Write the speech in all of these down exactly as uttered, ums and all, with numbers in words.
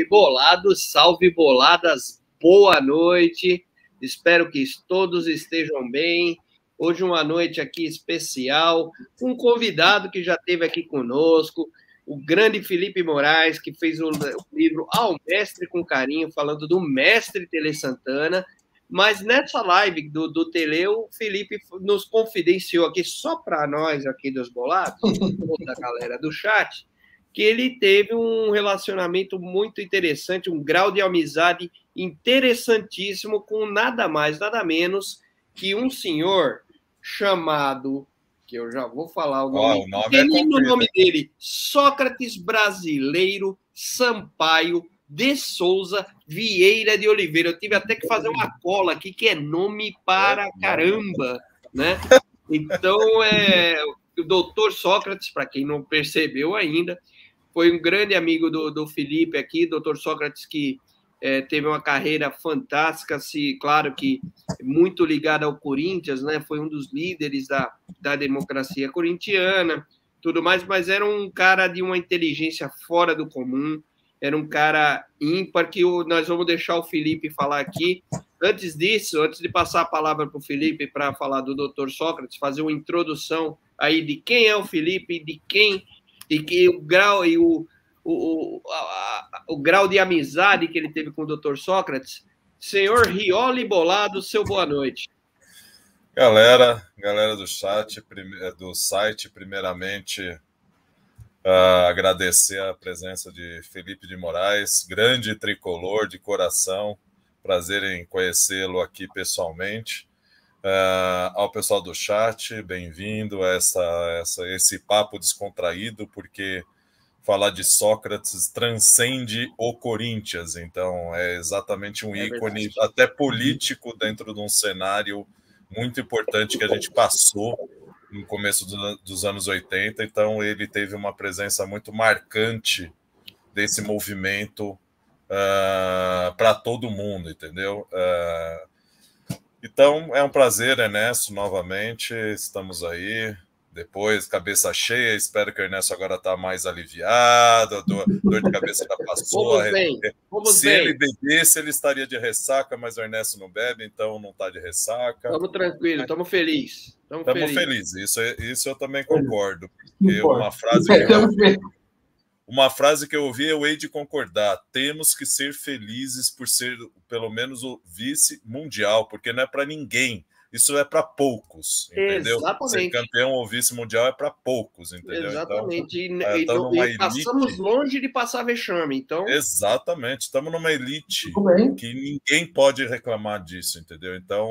Salve bolados, salve boladas, boa noite. Espero que todos estejam bem. Hoje uma noite aqui especial, um convidado que já esteve aqui conosco, o grande Felipe Moraes, que fez o livro Ao Mestre com Carinho, falando do mestre Tele Santana. Mas nessa live do, do Tele, o Felipe nos confidenciou aqui, só para nós aqui dos bolados, da galera do chat, que ele teve um relacionamento muito interessante, um grau de amizade interessantíssimo com nada mais, nada menos que um senhor chamado, que eu já vou falar o nome, oh, o nome, é o nome dele, Sócrates Brasileiro Sampaio de Souza Vieira de Oliveira. Eu tive até que fazer uma cola aqui, que é nome para caramba, né? Então, é, o doutor Sócrates, para quem não percebeu ainda, foi um grande amigo do, do Felipe aqui, doutor Sócrates, que é, teve uma carreira fantástica, se, claro que muito ligado ao Corinthians, né? Foi um dos líderes da, da democracia corintiana, tudo mais, mas era um cara de uma inteligência fora do comum, era um cara ímpar, que o, nós vamos deixar o Felipe falar aqui. Antes disso, antes de passar a palavra para o Felipe para falar do doutor Sócrates, fazer uma introdução aí de quem é o Felipe, de quem e que o grau e o, o, o, a, o grau de amizade que ele teve com o doutor Sócrates. Senhor Rioli Bolado, seu boa noite. Galera, galera do chat, do site, primeiramente, uh, agradecer a presença de Felipe de Moraes, grande tricolor de coração, prazer em conhecê-lo aqui pessoalmente. Uh, ao pessoal do chat, bem-vindo a essa, essa, esse papo descontraído, porque falar de Sócrates transcende o Corinthians, então é exatamente um é ícone, verdade, até político, dentro de um cenário muito importante que a gente passou no começo do, dos anos oitenta, então ele teve uma presença muito marcante desse movimento uh, para todo mundo, entendeu? Uh, Então, é um prazer, Ernesto, novamente, estamos aí, depois, cabeça cheia, espero que o Ernesto agora está mais aliviado, a dor, dor de cabeça já passou. Vamos bem, vamos Se bem. ele bebesse, ele estaria de ressaca, mas o Ernesto não bebe, então não está de ressaca. Estamos tranquilos, estamos felizes. Estamos felizes, feliz. isso, isso eu também concordo, porque uma frase que eu... Uma frase que eu ouvi, eu hei de concordar: temos que ser felizes por ser, pelo menos, o vice-mundial, porque não é para ninguém, isso é para poucos, entendeu? Exatamente. Ser campeão ou vice-mundial é para poucos, entendeu? Exatamente. Então, e, então, e, numa e passamos elite... longe de passar vexame, então... Exatamente, estamos numa elite que ninguém pode reclamar disso, entendeu? Então,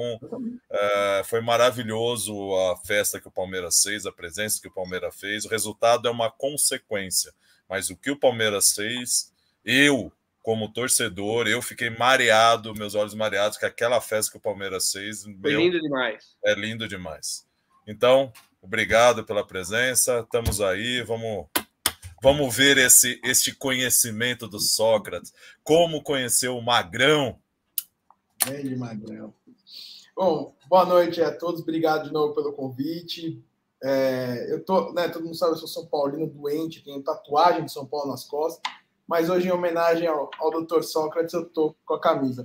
uh, foi maravilhoso a festa que o Palmeiras fez, a presença que o Palmeiras fez, o resultado é uma consequência. Mas o que o Palmeiras fez, eu, como torcedor, eu fiquei mareado, meus olhos mareados, que aquela festa que o Palmeiras fez... Foi meu, lindo demais. É lindo demais. Então, obrigado pela presença, estamos aí, vamos, vamos ver esse, este conhecimento do Sócrates, como conheceu o Magrão. Grande Magrão. Bom, boa noite a todos, obrigado de novo pelo convite. É, eu tô, né, todo mundo sabe, eu sou São Paulino doente, tenho tatuagem de São Paulo nas costas, mas hoje, em homenagem ao, ao doutor Sócrates, eu tô com a camisa.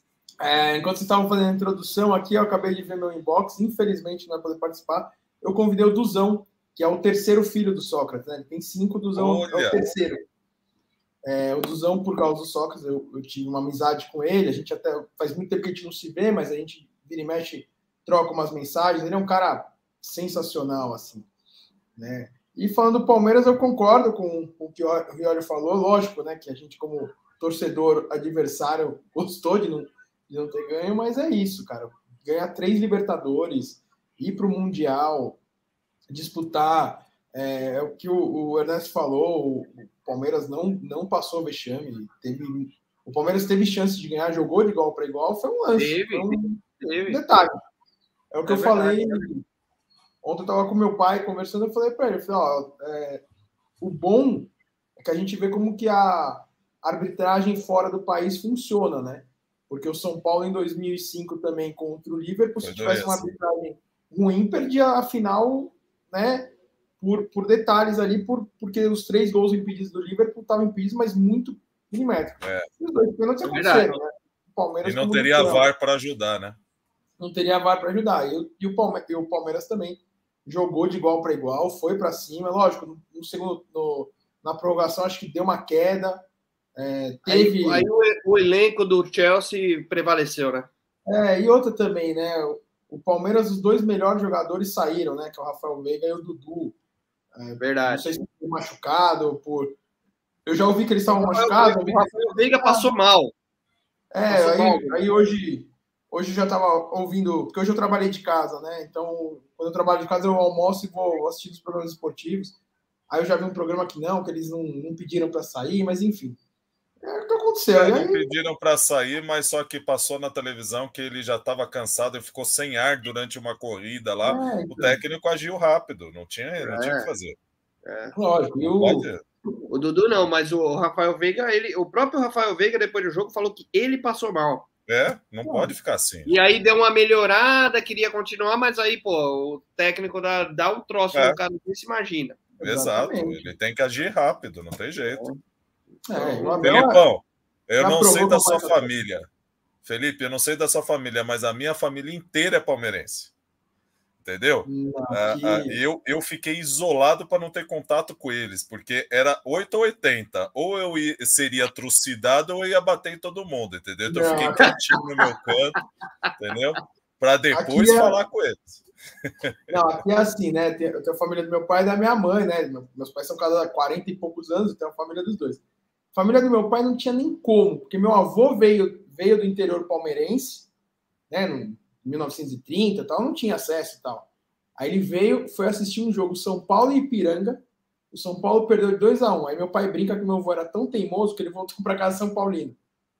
É, enquanto vocês estavam fazendo a introdução aqui, eu acabei de ver meu inbox, infelizmente não vai poder participar. Eu convidei o Duzão, que é o terceiro filho do Sócrates, né? Ele tem cinco, o Duzão Olha. é o terceiro. É, o Duzão, por causa do Sócrates, eu, eu tive uma amizade com ele, a gente até faz muito tempo que a gente não se vê, mas a gente vira e mexe, troca umas mensagens. Ele é um cara sensacional, assim, né? E falando do Palmeiras, eu concordo com, com o que o Rioli falou, lógico, né, que a gente, como torcedor adversário, gostou de não, de não ter ganho, mas é isso, cara, ganhar três Libertadores, ir para o Mundial, disputar, é, é o que o, o Ernesto falou, o Palmeiras não, não passou vexame, teve, o Palmeiras teve chance de ganhar, jogou de igual para igual, foi um lance, teve, foi um, teve. um detalhe, é o que é eu verdade, falei... É. Ontem eu estava com meu pai conversando, eu falei para ele, eu falei, ó, é, o bom é que a gente vê como que a arbitragem fora do país funciona, né? Porque o São Paulo, em dois mil e cinco, também contra o Liverpool, se tivesse uma arbitragem ruim, perdia a final, né? Por, por detalhes ali, por, porque os três gols impedidos do Liverpool estavam impedidos, mas muito milimétrico. É. E os dois pênaltis aconteceram, né? O Palmeiras e não teria a V A R para ajudar, né? Não teria a V A R para ajudar. E, e, o Palmeiras, e o Palmeiras também jogou de igual para igual, foi para cima. Lógico, no, no segundo, no, na prorrogação, acho que deu uma queda. É, teve... Aí, aí o, o elenco do Chelsea prevaleceu, né? É, e outra também, né? O, o Palmeiras, os dois melhores jogadores saíram, né? Que é o Rafael Veiga e o Dudu. É, Verdade. Não sei se foi machucado ou por. Eu já ouvi que eles estavam machucados. O Rafael Veiga passou mal. É, passou aí, mal. aí hoje, hoje eu já estava ouvindo, porque hoje eu trabalhei de casa, né? Então, quando eu trabalho de casa, eu almoço e vou assistir os programas esportivos. Aí eu já vi um programa que não, que eles não, não pediram para sair, mas enfim. É o que aconteceu. É, e não aí... pediram para sair, mas só que passou na televisão que ele já estava cansado e ficou sem ar durante uma corrida lá. É, então... O técnico agiu rápido, não tinha, não é. tinha que fazer. É. Lógico, e o... Pode... o Dudu não, mas o Rafael Veiga, ele, o próprio Rafael Veiga, depois do jogo, falou que ele passou mal. É, não, não. pode ficar assim. E aí deu uma melhorada, queria continuar, mas aí, pô, o técnico dá, dá um troço é. no cara, não se imagina. Exato, Exatamente. Ele tem que agir rápido, não tem jeito. É, então, Felipão, eu não sei da sua família. Felipe, eu não sei da sua família, mas a minha família inteira é palmeirense. Entendeu? Ah, ah, eu, eu fiquei isolado para não ter contato com eles, porque era oito ou oitenta. Ou eu ia, seria trucidado ou eu ia bater em todo mundo, entendeu? Então não. eu fiquei quietinho no meu canto, entendeu? Para depois é... falar com eles. Não, aqui é assim, né? Eu tenho a família do meu pai e da minha mãe, né? Meus pais são casados há quarenta e poucos anos, então a família dos dois. A família do meu pai não tinha nem como, porque meu avô veio, veio do interior palmeirense, né? No mil novecentos e trinta e tal, não tinha acesso e tal. Aí ele veio, foi assistir um jogo São Paulo e Ipiranga. O São Paulo perdeu de dois a um. Aí meu pai brinca que meu avô era tão teimoso que ele voltou para casa São Paulino.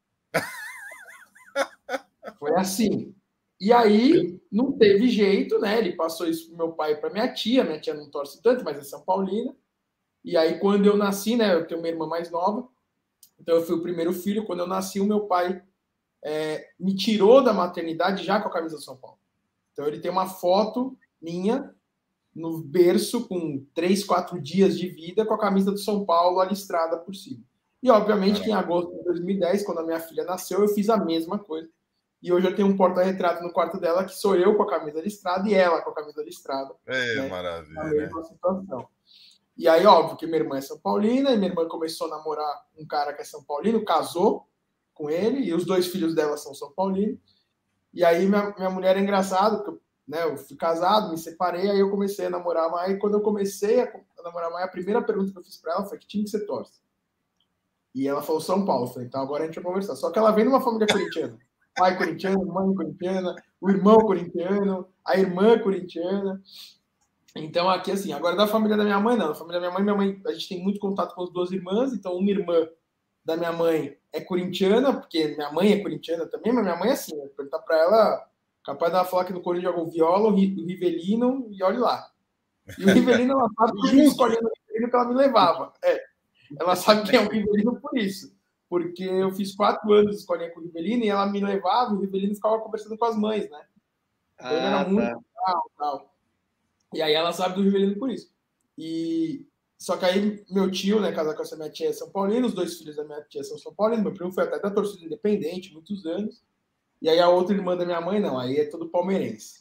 Foi assim. E aí não teve jeito, né? Ele passou isso pro meu pai e para minha tia. Minha tia não torce tanto, mas é São Paulina. E aí quando eu nasci, né? Eu tenho uma irmã mais nova. Então eu fui o primeiro filho. Quando eu nasci, o meu pai é, me tirou da maternidade já com a camisa do São Paulo. Então ele tem uma foto minha no berço com três, quatro dias de vida com a camisa do São Paulo listrada por cima. E, obviamente, que em agosto de dois mil e dez, quando a minha filha nasceu, eu fiz a mesma coisa. E hoje eu tenho um porta-retrato no quarto dela que sou eu com a camisa listrada e ela com a camisa listrada. É, né? Maravilha. A mesma situação. E aí, óbvio, que minha irmã é São Paulina, e minha irmã começou a namorar um cara que é São Paulino, casou com ele, e os dois filhos dela são São Paulinos. E aí, minha, minha mulher é engraçada, porque né, eu fui casado, me separei, aí eu comecei a namorar a Maia, e quando eu comecei a, a namorar a Maia, a primeira pergunta que eu fiz para ela foi: que time que você torce? E ela falou São Paulo. Eu falei: então agora a gente vai conversar. Só que ela vem de uma família corintiana. Pai corintiano, mãe corintiana, o irmão corintiano, a irmã corintiana. Então aqui assim, agora da família da minha mãe, não. Da família da minha mãe, minha mãe, a gente tem muito contato com as duas irmãs, então uma irmã da minha mãe é corintiana, porque minha mãe é corintiana também, mas minha mãe é assim, né? Perguntar para ela, capaz dela falar que no Corinthians jogou Viola, o Rivelino, e olha lá. E o Rivelino, ela sabe que eu escolhendo o Rivelino que ela me levava. É. Ela sabe quem é o Rivelino por isso. Porque eu fiz quatro anos de escolinha com o Rivelino e ela me levava e o Rivelino ficava conversando com as mães, né? Então ah, ele era muito tá. legal e tal. E aí ela sabe do Rivelino por isso. E... Só que aí meu tio, né, casado com essa minha tia é São Paulino, os dois filhos da minha tia são São Paulinos, meu primo foi até da torcida independente, muitos anos. E aí a outra irmã da minha mãe, não, aí é todo palmeirense.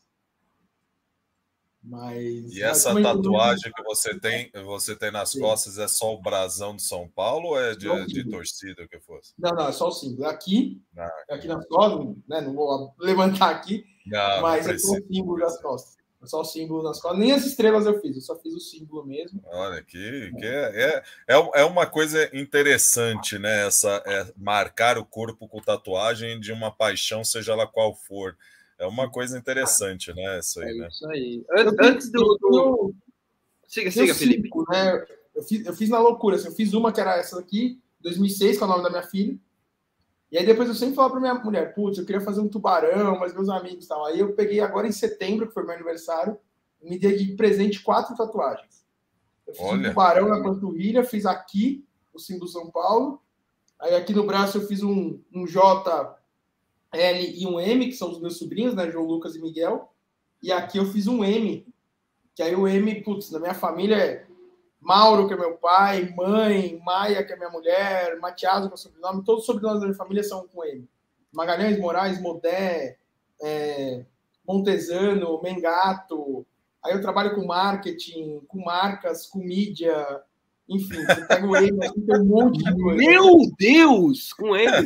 Mas... E essa mas, tatuagem não... que você tem, você tem nas Sim. costas é só o brasão de São Paulo ou é de, de torcida que fosse? Não, não, é só o símbolo. Aqui, ah, aqui nas costas, né, não vou levantar aqui, não, mas não é só o símbolo das costas. É só o símbolo nas costas. Nem as estrelas eu fiz, eu só fiz o símbolo mesmo. Olha, que, que é, é, é uma coisa interessante, né? Essa, é marcar o corpo com tatuagem de uma paixão, seja ela qual for. É uma coisa interessante, né? Isso aí, é né? Isso aí. Antes do. do... Siga, siga, Felipe. Cinco, né? eu, fiz, eu fiz na loucura. Assim, eu fiz uma que era essa daqui, dois mil e seis, que é o nome da minha filha. E aí depois eu sempre falava para minha mulher: putz, eu queria fazer um tubarão, mas meus amigos e tal. Aí eu peguei agora em setembro, que foi meu aniversário, e me dei de presente quatro tatuagens. Eu fiz Olha. um tubarão na panturrilha, fiz aqui o símbolo São Paulo. Aí aqui no braço eu fiz um, um J. L e um M, que são os meus sobrinhos, né? João Lucas e Miguel. E aqui eu fiz um M, que aí o M, putz, na minha família é Mauro, que é meu pai, mãe, Maia, que é minha mulher, Matiaso, que é o sobrenome, todos os sobrenomes da minha família são com M. Magalhães, Moraes, Modé, é, Montesano, Mengato. Aí eu trabalho com marketing, com marcas, com mídia, enfim, você pega o M, assim, tem um monte de coisa. Meu Deus! Com M!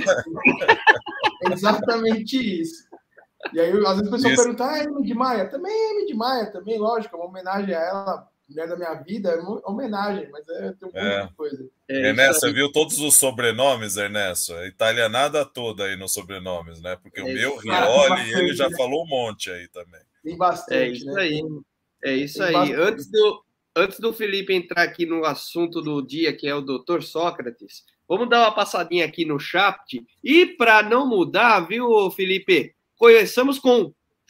É exatamente isso. E aí, às vezes, o pessoal pergunta, ah, é M de Maia? Também é M de Maia, também, lógico, é uma homenagem a ela, mulher da minha vida, é uma homenagem, mas é, tem um monte é. de coisa. É, Ernesto, você viu todos os sobrenomes, Ernesto? A italianada toda aí nos sobrenomes, né? Porque é o meu, Rioli, ele já né? falou um monte aí também. Tem bastante, É isso né? aí. Tem, é isso aí. Antes do, antes do Felipe entrar aqui no assunto do dia, que é o doutor Sócrates, vamos dar uma passadinha aqui no chat. E para não mudar, viu, Felipe? Conheçamos com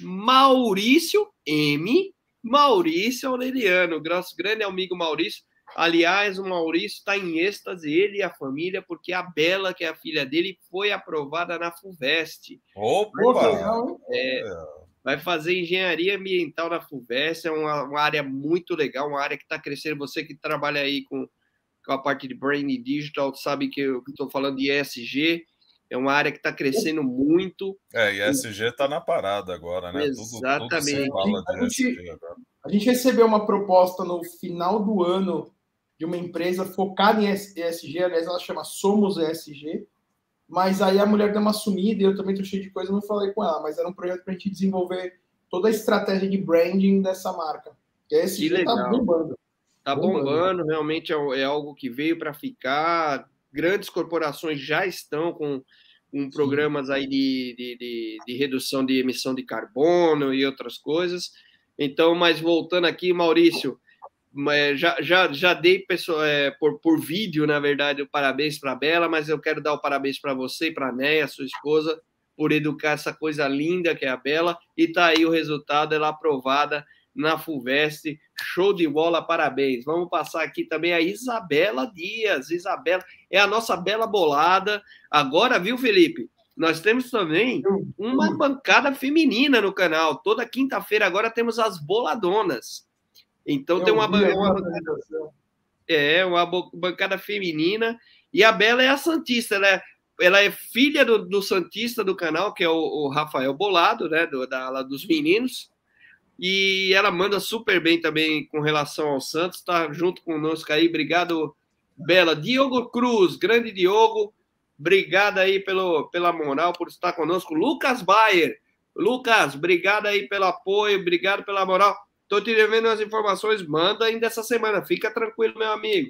Maurício M. Maurício Aureliano, nosso grande amigo Maurício. Aliás, o Maurício está em êxtase, ele e a família, porque a Bela, que é a filha dele, foi aprovada na FUVEST. Opa! É, vai fazer engenharia ambiental na FUVEST, é uma, uma área muito legal, uma área que está crescendo. Você que trabalha aí com, com a parte de Brain e Digital, sabe que eu estou falando de E S G, é uma área que está crescendo muito. É, e E S G está na parada agora, né? Exatamente. Tudo, tudo se fala de a, gente, E S G agora. A gente recebeu uma proposta no final do ano de uma empresa focada em E S G, aliás, ela chama Somos E S G, mas aí a mulher deu uma sumida e eu também tô cheio de coisa, não falei com ela, mas era um projeto para a gente desenvolver toda a estratégia de branding dessa marca. E a E S G está bombando. Está bombando. bombando, realmente é, é algo que veio para ficar. Grandes corporações já estão com, com programas aí de, de, de, de redução de emissão de carbono e outras coisas. Então, mas voltando aqui, Maurício, já, já, já dei pessoa, é, por, por vídeo, na verdade, o parabéns para a Bela, mas eu quero dar o parabéns para você e para a Néia, sua esposa, por educar essa coisa linda que é a Bela, e tá aí o resultado, ela aprovada na FUVEST, show de bola, parabéns. Vamos passar aqui também a Isabela Dias, Isabela, é a nossa Bela Bolada, agora, viu, Felipe? Nós temos também uma bancada feminina no canal. Toda quinta-feira agora temos as boladonas. Então eu tem uma, vi, uma bancada, é, uma bancada feminina. E a Bela é a Santista. Ela é, ela é filha do, do Santista do canal, que é o, o Rafael Bolado, né, do, da, dos meninos. E ela manda super bem também com relação ao Santos. Está junto conosco aí. Obrigado, Bela. Diogo Cruz, grande Diogo. Obrigado aí pelo, pela moral, por estar conosco. Lucas Bayer. Lucas, obrigado aí pelo apoio, obrigado pela moral. Estou te devendo as informações, manda ainda essa semana. Fica tranquilo, meu amigo.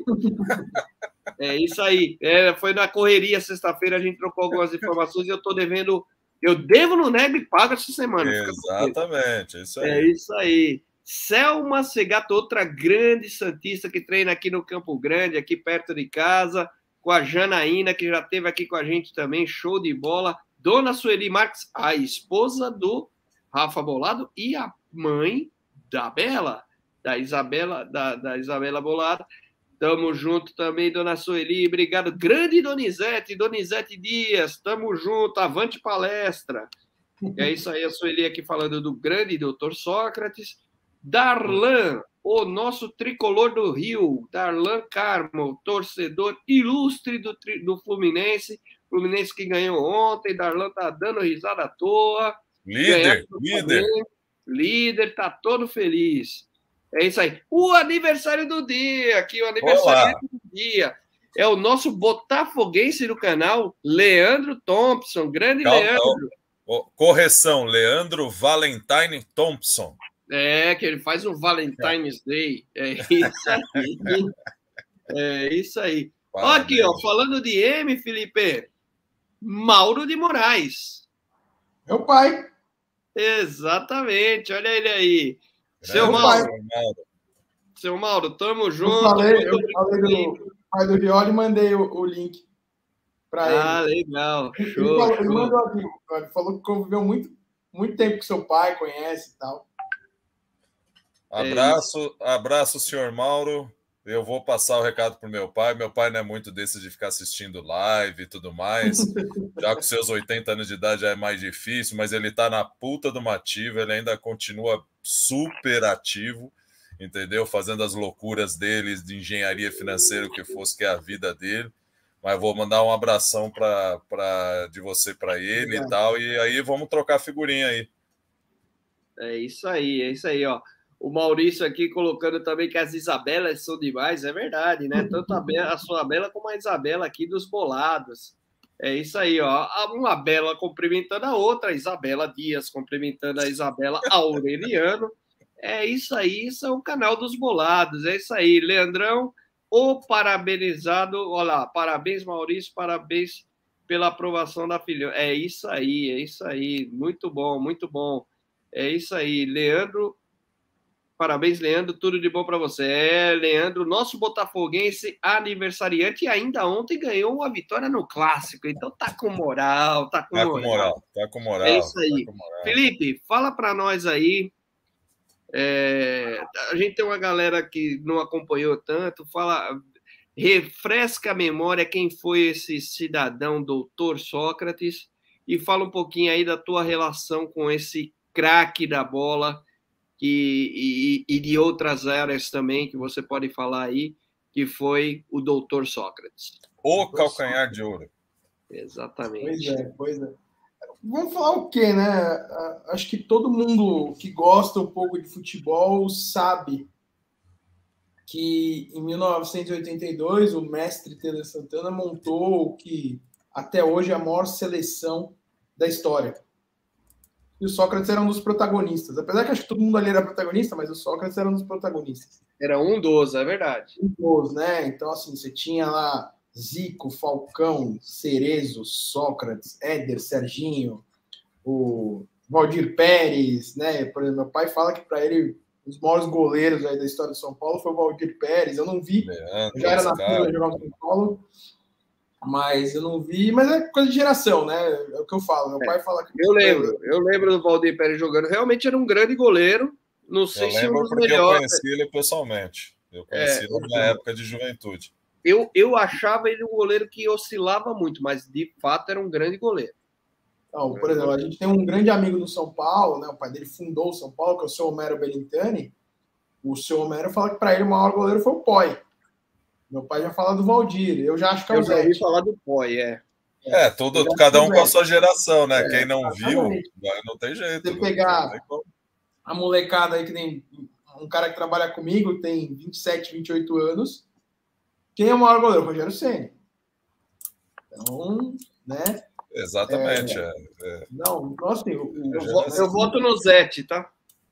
É isso aí. É, foi na correria, sexta-feira, a gente trocou algumas informações e eu estou devendo... Eu devo no N E B e pago essa semana. Exatamente, isso aí. É isso aí. Selma Segato, outra grande santista que treina aqui no Campo Grande, aqui perto de casa, com a Janaína, que já esteve aqui com a gente também, show de bola. Dona Sueli Marques, a esposa do Rafa Bolado e a mãe da Bela, da Isabela, da, da Isabela Bolado. Tamo junto também, Dona Sueli, obrigado. Grande Donizete, Donizete Dias, tamo junto, avante palestra. É isso aí, a Sueli aqui falando do grande doutor Sócrates. Darlan, o nosso tricolor do Rio, Darlan Carmo, torcedor ilustre do, do Fluminense, Fluminense que ganhou ontem, Darlan tá dando risada à toa. Líder, líder. Líder, tá todo feliz. É isso aí. O aniversário do dia, aqui o aniversário do dia. É o nosso botafoguense do canal, Leandro Thompson, grande Calma, Leandro. Ó, correção, Leandro Valentine Thompson. É, que ele faz um Valentine's Day. É isso aí. É isso aí. Ó, aqui, ó, falando de M, Felipe, Mauro de Moraes. Meu pai. Exatamente, olha ele aí. Seu Mauro. Seu Mauro, tamo junto. Eu falei, eu falei do pai do Rioli e mandei o, o link para ele. Ah, legal. Show, ele, falou, show. ele mandou aqui, ele falou que conviveu muito, muito tempo com seu pai, conhece e tal. Abraço, é abraço, senhor Mauro. Eu vou passar o recado pro meu pai. Meu pai não é muito desses de ficar assistindo live e tudo mais. Já com seus oitenta anos de idade já é mais difícil, mas ele tá na puta do ativa, ele ainda continua super ativo. entendeu? Fazendo as loucuras deles de engenharia financeira, o que fosse, que é a vida dele. Mas vou mandar um abração pra, pra, de você para ele e tal, e aí vamos trocar figurinha aí. É isso aí, é isso aí, ó. O Maurício aqui colocando também que as Isabelas são demais, é verdade, né? Tanto a, Bela, a sua Bela como a Isabela aqui dos bolados. É isso aí, ó. Uma Bela cumprimentando a outra, a Isabela Dias cumprimentando a Isabela Aureliano. É isso aí, isso é o canal dos bolados, é isso aí. Leandrão, o parabenizado, olha lá, parabéns, Maurício, parabéns pela aprovação da filha. É isso aí, é isso aí. Muito bom, muito bom. É isso aí, Leandro. Parabéns, Leandro, tudo de bom para você. É, Leandro, nosso botafoguense aniversariante, e ainda ontem ganhou uma vitória no Clássico, então tá com moral, tá com tá moral. Com moral tá com moral. É isso aí. Tá com moral. Felipe, fala para nós aí. É, a gente tem uma galera que não acompanhou tanto, fala, refresca a memória quem foi esse cidadão doutor Sócrates e fala um pouquinho aí da tua relação com esse craque da bola. Que, e, e de outras áreas também que você pode falar aí, que foi o doutor Sócrates. O calcanhar de ouro. Exatamente. Pois é, pois é. Vamos falar o quê, né? Acho que todo mundo que gosta um pouco de futebol sabe que em mil novecentos e oitenta e dois o mestre Tele Santana montou o que até hoje é a maior seleção da história. E o Sócrates era um dos protagonistas. Apesar que acho que todo mundo ali era protagonista, mas o Sócrates era um dos protagonistas. Era um dos, é verdade. Um dos, né? Então, assim, você tinha lá Zico, Falcão, Cerezo, Sócrates, Éder, Serginho, o Valdir Pérez, né? Por exemplo, meu pai fala que para ele os maiores goleiros aí da história de São Paulo foi o Valdir Pérez. Eu não vi, Leandro, eu já era nascido a jogar no São Paulo, mas eu não vi, mas é coisa de geração, né? É o que eu falo. Meu pai fala que. Eu lembro, eu lembro do Valdir Pérez jogando. Realmente era um grande goleiro. Não sei eu se lembro um dos porque melhores. eu conheci ele pessoalmente. Eu conheci É, ele na época de juventude. Eu, eu achava ele um goleiro que oscilava muito, mas de fato era um grande goleiro. Então, por exemplo, a gente tem um grande amigo no São Paulo, né? O pai dele fundou o São Paulo, que é o seu Homero Belintani. O seu Homero fala que para ele o maior goleiro foi o Poi. Meu pai já fala do Valdir. Eu já acho que é o Zé. Eu já ouvi falar do Poi, é. É, tudo, cada um com a sua geração, né? É, Quem não exatamente. viu, não tem jeito. Você pegar a molecada aí que tem um cara que trabalha comigo, tem vinte e sete, vinte e oito anos. Quem é o maior goleiro? Rogério Ceni. Então, né? Exatamente. É, é. Não, nossa, assim, eu, eu, eu, eu voto no Zete, tá?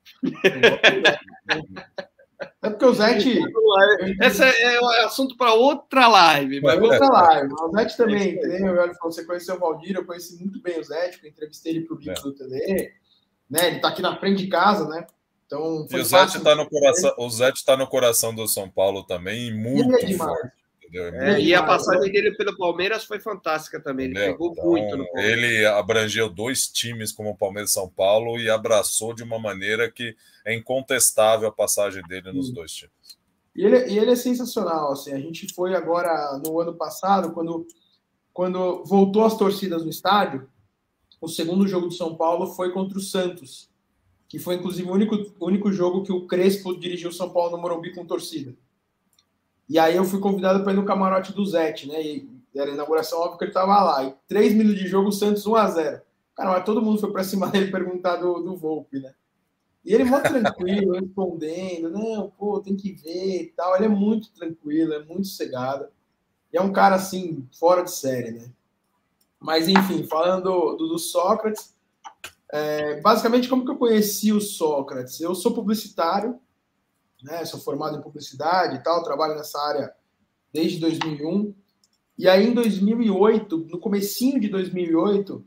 É porque o Zete. Esse é, é assunto para outra live. Mas outra live. O Zete também, entendeu? Ele falou: você conheceu o Valdir, eu conheci muito bem o Zete, eu entrevistei ele pro vídeo é. do T V. Né? Ele tá aqui na frente de casa, né? Então, foi e o Zete tá no coração, o Zete tá no coração do São Paulo também, muito ele é forte. É, e a passagem dele pelo Palmeiras foi fantástica também. Ele Entendeu? pegou então, muito no Palmeiras. Ele abrangeu dois times como o Palmeiras e São Paulo e abraçou de uma maneira que é incontestável a passagem dele nos Sim. dois times. E ele, e ele é sensacional. Assim, a gente foi agora no ano passado, quando, quando voltou as torcidas no estádio, o segundo jogo do São Paulo foi contra o Santos, que foi inclusive o único, o único jogo que o Crespo dirigiu o São Paulo no Morumbi com torcida. E aí eu fui convidado para ir no camarote do Zete, né? E era a inauguração, óbvio que ele estava lá. E três minutos de jogo, o Santos um a zero. Cara, mas todo mundo foi para cima dele perguntar do, do Volpe, né? E ele muito tranquilo, respondendo, não, pô, tem que ver e tal. Ele é muito tranquilo, é muito sossegado. E é um cara, assim, fora de série, né? Mas, enfim, falando do, do, do Sócrates, é, basicamente, como que eu conheci o Sócrates? Eu sou publicitário, né, sou formado em publicidade e tal, trabalho nessa área desde dois mil e um. E aí, em dois mil e oito, no comecinho de dois mil e oito,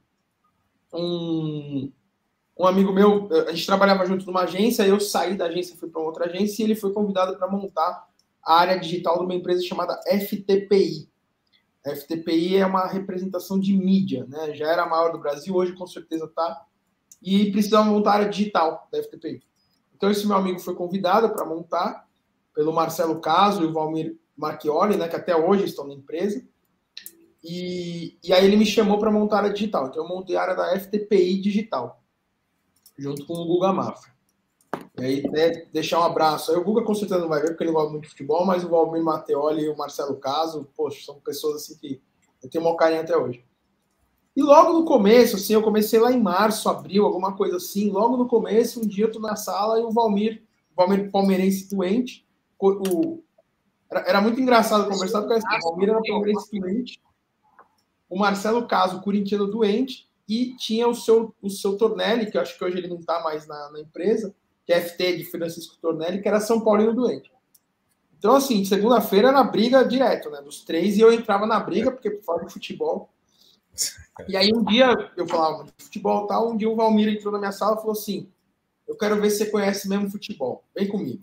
um, um amigo meu, a gente trabalhava junto numa agência, eu saí da agência, fui para outra agência, e ele foi convidado para montar a área digital de uma empresa chamada F T P I. A F T P I é uma representação de mídia, né? Já era a maior do Brasil, hoje com certeza está. E precisava montar a área digital da F T P I. Então, esse meu amigo foi convidado para montar pelo Marcelo Caso e o Valmir Marchioli, né, que até hoje estão na empresa. E, e aí ele me chamou para montar a área digital. Então, eu montei a área da F T P I digital, junto com o Guga Mafra. E aí, né, deixar um abraço. Aí o Guga com certeza não vai ver, porque ele gosta muito de futebol, mas o Valmir Matteoli e o Marcelo Caso, poxa, são pessoas assim que eu tenho um carinho até hoje. E logo no começo, assim, eu comecei lá em março, abril, alguma coisa assim. Logo no começo, um dia eu tô na sala e o Valmir, o Valmir palmeirense doente, o, era, era muito engraçado conversar, porque assim, o Valmir era palmeirense doente, o Marcelo Caso, corintiano doente, e tinha o seu, o seu Tornelli, que eu acho que hoje ele não tá mais na, na empresa, que é F T de Francisco Tornelli, que era São Paulino doente. Então, assim, segunda-feira era briga direto, né? Dos três, e eu entrava na briga, porque por falar de futebol. E aí um dia eu falava de futebol e tal, um dia o Valmir entrou na minha sala e falou assim: eu quero ver se você conhece mesmo futebol, vem comigo.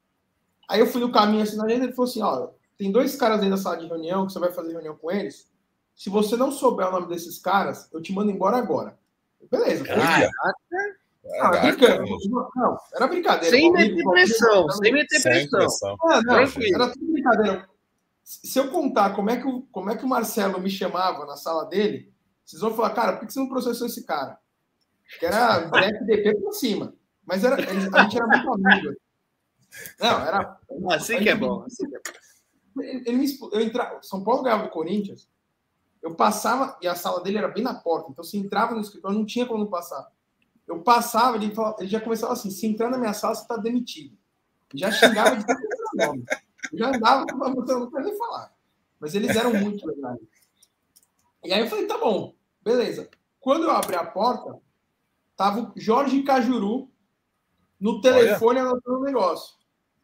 Aí eu fui no caminho assim na agenda, ele falou assim: ó, tem dois caras dentro da sala de reunião, que você vai fazer reunião com eles. Se você não souber o nome desses caras, eu te mando embora agora. Beleza. Caraca. Não, era brincando. Não, era brincadeira. Sem meter pressão, sem meter pressão. Ah, não, era tudo brincadeira. Se eu contar como é, que o, como é que o Marcelo me chamava na sala dele, vocês vão falar, cara, por que você não processou esse cara? Que era F D P por cima. Mas era, a gente era muito amigo. Não, era... Assim que é bom. Assim que é bom. Ele, ele me, eu entrava, São Paulo ganhava do Corinthians, eu passava, e a sala dele era bem na porta, então se entrava no escritório, não tinha como não passar. Eu passava, ele, falava, ele já começava assim, se entrar na minha sala, você tá demitido. Já xingava de todo nome. Já andava, não quero nem falar. Mas eles eram muito legais. E aí eu falei, tá bom, beleza. Quando eu abri a porta, tava o Jorge Cajuru no telefone anotando o negócio.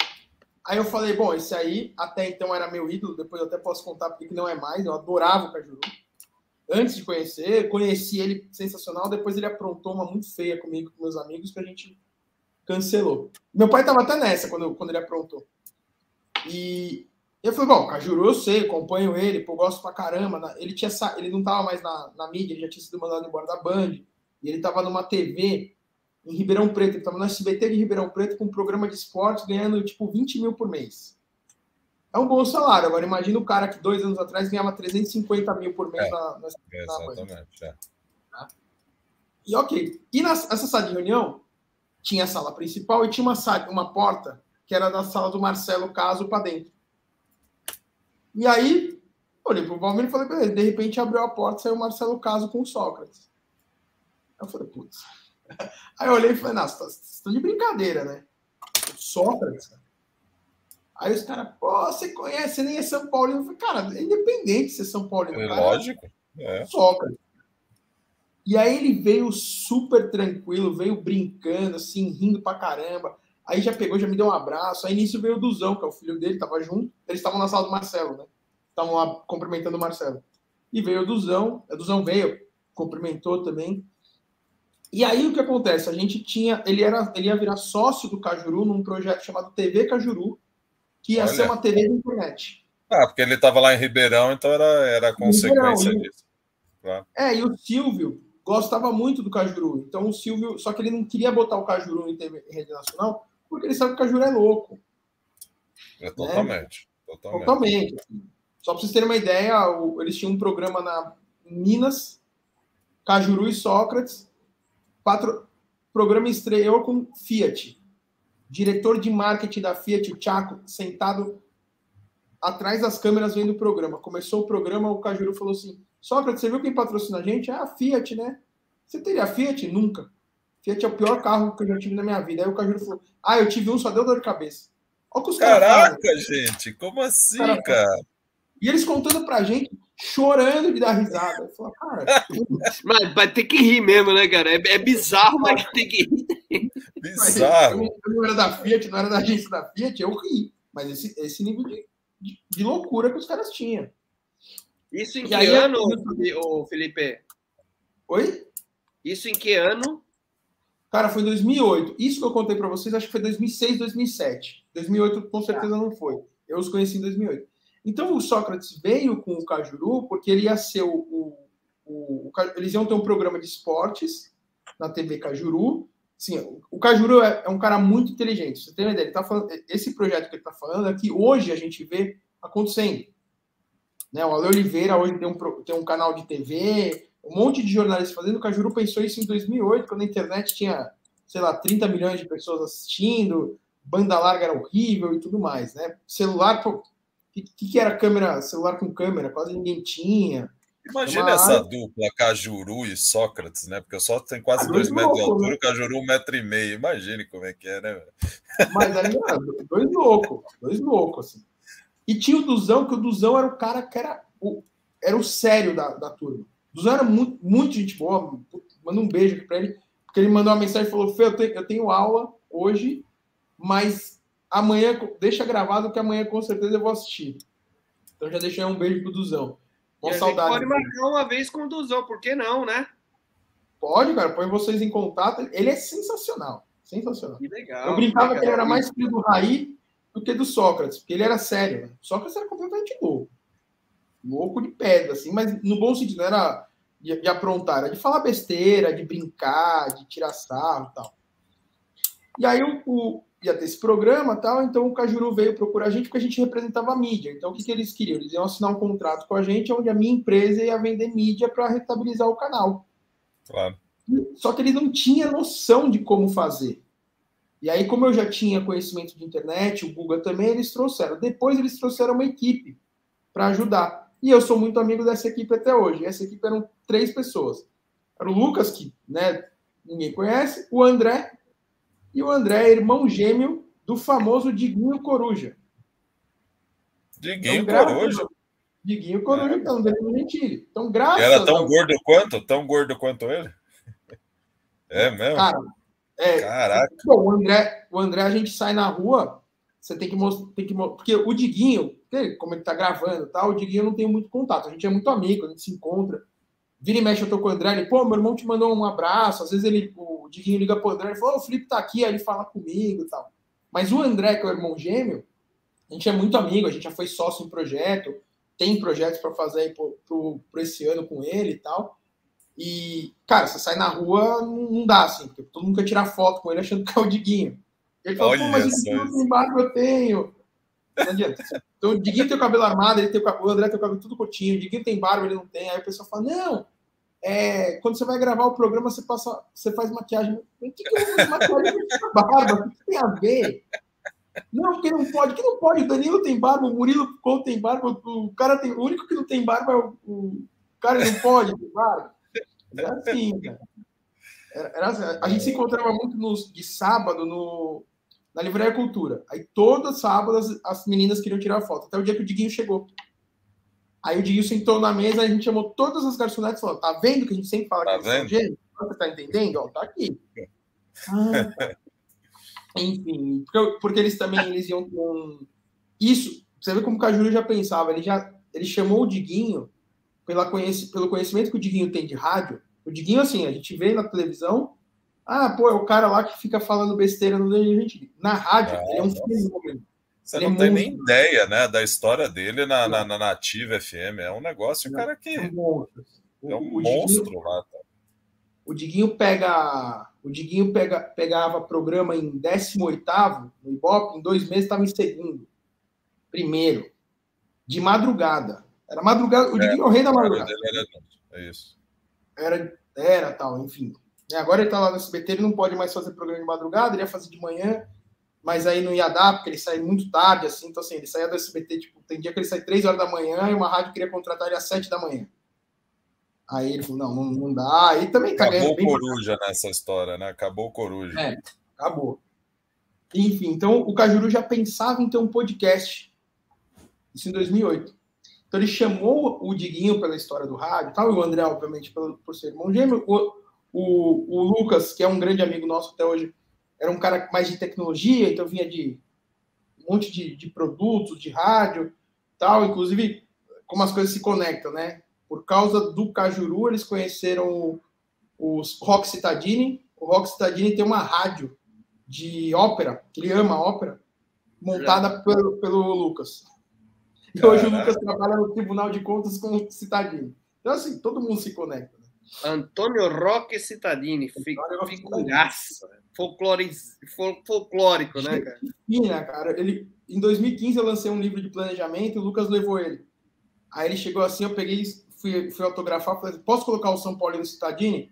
Aí eu falei, bom, esse aí até então era meu ídolo, depois eu até posso contar porque não é mais, eu adorava o Cajuru. Antes de conhecer, conheci ele sensacional, depois ele aprontou uma muito feia comigo, com meus amigos, que a gente cancelou. Meu pai tava até nessa quando, quando ele aprontou. E eu falei, bom, Cajuru eu sei, acompanho ele, pô, gosto pra caramba. Ele, tinha, ele não tava mais na, na mídia, ele já tinha sido mandado embora da Band. E ele tava numa T V em Ribeirão Preto, ele tava no S B T de Ribeirão Preto com um programa de esportes ganhando tipo vinte mil por mês. É um bom salário. Agora imagina o cara que dois anos atrás ganhava trezentos e cinquenta mil por mês é, na, na, exatamente, na Band. É. Tá? E ok. E nessa sala de reunião tinha a sala principal e tinha uma, sala, uma porta que era da sala do Marcelo Caso para dentro. E aí, olhei pro Valmir e falei, beleza, de repente abriu a porta e saiu o Marcelo Caso com o Sócrates. Aí eu falei, putz. Aí eu olhei e falei, nossa, vocês estão de brincadeira, né? O Sócrates, cara. Aí os caras, pô, você conhece, você nem é São Paulino. Eu falei, cara, é independente de ser São Paulino. É cara, lógico. É. Sócrates. E aí ele veio super tranquilo, veio brincando, assim, rindo pra caramba. Aí já pegou, já me deu um abraço. Aí nisso veio o Duzão, que é o filho dele, tava junto. Eles estavam na sala do Marcelo, né? Estavam lá cumprimentando o Marcelo. E veio o Duzão. O Duzão veio, cumprimentou também. E aí o que acontece? A gente tinha... Ele, era, ele ia virar sócio do Cajuru num projeto chamado T V Cajuru, que ia Olha. ser uma T V de internet. Ah, porque ele estava lá em Ribeirão, então era, era consequência Ribeirão, disso. Claro. É, e o Silvio gostava muito do Cajuru. Então o Silvio... Só que ele não queria botar o Cajuru em, T V, em rede nacional, porque ele sabe que o Cajuru é louco. É, totalmente, né? totalmente. Totalmente. Só para vocês terem uma ideia, eles tinham um programa na Minas, Cajuru e Sócrates. Patro... O programa estreou com Fiat. Diretor de marketing da Fiat, o Chaco, sentado atrás das câmeras vendo o programa. Começou o programa, o Cajuru falou assim, Sócrates, você viu quem patrocina a gente? É a Fiat, né? Você teria Fiat? Nunca. Fiat é o pior carro que eu já tive na minha vida. Aí o Cajuru falou, ah, eu tive um, só deu dor de cabeça. Olha o que os caras Caraca, falam. Gente, como assim, cara? cara? E eles contando pra gente, chorando de dar risada. Eu falei, cara... Mas vai ter que rir mesmo, né, cara? É, é bizarro, mas tem que rir. Bizarro. Eu, eu não era da Fiat, não era da agência da Fiat, eu ri. Mas esse, esse nível de, de, de loucura que os caras tinham. Isso em e que aí, ano, eu... Felipe? Oi? Isso em que ano? Cara, foi em dois mil e oito. Isso que eu contei para vocês, acho que foi dois mil e seis, dois mil e sete. dois mil e oito com certeza não foi. Eu os conheci em dois mil e oito. Então o Sócrates veio com o Cajuru porque ele ia ser o, o, o, o... Eles iam ter um programa de esportes na T V Cajuru. Sim, o Cajuru é, é um cara muito inteligente. Você tem uma ideia? Ele tá falando, esse projeto que ele está falando é que hoje a gente vê acontecendo. Né? O Ale Oliveira hoje tem um, tem um canal de T V, um monte de jornalistas fazendo. O Cajuru pensou isso em dois mil e oito, quando a internet tinha sei lá, trinta milhões de pessoas assistindo, banda larga era horrível e tudo mais, né? Celular, pô, o que, que era câmera, celular com câmera? Quase ninguém tinha. Imagina uma essa área... dupla, Cajuru e Sócrates, né? Porque o Sócrates tem quase ah, dois, dois metros de louco, altura, né? o Cajuru um metro e meio. Imagine como é que é, né? Mas ainda era dois loucos, dois loucos, assim. E tinha o Duzão, que o Duzão era o cara que era o, era o sério da, da turma. O Duzão era muito, muito gente boa. Manda um beijo aqui pra ele, porque ele mandou uma mensagem e falou: Fê, eu tenho, eu tenho aula hoje, mas amanhã, deixa gravado que amanhã com certeza eu vou assistir. Então já deixei um beijo pro Duzão. Uma saudade. Pode marcar uma vez com o Duzão, por que não, né? Pode, cara, põe vocês em contato. Ele é sensacional. Sensacional. Que legal. Eu brincava legal. que ele era mais filho do Raí do que do Sócrates, porque ele era sério. Né? Sócrates era completamente louco. Louco de pedra, assim, mas no bom sentido, não era de, de aprontar, era de falar besteira, de brincar, de tirar sarro e tal. E aí o, o, ia ter esse programa e tal, então o Cajuru veio procurar a gente porque a gente representava a mídia. Então o que, que eles queriam? Eles iam assinar um contrato com a gente onde a minha empresa ia vender mídia para rentabilizar o canal. Claro. Só que eles não tinham noção de como fazer. E aí, como eu já tinha conhecimento de internet, o Guga também, eles trouxeram. Depois eles trouxeram uma equipe para ajudar. E eu sou muito amigo dessa equipe até hoje. E essa equipe eram três pessoas. Era o Lucas, que né, ninguém conhece, o André, e o André é irmão gêmeo do famoso Diguinho Coruja. Diguinho então, Coruja? Diguinho Coruja, é. Então, Danilo Gentili. Então, graças e era tão ao... gordo quanto? Tão gordo quanto ele? É mesmo? Cara, é, caraca. Bom, o André, o André, a gente sai na rua, você tem que mostrar, tem que, porque o Diguinho, como ele tá gravando e tal, o Diguinho não tem muito contato, a gente é muito amigo, a gente se encontra, vira e mexe, eu tô com o André, ele, pô, meu irmão te mandou um abraço, às vezes ele, o Diguinho liga pro André, ele fala, o Felipe tá aqui, aí ele fala comigo e tal. Mas o André, que é o irmão gêmeo, a gente é muito amigo, a gente já foi sócio em projeto, tem projetos para fazer aí pro, pro, pro esse ano com ele e tal. E, cara, você sai na rua, não dá, assim, porque todo mundo quer tirar foto com ele achando que é o Diguinho. Ele falou, pô, mas o Diguinho não tem barba, eu tenho. Não adianta. Então, o Diguinho tem o cabelo armado, ele tem o, cabelo, o André tem o cabelo tudo curtinho, o Diguinho tem barba, ele não tem. Aí o pessoal fala, não, é, quando você vai gravar o programa, você, passa, você faz maquiagem. O que, que eu vou fazer maquiagem com barba? O que tem a ver? Não, porque não pode. Que não pode? O Danilo tem barba, o Murilo Couto tem barba, o cara tem. O único que não tem barba é o, o cara não pode ter barba. Era assim, cara. Era, era assim. A gente se encontrava muito nos, de sábado no, na Livraria Cultura. Aí todas sábado as, as meninas queriam tirar foto. Até o dia que o Diguinho chegou. Aí o Diguinho sentou na mesa, a gente chamou todas as garçonetes e falou: tá vendo que a gente sempre fala tá que eles são gêmeos? Você tá entendendo? Ó, tá aqui. Ah, tá. Enfim, porque, porque eles também eles iam com. Isso, você vê como o Cajuru já pensava, ele já ele chamou o Diguinho pela conheci, pelo conhecimento que o Diguinho tem de rádio. O Diguinho, assim, a gente vê na televisão, ah, pô, é o cara lá que fica falando besteira no gente. Na rádio, não, ele é um fenômeno. Você ele não é tem muito... nem ideia, né, da história dele na, na, na Nativa F M. É um negócio, o cara que é um monstro, é um o monstro Diguinho, lá. Tá? O Diguinho pega, o Diguinho pega, pegava programa em décimo oitavo no Ibope, em dois meses estava em segundo, primeiro, de madrugada. Era madrugada, o é, Diguinho é o rei da madrugada. Era, é isso. Era, era tal, enfim. E agora ele tá lá no S B T, ele não pode mais fazer programa de madrugada, ele ia fazer de manhã, mas aí não ia dar, porque ele sai muito tarde, assim, então assim, ele saía do S B T, tipo, tem dia que ele sai três horas da manhã e uma rádio queria contratar ele às sete da manhã. Aí ele falou, não, não, não dá. Aí também tá acabou ganhando o Coruja bem... nessa história, né? Acabou o Coruja. É, acabou. Enfim, então o Cajuru já pensava em ter um podcast. Isso em dois mil e oito. Então ele chamou o Diguinho pela história do rádio, tal, e o André, obviamente, por, por ser irmão gêmeo. O, o, o Lucas, que é um grande amigo nosso até hoje, era um cara mais de tecnologia, então vinha de um monte de, de produtos, de rádio, tal, inclusive como as coisas se conectam, né? Por causa do Cajuru, eles conheceram os Rock Cittadini. O Rock Cittadini tem uma rádio de ópera, que ele ama ópera, montada pelo, pelo Lucas. E hoje o Lucas trabalha no Tribunal de Contas com o Cittadini. Então, assim, todo mundo se conecta. Né? Antônio Roque Cittadini, figuraça. Folclore, folclórico, né, cara? Sim, né, cara? Ele, em dois mil e quinze eu lancei um livro de planejamento e o Lucas levou ele. Aí ele chegou assim, eu peguei, fui, fui autografar, falei, posso colocar o São Paulino Cittadini?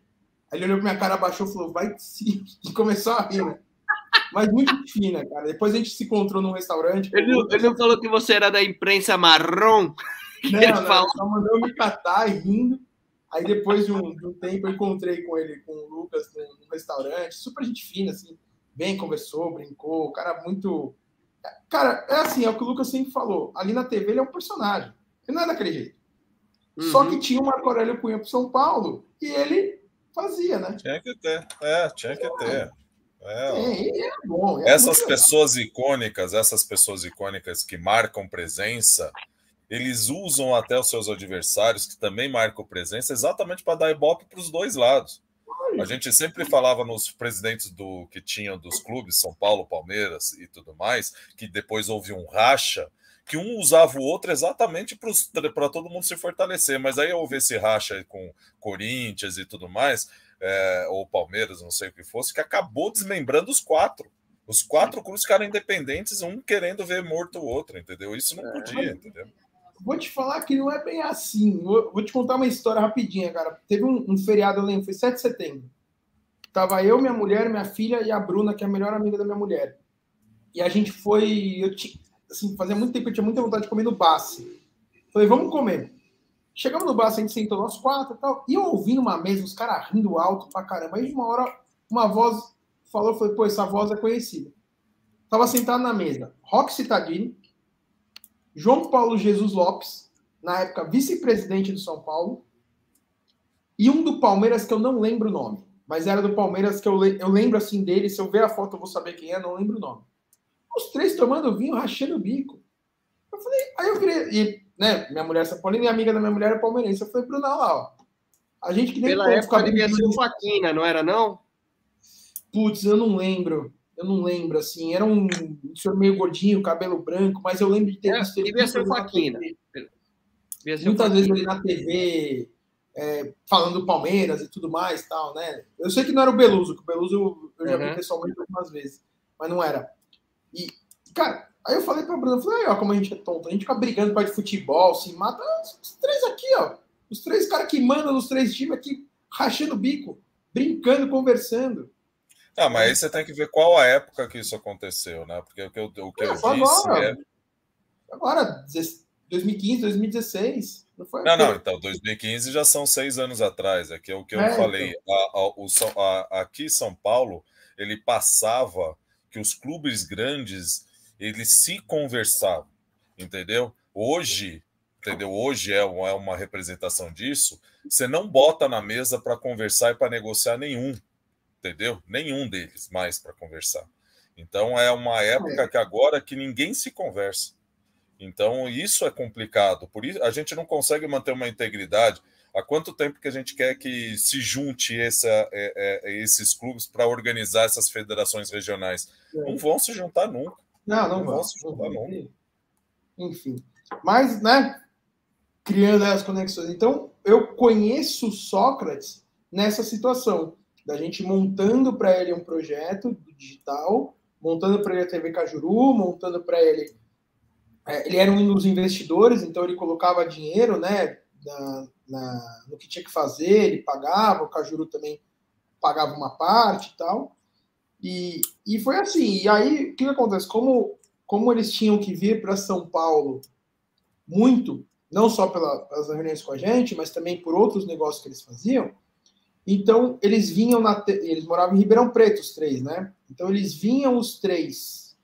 Aí ele olhou pra minha cara, abaixou e falou, vai sim. E começou a rir, né? Mas muito fina, cara. Depois a gente se encontrou num restaurante. Ele, não, ele não falou que você era da imprensa marrom? Não, ele não, falou... só mandou eu me catar e rindo. Aí depois de um, de um tempo eu encontrei com ele, com o Lucas, num, num restaurante. Super gente fina, assim. Bem, conversou, brincou. Cara, muito... Cara, é assim, é o que o Lucas sempre falou. Ali na T V ele é um personagem. Ele não é daquele jeito. Uhum. Só que tinha o Marco Aurélio Cunha pro São Paulo e ele fazia, né? Tinha que ter. É, tinha que ter. É, é, é bom, é essas pessoas legal. icônicas, essas pessoas icônicas que marcam presença, eles usam até os seus adversários, que também marcam presença, exatamente para dar ibope para os dois lados. A gente sempre falava nos presidentes do que tinham dos clubes, São Paulo, Palmeiras e tudo mais, que depois houve um racha, que um usava o outro exatamente para todo mundo se fortalecer. Mas aí houve esse racha com Corinthians e tudo mais, é, ou Palmeiras, não sei o que fosse, que acabou desmembrando os quatro. Os quatro clubes ficaram independentes, um querendo ver morto o outro, entendeu? Isso não podia, entendeu? Vou te falar que não é bem assim. Vou, vou te contar uma história rapidinha, cara. Teve um, um feriado, eu lembro, foi sete de setembro. Tava eu, minha mulher, minha filha e a Bruna, que é a melhor amiga da minha mulher. E a gente foi... Eu tinha, assim, fazia muito tempo que eu tinha muita vontade de comer no Bassi. Falei, vamos comer. Chegamos no Bassi, a gente sentou nós quatro e tal. E eu ouvi numa mesa os caras rindo alto pra caramba. Aí de uma hora, uma voz falou, falei, pô, essa voz é conhecida. Tava sentado na mesa Roque Cittadini, João Paulo Jesus Lopes, na época vice-presidente do São Paulo, e um do Palmeiras que eu não lembro o nome, mas era do Palmeiras que eu, le eu lembro assim dele, se eu ver a foto eu vou saber quem é, não lembro o nome. Os três tomando vinho, rachando o bico. Eu falei, aí eu virei, e, né, minha mulher é São Paulina e a amiga da minha mulher é palmeirense. Eu falei, Bruno, lá, ó, a gente que nem Pela época devia ser o Faquina, não era não? Putz, eu não lembro. Eu não lembro, assim. Era um senhor meio gordinho, cabelo branco, mas eu lembro de ter é, visto ele. Devia ser o Faquina. Muitas vezes ele na T V, é, falando do Palmeiras e tudo mais e tal, né? Eu sei que não era o Beluso, que o Beluso eu já uhum. vi pessoalmente algumas vezes, mas não era. E, cara, aí eu falei pra Bruna, eu falei, aí, ó, como a gente é tonto, a gente fica brigando por causa de futebol, se mata os três aqui, ó. Os três caras que mandam nos três times aqui, rachando o bico, brincando, conversando. Ah, mas aí você tem que ver qual a época que isso aconteceu, né? Porque o que eu, o que é, eu disse agora, é... Agora, dois mil e quinze, dois mil e dezesseis. Não, foi não, não, então, dois mil e quinze já são seis anos atrás. Aqui é o que eu é, falei. Então. A, a, o, a, aqui em São Paulo, ele passava que os clubes grandes, eles se conversavam, entendeu? Hoje, entendeu? Hoje é uma, é uma representação disso. Você não bota na mesa para conversar e para negociar nenhum. Entendeu? Nenhum deles mais para conversar. Então é uma época que agora que ninguém se conversa. Então isso é complicado. Por isso a gente não consegue manter uma integridade. Há quanto tempo que a gente quer que se junte essa, é, é, esses clubes para organizar essas federações regionais? É. Não vão se juntar nunca. Não, não, não vão, vão se juntar não nunca. Enfim. Mas, né? Criando as conexões. Então, eu conheço Sócrates nessa situação. Da gente montando para ele um projeto digital, montando para ele a T V Cajuru, montando para ele... É, ele era um dos investidores, então ele colocava dinheiro, né, na, na, no que tinha que fazer, ele pagava, o Cajuru também pagava uma parte e tal. E, e foi assim. E aí, o que acontece? Como, como eles tinham que vir para São Paulo muito, não só pela, pelas reuniões com a gente, mas também por outros negócios que eles faziam, então, eles vinham na... Te... Eles moravam em Ribeirão Preto, os três, né? Então, eles vinham os três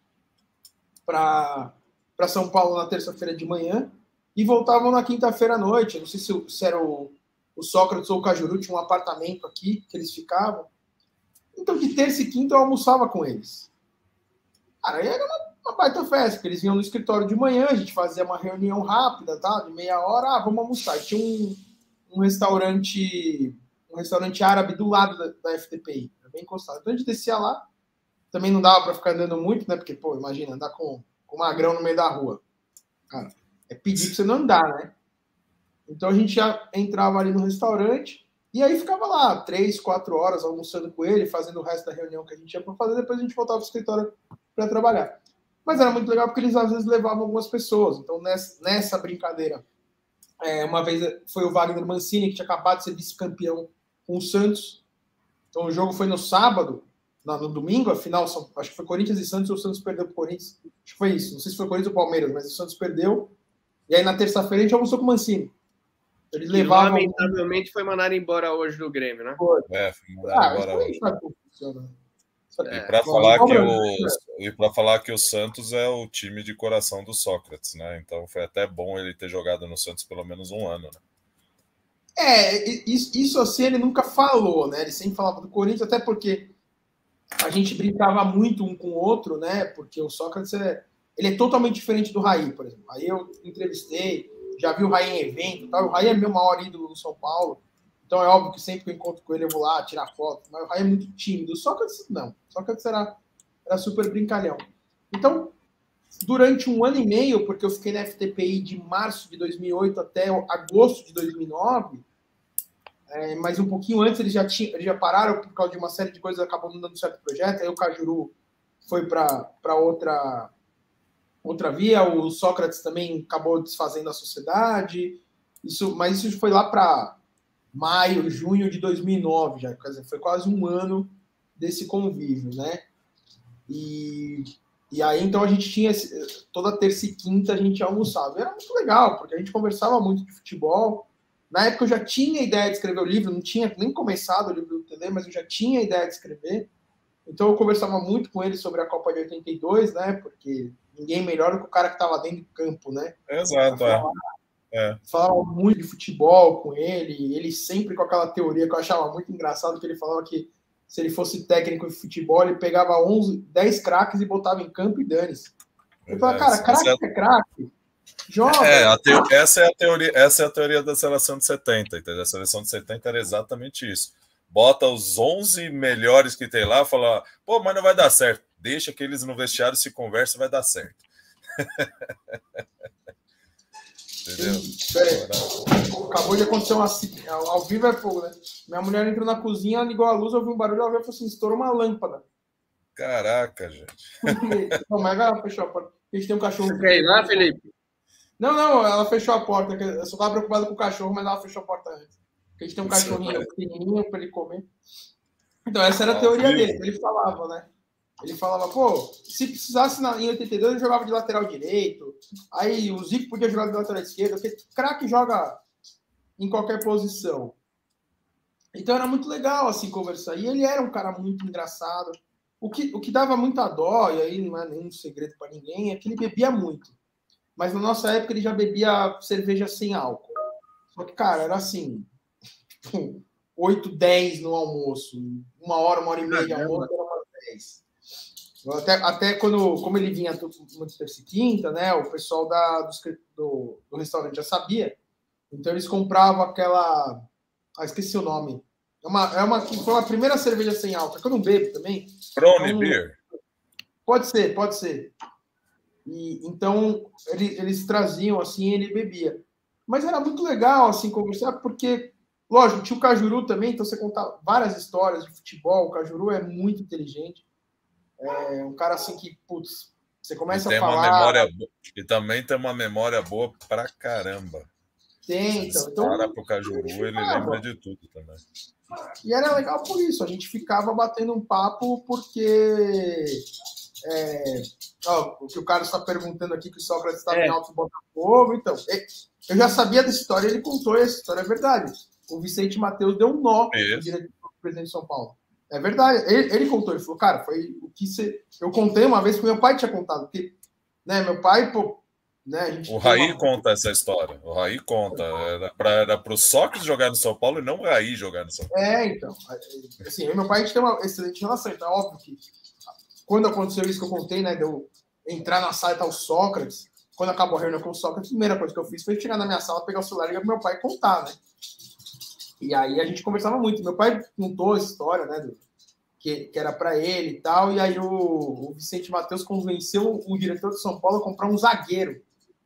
para São Paulo na terça-feira de manhã e voltavam na quinta-feira à noite. Não sei se, se era o, o Sócrates ou o Cajuru, tinha um apartamento aqui que eles ficavam. Então, de terça e quinta, eu almoçava com eles. Cara, aí era uma, uma baita festa, porque eles vinham no escritório de manhã, a gente fazia uma reunião rápida, tá? De meia hora, ah, vamos almoçar. E tinha um, um restaurante... um restaurante árabe do lado da, da F T P I, bem encostado. Então a gente descia lá, também não dava para ficar andando muito, né? Porque, pô, imagina, andar com, com magrão no meio da rua. Cara, é pedir para você não andar, né? Então a gente já entrava ali no restaurante e aí ficava lá três, quatro horas almoçando com ele, fazendo o resto da reunião que a gente tinha para fazer, depois a gente voltava para o escritório para trabalhar. Mas era muito legal porque eles às vezes levavam algumas pessoas. Então nessa, nessa brincadeira, é, uma vez foi o Wagner Mancini, que tinha acabado de ser vice-campeão com o Santos, Então o jogo foi no sábado, no, no domingo, a final, acho que foi Corinthians e Santos, ou o Santos perdeu pro Corinthians. Acho que foi isso. Não sei se foi Corinthians ou Palmeiras, mas o Santos perdeu. E aí na terça-feira a gente almoçou com o Mancini. Eles que levavam. Lamentavelmente foi mandado embora hoje do Grêmio, né? É, foi mandado Ah, embora hoje. sabe como funciona. E para falar, que o, e para falar que o Santos é o time de coração do Sócrates, né? Então foi até bom ele ter jogado no Santos pelo menos um ano, né? É, isso, isso assim ele nunca falou, né? Ele sempre falava do Corinthians, até porque a gente brincava muito um com o outro, né? Porque o Sócrates é, ele é totalmente diferente do Raí, por exemplo. Aí eu entrevistei, já vi o Raí em evento, tal. O Raí é meu maior ídolo no São Paulo. Então é óbvio que sempre que eu encontro com ele eu vou lá tirar foto, mas o Raí é muito tímido. O Sócrates não. O Sócrates era, era super brincalhão. Então, durante um ano e meio, porque eu fiquei na F T P I de março de dois mil e oito até agosto de dois mil e nove, é, mas um pouquinho antes eles já, tinham, eles já pararam por causa de uma série de coisas, acabou não dando certo o projeto, aí o Cajuru foi para outra, outra via, o Sócrates também acabou desfazendo a sociedade, isso, mas isso foi lá para maio, junho de dois mil e nove, já, quer dizer, foi quase um ano desse convívio, né? E, e aí, então, a gente tinha, esse, toda terça e quinta a gente almoçava. E era muito legal, porque a gente conversava muito de futebol. Na época eu já tinha ideia de escrever o livro, não tinha nem começado o livro do T D, mas eu já tinha ideia de escrever. Então eu conversava muito com ele sobre a Copa de oitenta e dois, né? Porque ninguém melhor do que o cara que estava dentro do campo, né? Exato, é. É. Falava muito de futebol com ele, ele sempre com aquela teoria que eu achava muito engraçado, que ele falava que se ele fosse técnico de futebol, ele pegava onze, dez craques e botava em campo e dane-se. Eu falava, cara, craque é, é craque. Joga. É, a teo... essa, é a teoria, essa é a teoria da seleção de setenta, entendeu? A seleção de setenta era exatamente isso. Bota os onze melhores que tem lá e fala, pô, mas não vai dar certo. Deixa que eles no vestiário se conversam, vai dar certo. Entendeu? É, acabou de acontecer uma ao, ao vivo é fogo, né? Minha mulher entrou na cozinha, ligou a luz, ouviu um barulho, ela veio e falou assim: estourou uma lâmpada. Caraca, gente. Não, mas ela fechou a porta. A gente tem um cachorro. Você quer ir lá, Felipe? Não, não, ela fechou a porta. Eu só estava preocupado com o cachorro, mas ela fechou a porta antes. Porque a gente tem um Isso cachorrinho é. pequenininho para ele comer. Então, essa era a teoria ah, dele. Ele falava, né? Ele falava, pô, se precisasse na, em oitenta e dois, ele jogava de lateral direito. Aí o Zico podia jogar de lateral esquerdo, porque craque joga em qualquer posição. Então era muito legal, assim, conversar. E ele era um cara muito engraçado. O que, o que dava muita dó, e aí não é nenhum segredo para ninguém, é que ele bebia muito. Mas na nossa época ele já bebia cerveja sem álcool. Só que, cara, era assim, oito, dez no almoço. Uma hora, uma hora e meia de almoço, era umas dez. Até, até quando, como ele vinha muito terça e quinta, né, o pessoal da, do, do, do restaurante já sabia. Então eles compravam aquela... Ah, esqueci o nome. É uma, é uma, foi a primeira cerveja sem álcool, que eu não bebo também. Brownie então, Beer. Pode ser, pode ser. E, então ele, eles traziam assim, ele bebia. Mas era muito legal assim conversar, porque, lógico, tinha o Cajuru também, então você conta várias histórias de futebol. O Cajuru é muito inteligente. É um cara assim que, putz, você começa e a falar... Uma memória, e também tem uma memória boa pra caramba. Tem, então. então para pro Cajuru, ele lembra de tudo também. E era legal por isso, a gente ficava batendo um papo, porque... É, ó, o que o Carlos está perguntando aqui, que o Sócrates estava é. em Alto Botafogo, então... Eu já sabia dessa história, ele contou, essa história é verdade. O Vicente Matheus deu um nó no diretor do presidente de São Paulo. É verdade, ele, ele contou, ele falou, cara, foi o que você... Eu contei uma vez que meu pai tinha contado, porque, né, meu pai, pô, né, a gente o Raí uma... conta essa história, o Raí conta, era para o Sócrates jogar no São Paulo e não o Raí jogar no São Paulo. É, então, assim, eu e meu pai, a gente tem uma excelente relação, então é óbvio que quando aconteceu isso que eu contei, né, de eu entrar na sala e tal, o Sócrates, quando acabou a reunião com o Sócrates, a primeira coisa que eu fiz foi chegar na minha sala, pegar o celular e ligar pro meu pai e contar, né. E aí a gente conversava muito. Meu pai contou essa história, né, do, que, que era para ele e tal, e aí o, o Vicente Matheus convenceu o diretor de São Paulo a comprar um zagueiro.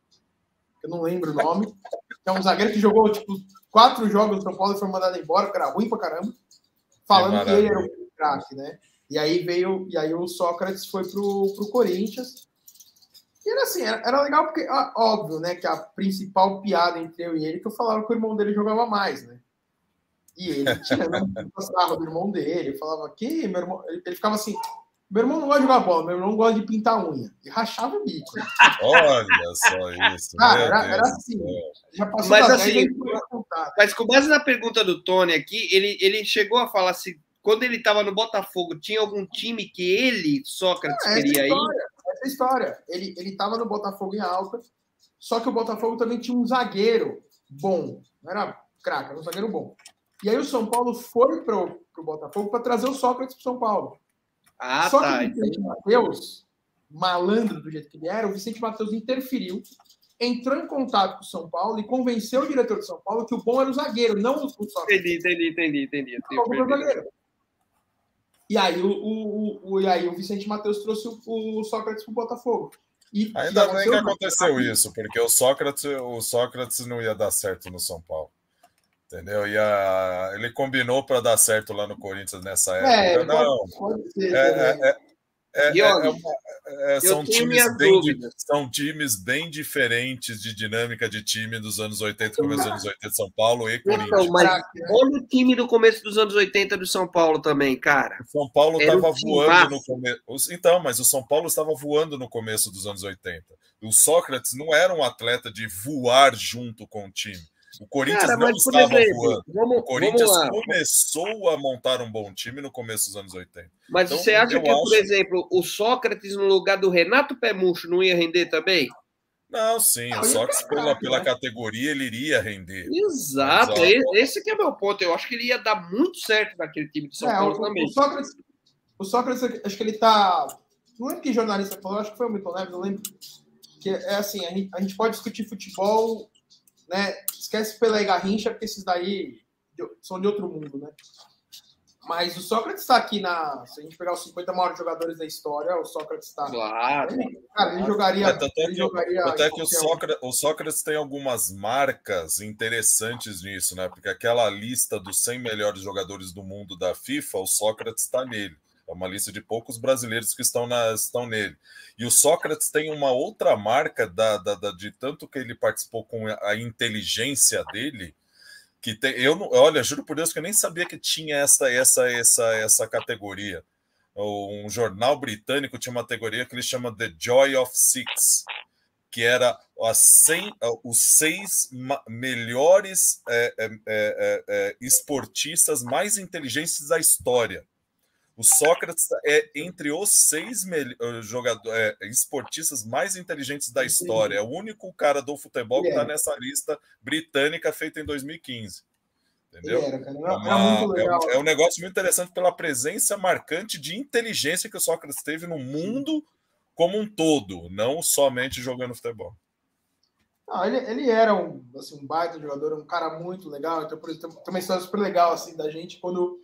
Eu não lembro o nome. É um zagueiro que jogou, tipo, quatro jogos no São Paulo e foi mandado embora, que era ruim pra caramba, falando que, que ele era o craque, né. E aí veio, e aí o Sócrates foi pro, pro Corinthians. E era assim, era, era legal porque, óbvio, né, que a principal piada entre eu e ele, que eu falava que o irmão dele jogava mais, né. E ele tirando um sarro do irmão dele, falava que meu irmão. Ele, ele ficava assim: meu irmão não gosta de jogar bola, meu irmão gosta de pintar unha. E rachava o bico. Né? Olha só isso. Ah, era, era assim. Já passou mas, da assim, dez, mas com base na pergunta do Tony aqui, ele, ele chegou a falar assim: quando ele estava no Botafogo, tinha algum time que ele, Sócrates, ah, queria ir? ir? Essa é a história. Ele estava no Botafogo em alta, só que o Botafogo também tinha um zagueiro bom. Não era craque, era um zagueiro bom. E aí o São Paulo foi pro, pro Botafogo para trazer o Sócrates pro São Paulo. Ah, Só tá. que o Vicente Matheus, malandro do jeito que ele era, o Vicente Matheus interferiu, entrou em contato com o São Paulo e convenceu o diretor de São Paulo que o bom era o zagueiro, não o Sócrates. Entendi, entendi, entendi, entendi. entendi. E aí o, o, o, e aí o Vicente Matheus trouxe o, o Sócrates pro Botafogo. E, Ainda bem que aconteceu isso, porque o Sócrates, o Sócrates não ia dar certo no São Paulo. Entendeu? E a, ele combinou para dar certo lá no Corinthians nessa época. É, não, pode, pode ser, é, é, é, é, uma, é, são, times bem, são times bem diferentes de dinâmica de time dos anos oitenta, começo dos anos oitenta, São Paulo e Corinthians. Então, mas olha o time do começo dos anos oitenta do São Paulo também, cara. O São Paulo estava voando no começo. Então, mas o São Paulo estava voando no começo dos anos oitenta. O Sócrates não era um atleta de voar junto com o time. O Corinthians Cara, não estava exemplo, voando. Vamos, o Corinthians começou a montar um bom time no começo dos anos oitenta. Mas então, você acha que, acho... por exemplo, o Sócrates no lugar do Renato Pé Murcho não ia render também? Não, sim. O Sócrates, pela, pela categoria, ele iria render. Exato. Mas, ó, esse que é meu ponto. Eu acho que ele ia dar muito certo naquele time de São é, Paulo o, também. O Sócrates, o Sócrates, acho que ele tá... Não lembro que jornalista falou, acho que foi o Milton Neves, não lembro. Que é assim, a gente, a gente pode discutir futebol... Né? Esquece Pelé e Garrincha, porque esses daí são de outro mundo, né? Mas o Sócrates está aqui na... Se a gente pegar os cinquenta maiores jogadores da história, o Sócrates está... Claro. Ele, cara, ele jogaria... Até ele que, jogaria até que o, Sócrates, o Sócrates tem algumas marcas interessantes nisso, né? Porque aquela lista dos cem melhores jogadores do mundo da FIFA, o Sócrates está nele. É uma lista de poucos brasileiros que estão, na, estão nele. E o Sócrates tem uma outra marca da, da, da, de tanto que ele participou com a inteligência dele, que tem, eu não, olha, juro por Deus que eu nem sabia que tinha essa, essa, essa, essa categoria. Um jornal britânico tinha uma categoria que ele chama The Joy of Six, que era as cem, os seis melhores é, é, é, é, esportistas mais inteligentes da história. O Sócrates é entre os seis jogadores, é, esportistas mais inteligentes da história. É o único cara do futebol que está nessa lista britânica feita em dois mil e quinze. Entendeu? Era, cara. Era, era muito legal. É, um, é um negócio muito interessante pela presença marcante de inteligência que o Sócrates teve no mundo como um todo, não somente jogando futebol. Não, ele, ele era um, assim, um baita jogador, um cara muito legal. Então, por exemplo, tem uma história super legal assim, da gente quando...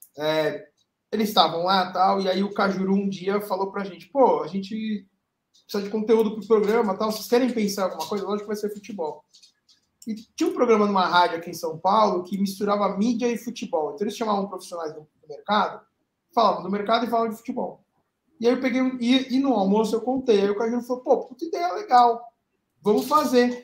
É, eles estavam lá e tal, e aí o Cajuru um dia falou pra gente, pô, a gente precisa de conteúdo pro programa tal, vocês querem pensar alguma coisa? Lógico que vai ser futebol. E tinha um programa numa rádio aqui em São Paulo que misturava mídia e futebol. Então eles chamavam profissionais do, do mercado, falavam do mercado e falavam de futebol. E aí eu peguei, e, e no almoço eu contei, aí o Cajuru falou, pô, puta ideia legal, vamos fazer.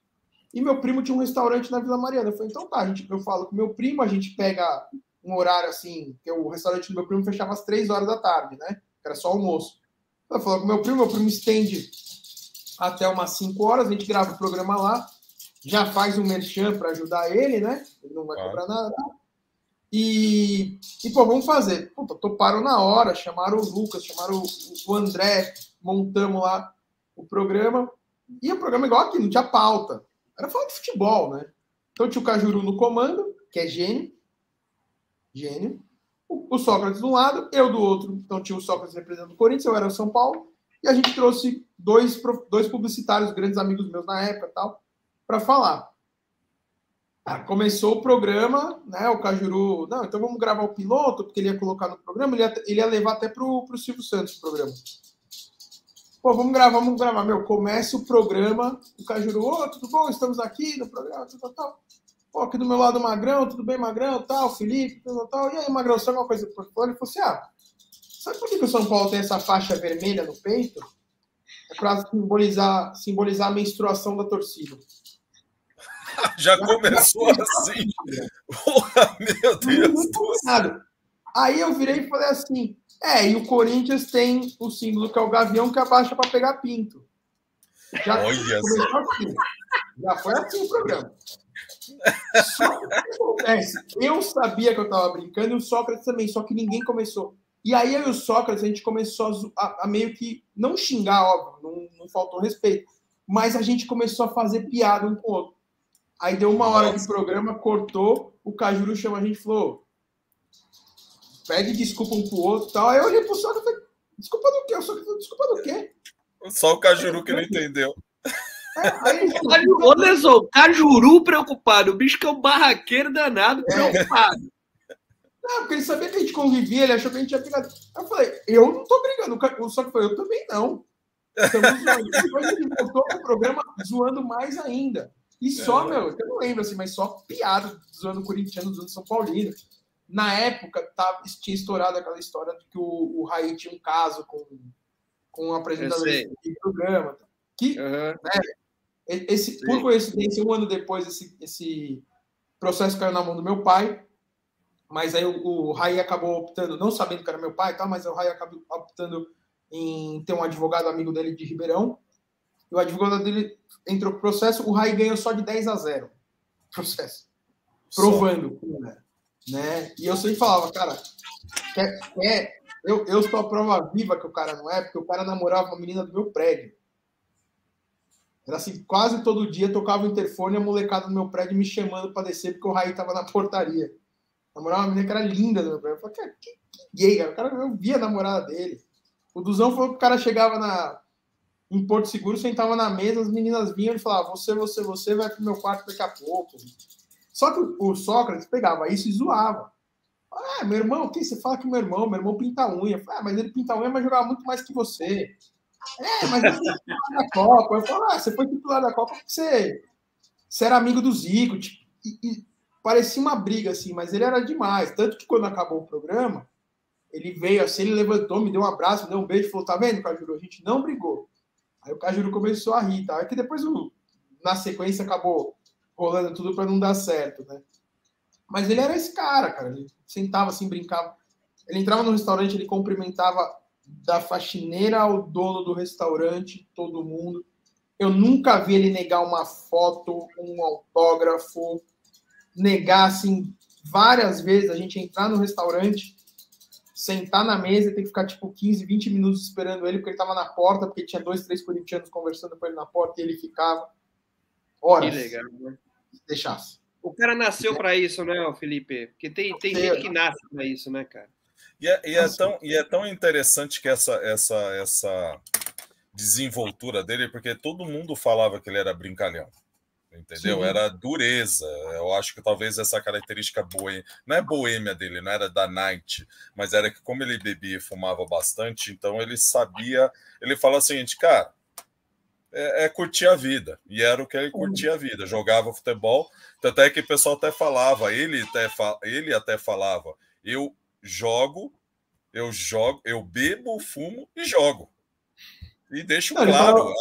E meu primo tinha um restaurante na Vila Mariana. Eu falei, então tá, a gente, eu falo com meu primo, a gente pega... um horário assim, que o restaurante do meu primo fechava às três horas da tarde, né? Era só almoço. Eu falei com meu primo, meu primo estende até umas cinco horas, a gente grava o programa lá, já faz um merchan para ajudar ele, né? Ele não vai cobrar nada. E, e pô, vamos fazer. Puta, toparam na hora, chamaram o Lucas, chamaram o, o André, montamos lá o programa. E o programa igual aqui, não tinha pauta. Era falar de futebol, né? Então tinha o Cajuru no comando, que é gênio. Gênio. O, o Sócrates de um lado, eu do outro. Então tinha o Sócrates representando o Corinthians, eu era o São Paulo. E a gente trouxe dois, dois publicitários, grandes amigos meus na época e tal, para falar. Ah, começou o programa, né? O Cajuru, não, então vamos gravar o piloto, porque ele ia colocar no programa, ele ia, ele ia levar até pro, pro Silvio Santos o programa. Pô, vamos gravar, vamos gravar. Meu, começa o programa, o Cajuru, ô, oh, tudo bom? Estamos aqui no programa, tal, tal. Pô, aqui do meu lado o Magrão, tudo bem, Magrão, tal, Felipe, tal, tal. E aí, Magrão, sabe uma coisa por fora? Ele falou assim, ah, sabe por que, que o São Paulo tem essa faixa vermelha no peito? É para simbolizar, simbolizar a menstruação da torcida. Já começou assim. Porra, meu Deus do céu. Aí eu virei e falei assim, é, e o Corinthians tem o símbolo que é o gavião que abaixa para pegar pinto. Já Olha começou assim. Já foi assim o programa. Só que acontece, eu sabia que eu estava brincando e o Sócrates também, só que ninguém começou. E aí eu e o Sócrates, a gente começou a, a, a meio que, não xingar, óbvio, não, não faltou respeito, mas a gente começou a fazer piada um com o outro. Aí deu uma hora de programa, cortou, o Cajuru chama a gente e falou, pede desculpa um pro outro e tal. Aí eu olhei pro Sócrates e falei, desculpa do quê? O Sócrates falou, desculpa do quê? Só o Cajuru que não entendeu. Ô, Lesão, Cajuru preocupado. O bicho que é um barraqueiro danado, preocupado. Não, porque ele sabia que a gente convivia, ele achou que a gente ia brigar. Eu falei, eu não tô brigando. O Sócrates falou, eu também não. Estamos zoando. Depois ele voltou pro programa zoando mais ainda. E só, é. meu, eu não lembro assim, mas só piada, zoando corintiano, zoando São Paulino. Na época, tava, tinha estourado aquela história de que o, o Raí tinha um caso com, com um apresentador de programa. Que, uhum. né, esse, por coincidência, um ano depois, esse, esse processo caiu na mão do meu pai, mas aí o, o Raí acabou optando, não sabendo que era meu pai, tá, mas o Raí acabou optando em ter um advogado amigo dele de Ribeirão, e o advogado dele entrou pro processo, o Raí ganhou só de dez a zero processo, provando, né? E eu sempre falava, cara, quer, quer, eu, eu sou a prova viva que o cara não é, porque o cara namorava uma menina do meu prédio. Era assim, quase todo dia tocava o interfone e a molecada do meu prédio me chamando para descer, porque o Raí tava na portaria. Namorava uma menina que era linda do meu prédio. Eu falei, cara, que, que gay, cara. O cara, eu via a namorada dele. O Duzão falou que o cara chegava na, em Porto Seguro, sentava na mesa, as meninas vinham e falavam, você, você, você vai pro meu quarto daqui a pouco. Só que o Sócrates pegava isso e zoava. Ah, meu irmão, o que você fala que meu irmão? Meu irmão pinta unha. Eu falei, ah, mas ele pinta unha, mas jogava muito mais que você. É, mas você foi titular da Copa. Eu falo, ah, você foi titular da Copa porque você, você era amigo do Zico. Tipo, e, e parecia uma briga, assim, mas ele era demais. Tanto que quando acabou o programa, ele veio assim, ele levantou, me deu um abraço, me deu um beijo e falou, tá vendo, Cajuru? A gente não brigou. Aí o Cajuru começou a rir, tá? É que depois, na sequência, acabou rolando tudo para não dar certo, né? Mas ele era esse cara, cara. Ele sentava assim, brincava. Ele entrava no restaurante, ele cumprimentava da faxineira ao dono do restaurante, todo mundo. Eu nunca vi ele negar uma foto, um autógrafo, negar, assim, várias vezes a gente entrar no restaurante, sentar na mesa e ter que ficar, tipo, quinze, vinte minutos esperando ele, porque ele estava na porta, porque tinha dois, três corintianos conversando com ele na porta e ele ficava horas. Que legal, né? Deixasse. O cara nasceu para isso, né, Felipe? Porque tem, tem gente que nasce para isso, né, cara? E é, e, é tão, e é tão interessante que essa, essa, essa desenvoltura dele, porque todo mundo falava que ele era brincalhão, entendeu? Sim. Era dureza. Eu acho que talvez essa característica boêmia, não é boêmia dele, não era da night, mas era que como ele bebia e fumava bastante, então ele sabia, ele fala o seguinte, cara, é, é curtir a vida, e era o que ele curtia a vida, jogava futebol, tanto é que o pessoal até falava, ele até, ele até falava, eu jogo, eu jogo, eu bebo, fumo e jogo. E deixo não, claro. Ele, falava...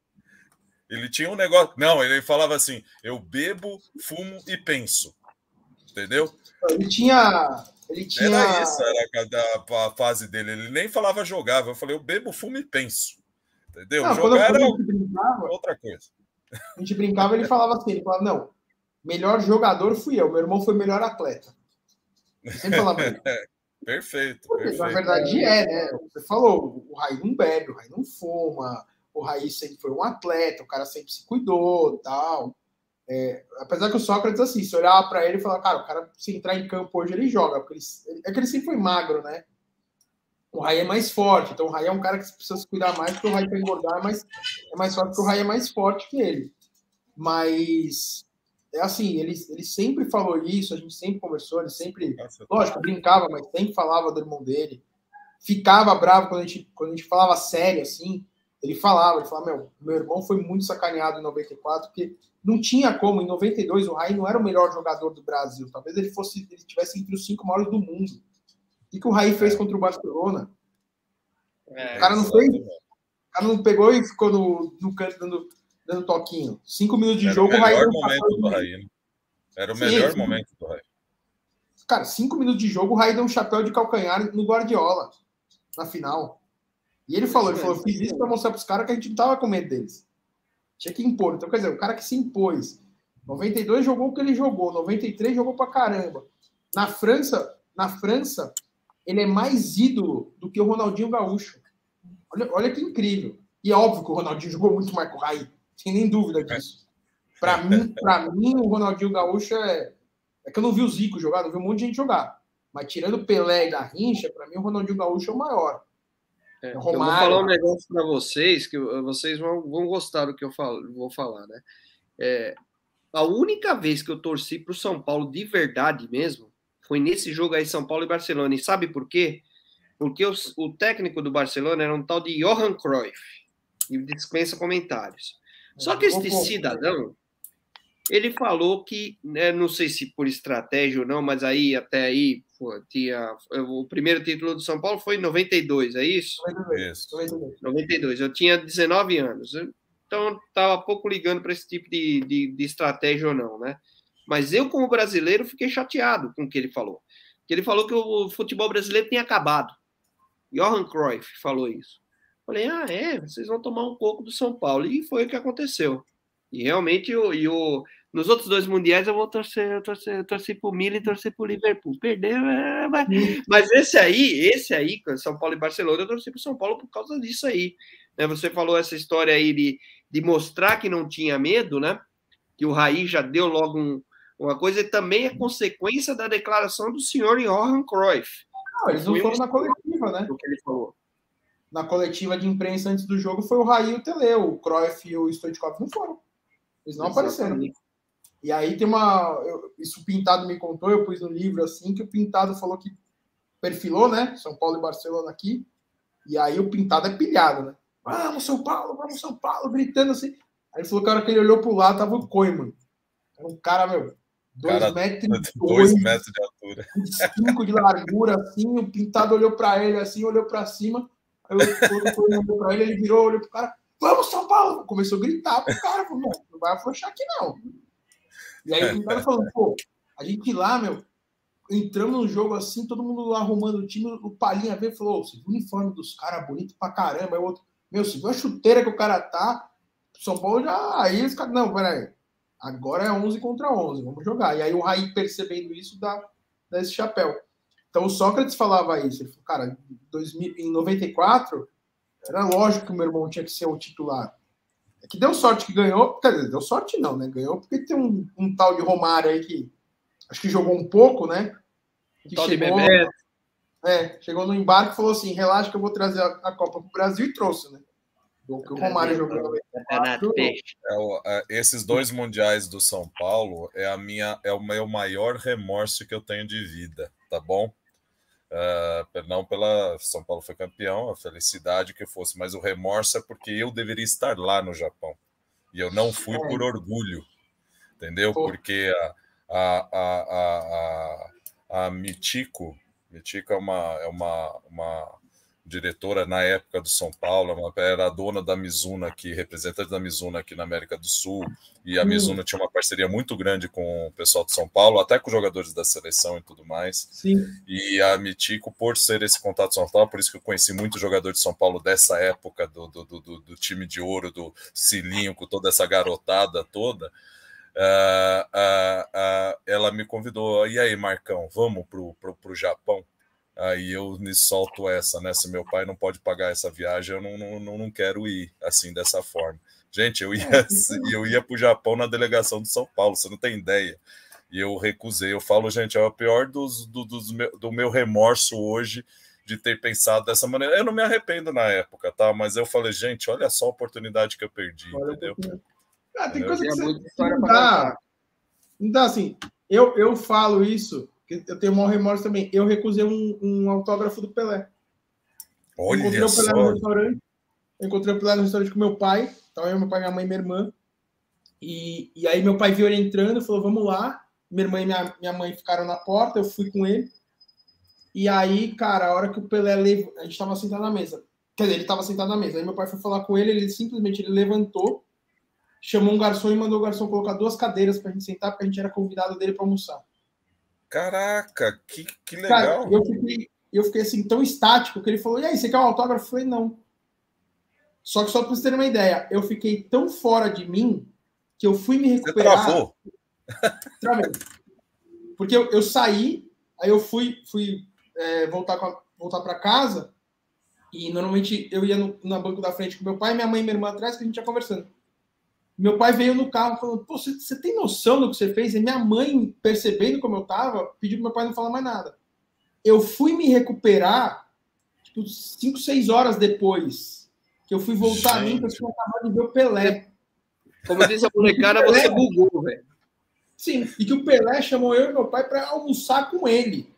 ele tinha um negócio. Não, ele falava assim: eu bebo, fumo e penso. Entendeu? Ele tinha. Ele tinha... Era isso, era a, a fase dele. Ele nem falava jogava. Eu falei, eu bebo, fumo e penso. Entendeu? Não, jogar era brincava, outra coisa. A gente brincava, ele falava assim: ele falava, não, melhor jogador fui eu, meu irmão foi melhor atleta. Sempre falava isso. Perfeito, Porque, perfeito. na verdade é, né? Você falou, o Raí não bebe, o Raí não fuma, o Raí sempre foi um atleta, o cara sempre se cuidou, tal. É, apesar que o Sócrates, assim, se olhava para ele e falava, cara, o cara, se entrar em campo hoje, ele joga, porque ele, é que ele sempre foi magro, né? O Raí é mais forte, então o Raí é um cara que precisa se cuidar mais, porque o Raí para engordar é mais, é mais forte, porque o Raí é mais forte que ele. Mas... É assim, ele, ele sempre falou isso, a gente sempre conversou, ele sempre, Nossa, lógico, brincava, mas sempre falava do irmão dele. Ficava bravo quando a gente, quando a gente falava sério, assim, ele falava, ele falava, meu, meu irmão foi muito sacaneado em noventa e quatro, porque não tinha como, em noventa e dois o Raí não era o melhor jogador do Brasil, talvez ele fosse, ele estivesse entre os cinco maiores do mundo. O que o Raí fez contra o Barcelona? É, o cara não fez, o cara não pegou e ficou no, no canto dando... dando toquinho. Cinco minutos de Era jogo, o melhor o momento Raí do Raí. Né? Era o sim, melhor sim. momento do Raí. Cara, cinco minutos de jogo, o Raí deu um chapéu de calcanhar no Guardiola, na final. E ele falou, ele falou, eu fiz isso para mostrar para os caras que a gente não tava com medo deles. Tinha que impor. Então, quer dizer, o cara que se impôs. noventa e dois jogou o que ele jogou, noventa e três jogou pra caramba. Na França, na França, ele é mais ídolo do que o Ronaldinho Gaúcho. Olha, olha que incrível. E é óbvio que o Ronaldinho jogou muito mais que o Raí, sem nem dúvida disso. Para mim, para mim, o Ronaldinho Gaúcho é... é que eu não vi o Zico jogar, não vi um monte de gente jogar. Mas tirando o Pelé e Garrincha, para mim o Ronaldinho Gaúcho é o maior. É, é o eu vou falar um negócio para vocês, que vocês vão, vão gostar do que eu falo, vou falar, né? É, a única vez que eu torci para o São Paulo de verdade mesmo foi nesse jogo aí, São Paulo e Barcelona. E sabe por quê? Porque o, o técnico do Barcelona era um tal de Johan Cruyff. E dispensa comentários. Só que este cidadão, ele falou que, né, não sei se por estratégia ou não, mas aí, até aí, pô, tinha, o primeiro título do São Paulo foi em noventa e dois, é isso? Isso. noventa e dois. Eu tinha dezenove anos. Então, estava pouco ligando para esse tipo de, de, de estratégia ou não, né? Mas eu, como brasileiro, fiquei chateado com o que ele falou. Porque ele falou que o futebol brasileiro tinha acabado. Johan Cruyff falou isso. Falei, ah, é? Vocês vão tomar um pouco do São Paulo. E foi o que aconteceu. E realmente, eu, eu, nos outros dois mundiais, eu vou torcer, eu torcer, eu torcer pro Milan e torcer pro Liverpool. Perdeu, é, mas, mas esse aí, esse aí, São Paulo e Barcelona, eu torci pro São Paulo por causa disso aí. Né? Você falou essa história aí de, de mostrar que não tinha medo, né? Que o Raí já deu logo um, uma coisa, e também é consequência da declaração do senhor Johan Cruyff. Não, eles não foram um na coletiva, né? O que ele falou. Na coletiva de imprensa antes do jogo foi o Raí e o Tele, o Cruyff e o Stoichkov não foram. Eles não Exatamente. apareceram. E aí tem uma... Eu, isso o Pintado me contou, eu pus no livro assim, que o Pintado falou que perfilou, né? São Paulo e Barcelona aqui. E aí o Pintado é pilhado, né? Vamos, São Paulo, vamos, São Paulo, gritando assim. Aí ele falou que a hora que ele olhou pro lado, tava o Koeman. Era um cara, meu, dois cara, metros e dois metros de altura. Cinco de largura, assim. O Pintado olhou para ele assim, olhou para cima. Aí o Koeman olhou para ele, ele virou, olhou pro cara. Vamos, São Paulo! Começou a gritar pro cara. Falou, não vai afrouxar aqui, não. E aí o cara falou, pô, a gente lá, meu, entramos no jogo assim, todo mundo lá arrumando o time, o Palhinha veio e falou, você viu o uniforme dos caras, bonito pra caramba. Aí o outro, meu, você viu a chuteira que o cara tá? São Paulo já... Aí eles caras, não, peraí. Agora é onze contra onze, vamos jogar. E aí o Raí, percebendo isso, dá, dá esse chapéu. Então o Sócrates falava isso. Ele falou, cara, dois mil, em noventa e quatro... Era lógico que o meu irmão tinha que ser o titular. É que deu sorte que ganhou. Quer dizer, deu sorte não, né? Ganhou porque tem um, um tal de Romário aí que acho que jogou um pouco, né? Que tal chegou, de Bebeto. É, chegou no embarque e falou assim, relaxa que eu vou trazer a, a Copa pro Brasil e trouxe, né? Porque o Romário jogou noventa e quatro. É, o, é, esses dois mundiais do São Paulo é, a minha, é o meu maior remorso que eu tenho de vida, tá bom? Uh, não pela São Paulo foi campeão, a felicidade que fosse, mas o remorso é porque eu deveria estar lá no Japão e eu não fui por orgulho, entendeu? Porque a, a, a, a, a, a Michiko, Michiko é uma, é uma, uma diretora na época do São Paulo, uma, era a dona da Mizuno aqui, representante da Mizuno aqui na América do Sul, e a hum. Mizuno tinha uma parceria muito grande com o pessoal de São Paulo, até com os jogadores da seleção e tudo mais. Sim. E a Michiko, por ser esse contato de São Paulo, por isso que eu conheci muito jogador de São Paulo dessa época, do, do, do, do time de ouro, do Cilinho, com toda essa garotada toda, uh, uh, uh, ela me convidou, e aí, Marcão, vamos pro, pro, pro Japão? Aí eu me solto essa, né? Se meu pai não pode pagar essa viagem, eu não, não, não quero ir assim, dessa forma. Gente, eu ia, eu ia para o Japão na delegação de São Paulo, você não tem ideia. E eu recusei. Eu falo, gente, é o pior dos, do, dos meu, do meu remorso hoje de ter pensado dessa maneira. Eu não me arrependo na época, tá? Mas eu falei, gente, olha só a oportunidade que eu perdi, olha, entendeu? Ah, tem coisa que você não dá. Não dá assim. Eu, eu falo isso... Eu tenho um mau remorso também. Eu recusei um, um autógrafo do Pelé. Olha encontrei o Pelé só. no restaurante. Eu encontrei o Pelé no restaurante com meu pai. Então eu, meu pai, minha mãe e minha irmã. E, e aí meu pai viu ele entrando e falou, vamos lá. Minha irmã e minha, minha mãe ficaram na porta. Eu fui com ele. E aí, cara, a hora que o Pelé levou... A gente estava sentado na mesa. Quer dizer, ele estava sentado na mesa. Aí meu pai foi falar com ele. Ele simplesmente ele levantou. chamou um garçom e mandou o garçom colocar duas cadeiras pra gente sentar, porque a gente era convidado dele para almoçar. Caraca, que, que legal. Cara, eu fiquei, eu fiquei assim, tão estático, que ele falou, e aí, você quer um autógrafo? Eu falei, não. Só que só para vocês terem uma ideia, eu fiquei tão fora de mim que eu fui me recuperar. Você travou? Travei. Porque eu, eu saí, aí eu fui, fui é, voltar, com voltar para casa, e normalmente eu ia no, na banco da frente com meu pai, minha mãe e minha irmã atrás, que a gente ia conversando. Meu pai veio no carro falando, pô, você, você tem noção do que você fez? E minha mãe, percebendo como eu tava, pediu pro meu pai não falar mais nada. Eu fui me recuperar, tipo, cinco, seis horas depois, que eu fui voltar a mim, porque eu tinha acabado de ver o Pelé. Como disse a molecada, você bugou, velho. Sim, e que o Pelé chamou eu e meu pai para almoçar com ele.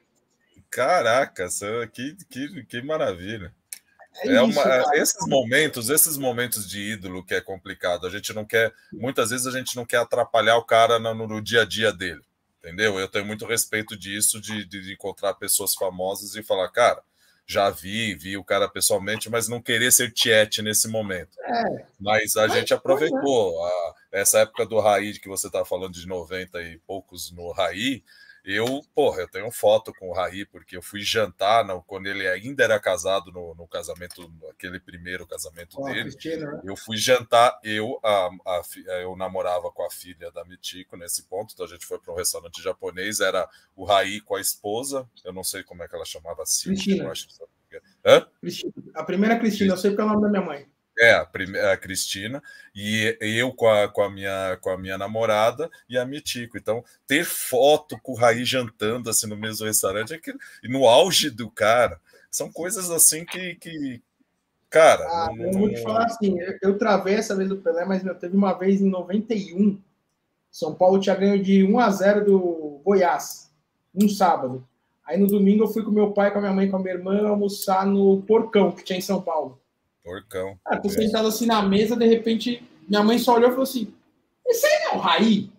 Caraca, que, que, que maravilha. É é isso, uma, esses momentos, esses momentos de ídolo que é complicado. A gente não quer, muitas vezes a gente não quer atrapalhar o cara no, no dia a dia dele, entendeu? Eu tenho muito respeito disso, de, de encontrar pessoas famosas e falar, cara, já vi, vi o cara pessoalmente, mas não querer ser tiete nesse momento. É. Mas a mas, gente aproveitou a, essa época do Raí, que você está falando de noventa e poucos no Raí. Eu, porra, eu tenho foto com o Raí, porque eu fui jantar no, quando ele ainda era casado no, no casamento, aquele primeiro casamento oh, dele. Cristina, né? Eu fui jantar, eu, a, a, eu namorava com a filha da Mitiko nesse ponto, então a gente foi para um restaurante japonês, era o Raí com a esposa, eu não sei como é que ela chamava, Cristina. Eu acho que... Hã? Cristina. A primeira Cristina, eu sei porque é o nome da minha mãe. É, a, primeira, a Cristina, e eu com a, com, a minha, com a minha namorada e a Mitiko. Então, ter foto com o Raí jantando assim no mesmo restaurante, é que, e no auge do cara, são coisas assim que, que cara... Ah, não, eu vou te falar assim, eu, eu travei essa vez do Pelé, mas meu, teve uma vez em noventa e um, São Paulo tinha ganho de um a zero do Goiás, um sábado. Aí no domingo eu fui com meu pai, com a minha mãe e com a minha irmã almoçar no Porcão, que tinha em São Paulo. Porcão. Ah, tô sentado assim na mesa, de repente, minha mãe só olhou e falou assim: esse aí não é o Raí?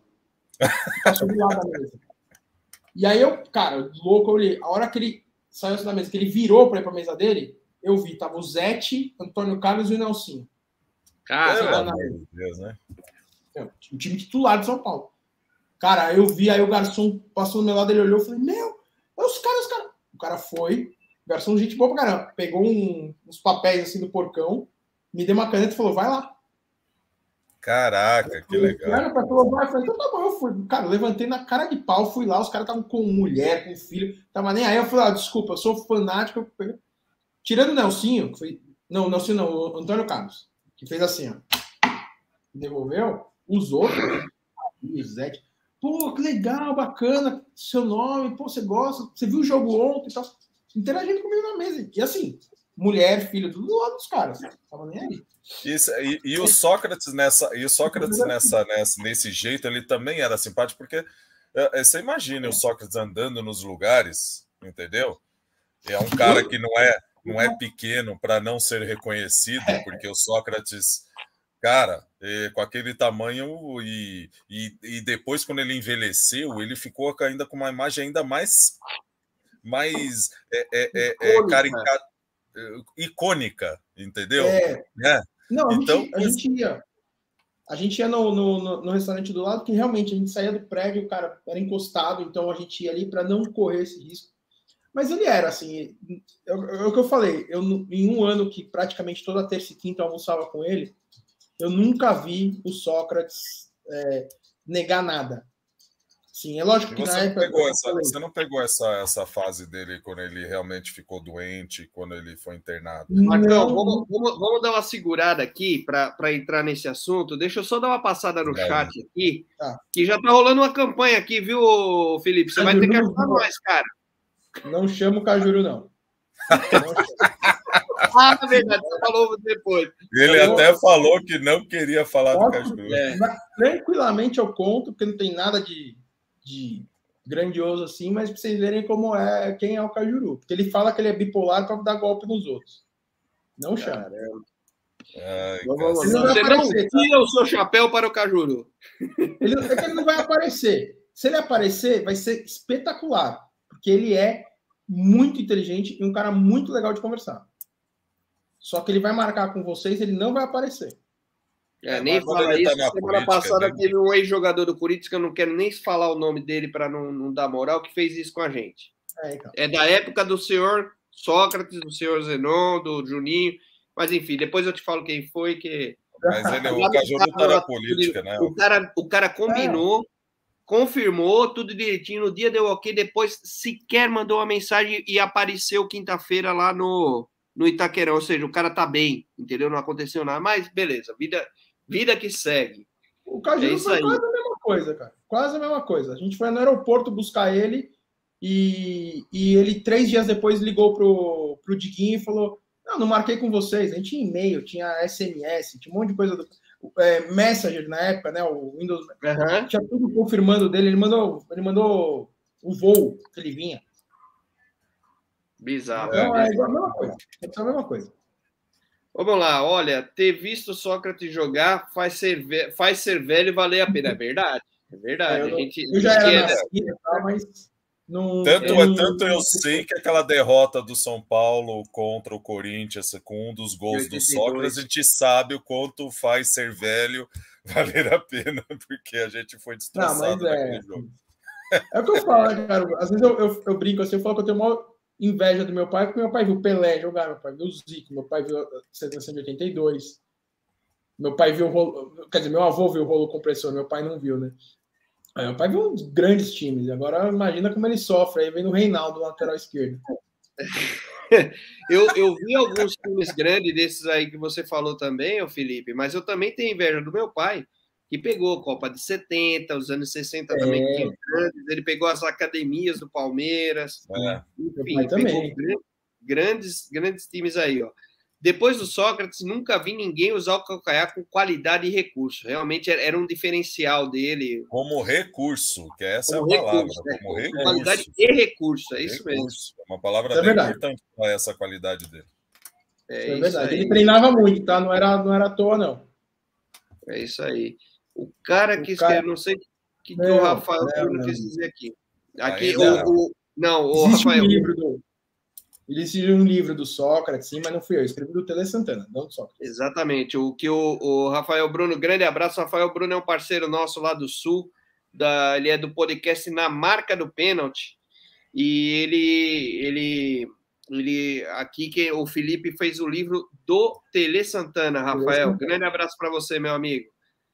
Passou do lado da mesa. E aí eu, cara, louco, eu olhei. A hora que ele saiu assim da mesa, que ele virou para ir pra mesa dele, eu vi, tava o Zete, Antônio Carlos e o Nelsinho. Cara, meu Deus, né? O time titular de São Paulo. Cara, eu vi, aí o garçom passou do meu lado, ele olhou e falei: meu, os caras, os caras. O cara foi. Garçom, gente boa pra caramba. Pegou um, uns papéis assim do Porcão, me deu uma caneta e falou, vai lá. Caraca, que legal. Eu falou, vai. Eu falei, então tá bom, eu fui. Cara, eu levantei na cara de pau, fui lá, os caras estavam com mulher, com filho, tava nem aí. Eu falei, ah, desculpa, eu sou fanático. Tirando o Nelsinho, que foi. Não, o Nelsinho não, o Antônio Carlos, que fez assim, ó. Devolveu, os outros, o Zé, pô, que legal, bacana, seu nome, pô, você gosta, você viu o jogo ontem e tal. Interagindo comigo na mesa. E assim, mulher, filho, tudo do lado dos caras. Tava nem aí. Isso, e, e o Sócrates, nessa, e o Sócrates nessa, nessa, nesse jeito, ele também era simpático, porque é, você imagina o Sócrates andando nos lugares, entendeu? É um cara que não é, não é pequeno para não ser reconhecido, porque o Sócrates, cara, é, com aquele tamanho, e, e, e depois, quando ele envelheceu, ele ficou ainda com uma imagem ainda mais. mais é, é, é, é, caricato, icônica, entendeu? É. É. Não, a, então, gente, a gente ia. A gente ia no, no, no restaurante do lado, que realmente a gente saía do prédio, o cara era encostado, então a gente ia ali para não correr esse risco. Mas ele era assim, é o que eu falei, eu, em um ano que praticamente toda terça e quinta eu almoçava com ele, eu nunca vi o Sócrates é, negar nada. Sim, é lógico que você na não época... Pegou essa, você não pegou essa, essa fase dele quando ele realmente ficou doente, quando ele foi internado? Marcão, vamos, vamos, vamos dar uma segurada aqui para entrar nesse assunto. Deixa eu só dar uma passada no Vai. chat aqui, tá. que já tá rolando uma campanha aqui, viu, Felipe? Você Cajuru vai ter que ajudar não. nós, cara. Não chama o Cajuru, não. não ah, na verdade, você falou depois. Ele eu até vou... falou que não queria falar Ótimo, do Cajuru. É. Tranquilamente eu conto, porque não tem nada de... de grandioso assim, mas para vocês verem como é, quem é o Cajuru. Porque ele fala que ele é bipolar para dar golpe nos outros. Não chama. Ai, não você não tira o seu chapéu para o Cajuru. Ele, é que ele não vai aparecer. Se ele aparecer, vai ser espetacular. Porque ele é muito inteligente e um cara muito legal de conversar. Só que ele vai marcar com vocês, ele não vai aparecer. É, é, nem fala isso. Tá semana passada né? Teve um ex-jogador do Corinthians, que eu não quero nem falar o nome dele para não, não dar moral, que fez isso com a gente. É, então. É da época do senhor Sócrates, do senhor Zenon, do Juninho. Mas, enfim, depois eu te falo quem foi. Que... Mas ele, o Caju não tá na política, né? O cara, o cara combinou, é. confirmou tudo direitinho. No dia deu ok, depois sequer mandou uma mensagem e apareceu quinta-feira lá no, no Itaquerão. Ou seja, o cara tá bem, entendeu? Não aconteceu nada. Mas, beleza, vida, vida que segue. O Caju é foi aí. Quase a mesma coisa, cara. Quase a mesma coisa. A gente foi no aeroporto buscar ele e, e ele, três dias depois, ligou pro, pro Diguinho e falou: Não, não marquei com vocês. A gente tinha e-mail, tinha S M S, tinha um monte de coisa do é, Messenger na época, né? O Windows. Uhum. Tinha tudo confirmando dele. Ele mandou, ele mandou o voo que ele vinha. Bizarro. Então é, é igual a mesma coisa. É a mesma coisa. Vamos lá, olha, ter visto Sócrates jogar faz ser, ve... faz ser velho valer a pena. É verdade. É verdade. É, eu, a gente, eu já era nascido, tá, mas não, tanto, eu, é, tanto eu sei que aquela derrota do São Paulo contra o Corinthians, com um dos gols do Sócrates, a gente sabe o quanto faz ser velho valer a pena, porque a gente foi destroçado não, naquele é... jogo. É o que eu falo, né, cara? Às vezes eu, eu, eu brinco assim, eu falo que eu tenho maior inveja do meu pai, porque meu pai viu Pelé jogar, meu pai viu o Zico, meu pai viu a seleção de oitenta e dois, meu pai viu o rolo, quer dizer, meu avô viu o rolo compressor, meu pai não viu, né? Aí meu pai viu uns grandes times, agora imagina como ele sofre, aí vem no Reinaldo, lateral esquerdo. eu, eu vi alguns times grandes desses aí que você falou também, ô Felipe, mas eu também tenho inveja do meu pai, que pegou a Copa de setenta, os anos sessenta é. também, que tinha grandes, ele pegou as academias do Palmeiras, é. enfim, pegou grandes, grandes times aí, ó. Depois do Sócrates, nunca vi ninguém usar o calcanhar com qualidade e recurso. Realmente era um diferencial dele. Como recurso, que essa como é a palavra. Recurso, como é, recurso. Qualidade e recurso, é isso recurso. mesmo. É uma palavra é bem verdade. importante para essa qualidade dele. É, é verdade. Aí. Ele treinava muito, tá? Não era, não era à toa, não. É isso aí. O cara que escreveu, não sei o que, que o Rafael não, não quis dizer aqui. Aqui, o, o, não, o Existe Rafael. Um livro do, ele escreveu um livro do Sócrates, sim, mas não fui eu. Eu escrevi do Tele Santana, não do Sócrates. Exatamente. O que o, o Rafael Bruno, grande abraço. O Rafael Bruno é um parceiro nosso lá do Sul. Da, ele é do podcast Na Marca do Pênalti. E ele, ele, ele aqui que o Felipe fez o livro do Tele Santana, Rafael. Grande abraço para você, meu amigo.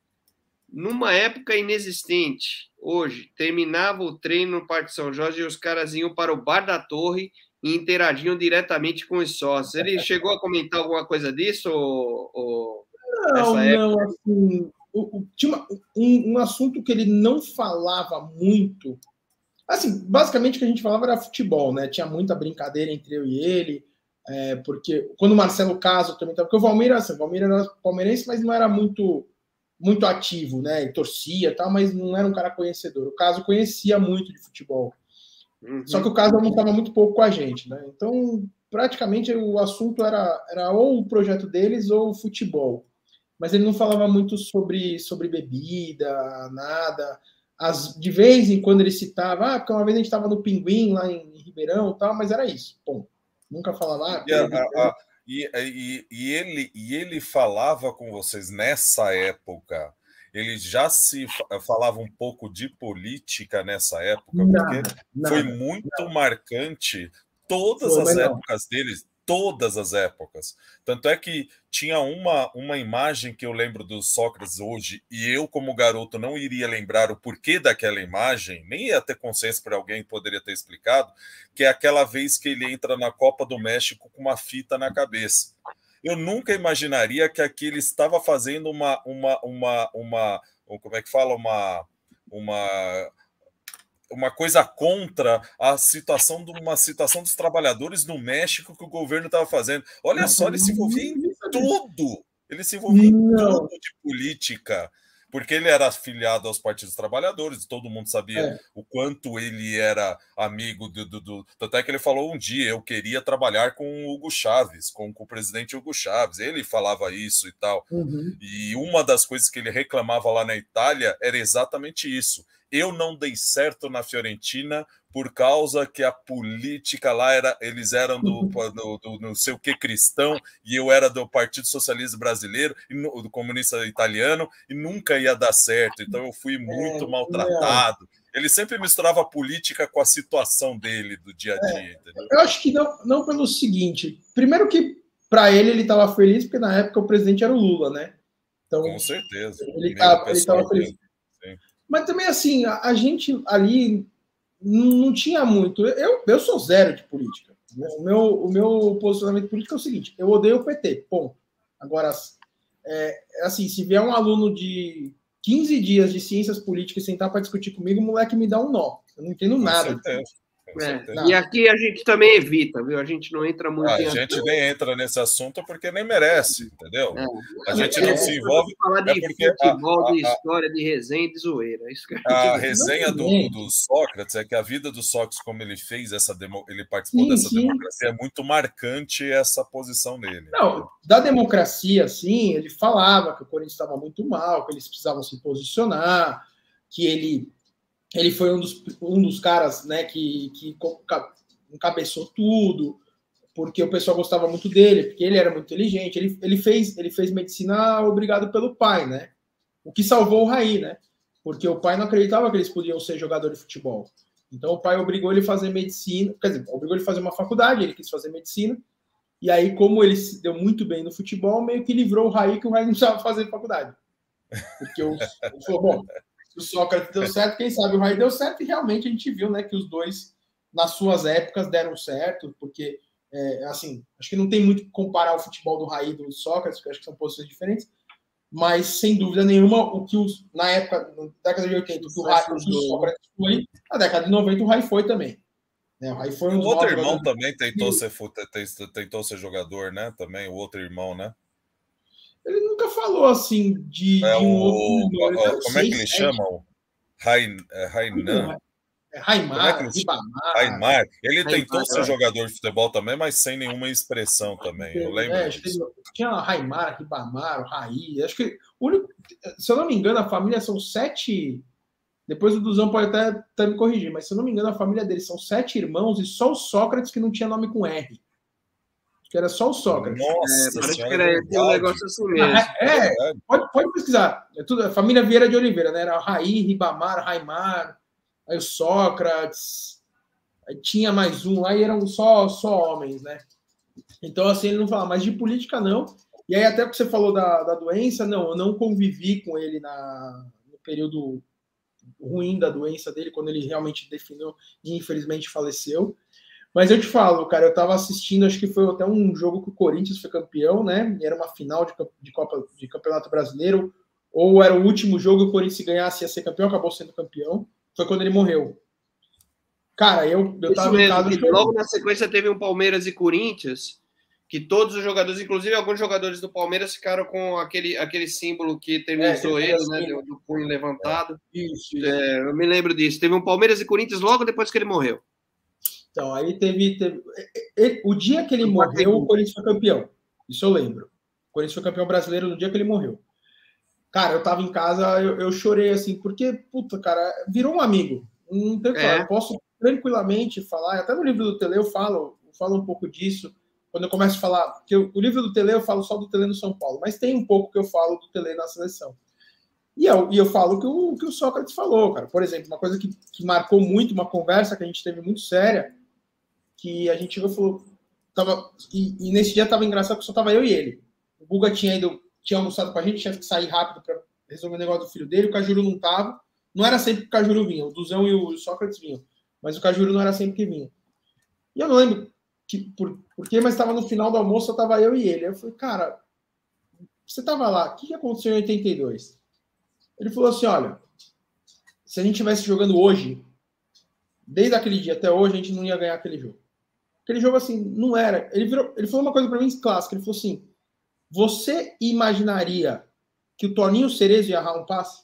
Numa época inexistente, hoje, terminava o treino no Parque São Jorge e os caras iam para o Bar da Torre e interagiam diretamente com os sócios. Ele chegou a comentar alguma coisa disso? Ou, ou não, não, assim, o, o, tinha uma, um, um assunto que ele não falava muito. Assim, basicamente o que a gente falava era futebol, né? Tinha muita brincadeira entre eu e ele, é, porque quando o Marcelo Caso também estava, porque o Valmir, assim, o Valmir era palmeirense, mas não era muito muito ativo, né? E torcia, tal, mas não era um cara conhecedor. O Caso conhecia muito de futebol. Uhum. Só que o Caso almoçava muito pouco com a gente, né? Então, praticamente o assunto era, era ou o projeto deles ou o futebol. Mas ele não falava muito sobre, sobre bebida, nada. As, de vez em quando ele citava, ah, porque uma vez a gente estava no Pinguim, lá em, em Ribeirão e tal, mas era isso. Bom, nunca falava. Ah, e, a, a, e, e, e, ele, e ele falava com vocês nessa época. Ele já se falava um pouco de política nessa época, porque nada, nada, foi muito nada. marcante todas foi, as épocas não. deles, todas as épocas. Tanto é que tinha uma, uma imagem que eu lembro do Sócrates hoje, e eu, como garoto, não iria lembrar o porquê daquela imagem, nem ia ter consciência para alguém que poderia ter explicado, que é aquela vez que ele entra na Copa do México com uma fita na cabeça. Eu nunca imaginaria que aqui ele estava fazendo uma, uma, uma, uma, como é que fala, uma, uma, uma coisa contra a situação de uma situação dos trabalhadores no México que o governo estava fazendo. Olha só, ele se envolvia em tudo. Ele se envolvia em tudo de política. Porque ele era afiliado aos partidos trabalhadores, todo mundo sabia é. o quanto ele era amigo do, do, do... Tanto é que ele falou um dia, eu queria trabalhar com o Hugo Chávez, com, com o presidente Hugo Chávez. Ele falava isso e tal. Uhum. E uma das coisas que ele reclamava lá na Itália era exatamente isso. eu não dei certo na Fiorentina por causa que a política lá era, eles eram do, do, do não sei o que cristão e eu era do Partido Socialista Brasileiro e no, do comunista italiano e nunca ia dar certo, então eu fui muito é, maltratado. É. Ele sempre misturava a política com a situação dele do dia a dia. É, entendeu? Eu acho que não, não pelo seguinte, primeiro que para ele ele estava feliz porque na época o presidente era o Lula, né? Então, com certeza. Ele estava feliz. Sim. Mas também assim, a, a gente ali não tinha muito. Eu, eu sou zero de política. O meu, o meu posicionamento político é o seguinte: eu odeio o P T, ponto. Agora, é, assim, se vier um aluno de quinze dias de ciências políticas sentar para discutir comigo, o moleque me dá um nó. Eu não entendo nada. Com certeza. É, e aqui a gente também evita, viu? A gente não entra muito ah, em A gente assunto. nem entra nesse assunto porque nem merece, entendeu? É. A gente é, não se envolve. Falar de é porque futebol, a, a, de história, de resenha, de zoeira. Isso que a a resenha do, do Sócrates é que a vida do Sócrates, como ele fez essa demo, ele participou sim, dessa sim. democracia, é muito marcante essa posição dele. Não, da democracia, sim, ele falava que o Corinthians estava muito mal, que eles precisavam se posicionar, que ele, ele foi um dos, um dos caras, né, que, que encabeçou tudo, porque o pessoal gostava muito dele, porque ele era muito inteligente. Ele, ele, fez, ele fez medicina obrigado pelo pai, né? O que salvou o Raí, né? Porque o pai não acreditava que eles podiam ser jogador de futebol. Então o pai obrigou ele a fazer medicina, quer dizer, obrigou ele a fazer uma faculdade, ele quis fazer medicina, e aí, como ele se deu muito bem no futebol, meio que livrou o Raí, que o Raí não precisava fazer faculdade. Porque o, ele falou, bom, se o Sócrates deu certo, quem sabe o Raí deu certo, e realmente a gente viu, né, que os dois, nas suas épocas, deram certo, porque, é, assim, acho que não tem muito que comparar o futebol do Raí e do Sócrates, porque acho que são posições diferentes, mas, sem dúvida nenhuma, o que os, na época, na década de oitenta, o que o, Raí, o, que o Sócrates foi, na década de noventa, o Raí foi também. É, o Raí foi um o outro irmão também tentou ser, tentou ser jogador, né? Também, o outro irmão, né? Ele nunca falou, assim, de, é de um o, outro irmão. Como seis, é que ele sete. chama? Rainan? É Raimar, é Ribamar. Raimar. Ele Raimar, tentou é. ser jogador de futebol também, mas sem nenhuma expressão também. Eu lembro é, disso. Tinha Raimar, Ribamar, Raí. Acho que, o único, se eu não me engano, a família são sete. Depois o Duzão pode até, até me corrigir, mas se eu não me engano, a família deles são sete irmãos e só o Sócrates que não tinha nome com R. Que era só o Sócrates. Nossa, é, parece que era um negócio assim mesmo. É, é pode, pode pesquisar. É tudo, a família Vieira de Oliveira, né? Era Raí, Ribamar, Raimar. Aí o Sócrates, aí tinha mais um lá e eram só, só homens, né? Então, assim, ele não fala, mas de política não. E aí, até porque você falou da, da doença, não, eu não convivi com ele na, no período ruim da doença dele, quando ele realmente definiu e infelizmente faleceu. Mas eu te falo, cara, eu tava assistindo, acho que foi até um jogo que o Corinthians foi campeão, né? E era uma final de, de Copa de Campeonato Brasileiro, ou era o último jogo e o Corinthians, se ganhasse, ia ser campeão, acabou sendo campeão. Foi quando ele morreu. Cara, eu, eu tava mesmo, em casa... Que logo na sequência teve um Palmeiras e Corinthians, que todos os jogadores, inclusive alguns jogadores do Palmeiras, ficaram com aquele, aquele símbolo que eternizou é, ele, né, do, do punho levantado. Isso, isso. É, eu me lembro disso. Teve um Palmeiras e Corinthians logo depois que ele morreu. Então, aí teve... teve ele, o dia que ele eu morreu, o Corinthians foi campeão. Isso eu lembro. O Corinthians foi campeão brasileiro no dia que ele morreu. Cara, eu tava em casa, eu, eu chorei assim, porque, puta, cara, virou um amigo. Não tem o que falar. Eu posso tranquilamente falar, até no livro do Tele eu falo, eu falo um pouco disso, quando eu começo a falar, porque eu, o livro do Tele eu falo só do Tele no São Paulo, mas tem um pouco que eu falo do Tele na seleção. E eu, e eu falo que o que o Sócrates falou, cara. Por exemplo, uma coisa que, que marcou muito, uma conversa que a gente teve muito séria, que a gente falou, tava, e, e nesse dia tava engraçado que só tava eu e ele. O Guga tinha ido tinha almoçado com a gente, tinha que sair rápido para resolver o negócio do filho dele, o Cajuru não tava. Não era sempre que o Cajuru vinha, o Duzão e o Sócrates vinham, mas o Cajuru não era sempre que vinha. E eu não lembro que, por, por quê, mas estava no final do almoço, eu tava eu e ele. Eu falei, cara, você tava lá, o que, que aconteceu em oitenta e dois? Ele falou assim, olha, se a gente estivesse jogando hoje, desde aquele dia até hoje, a gente não ia ganhar aquele jogo. Aquele jogo, assim, não era. Ele, virou, ele falou uma coisa para mim clássica, ele falou assim, você imaginaria que o Toninho Cerezo ia errar um passe?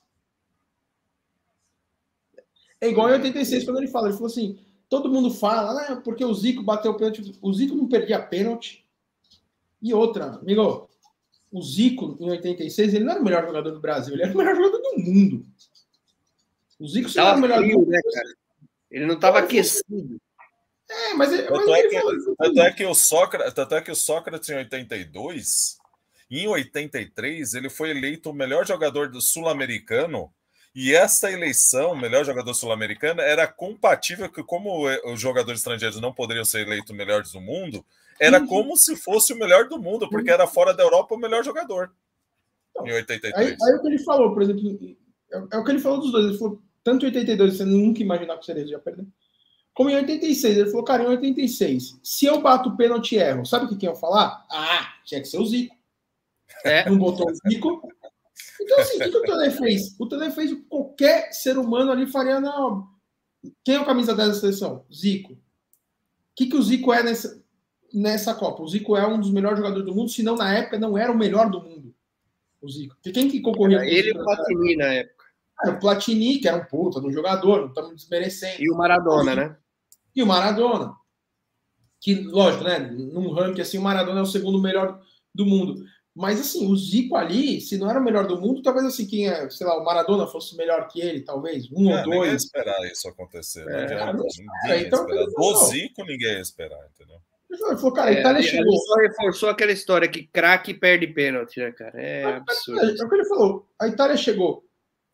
É igual em oitenta e seis, quando ele fala. Ele falou assim, todo mundo fala, ah, porque o Zico bateu o pênalti. O Zico não perdia pênalti. E outra, amigo, o Zico, em oitenta e seis, ele não era o melhor jogador do Brasil, ele era o melhor jogador do mundo. O Zico se não era o melhor frio, do mundo. Né, cara? Ele não estava aquecido. É, mas, mas tanto, é que, falou, tanto, é que o Sócrates, tanto é que o Sócrates em oitenta e dois, em oitenta e três, ele foi eleito o melhor jogador do sul-americano, e essa eleição, melhor jogador sul-americano, era compatível que, como os jogadores estrangeiros não poderiam ser eleitos melhores do mundo, era sim, como se fosse o melhor do mundo, porque era fora da Europa o melhor jogador. Então, em oitenta e três. Aí, aí o que ele falou, por exemplo, é, é o que ele falou dos dois. Ele falou, tanto em oitenta e dois, você nunca imaginar que seria, já perdeu. Como em oitenta e seis, ele falou, cara, em oitenta e seis, se eu bato o pênalti e erro, sabe o que, que iam falar? Ah, tinha que ser o Zico. É. Não botou o Zico. Então, assim, o que, que o Tele fez? O Tele fez o que qualquer ser humano ali faria na. Quem é o camisa dez da seleção? Zico. O que, que o Zico é nessa, nessa Copa? O Zico é um dos melhores jogadores do mundo, se não, na época, não era o melhor do mundo. O Zico. Porque quem que concorria com o Zico? Ele e o Platini na época. Era o Platini, que era um puta, um jogador, não estamos desmerecendo. E o Maradona, né? E o Maradona. Que, lógico, né? Num ranking assim, o Maradona é o segundo melhor do mundo. Mas, assim, o Zico ali, se não era o melhor do mundo, talvez, assim, quem é, sei lá, o Maradona fosse melhor que ele, talvez, um é, ou dois. Ninguém ia esperar isso acontecer. Não é, adianta. Não ninguém ia então, esperar. Do Zico, ninguém ia esperar, entendeu? Ele falou, cara, a Itália é, chegou. Ele só reforçou aquela história que craque perde pênalti, né, cara? É absurdo. É, é o que ele falou. A Itália chegou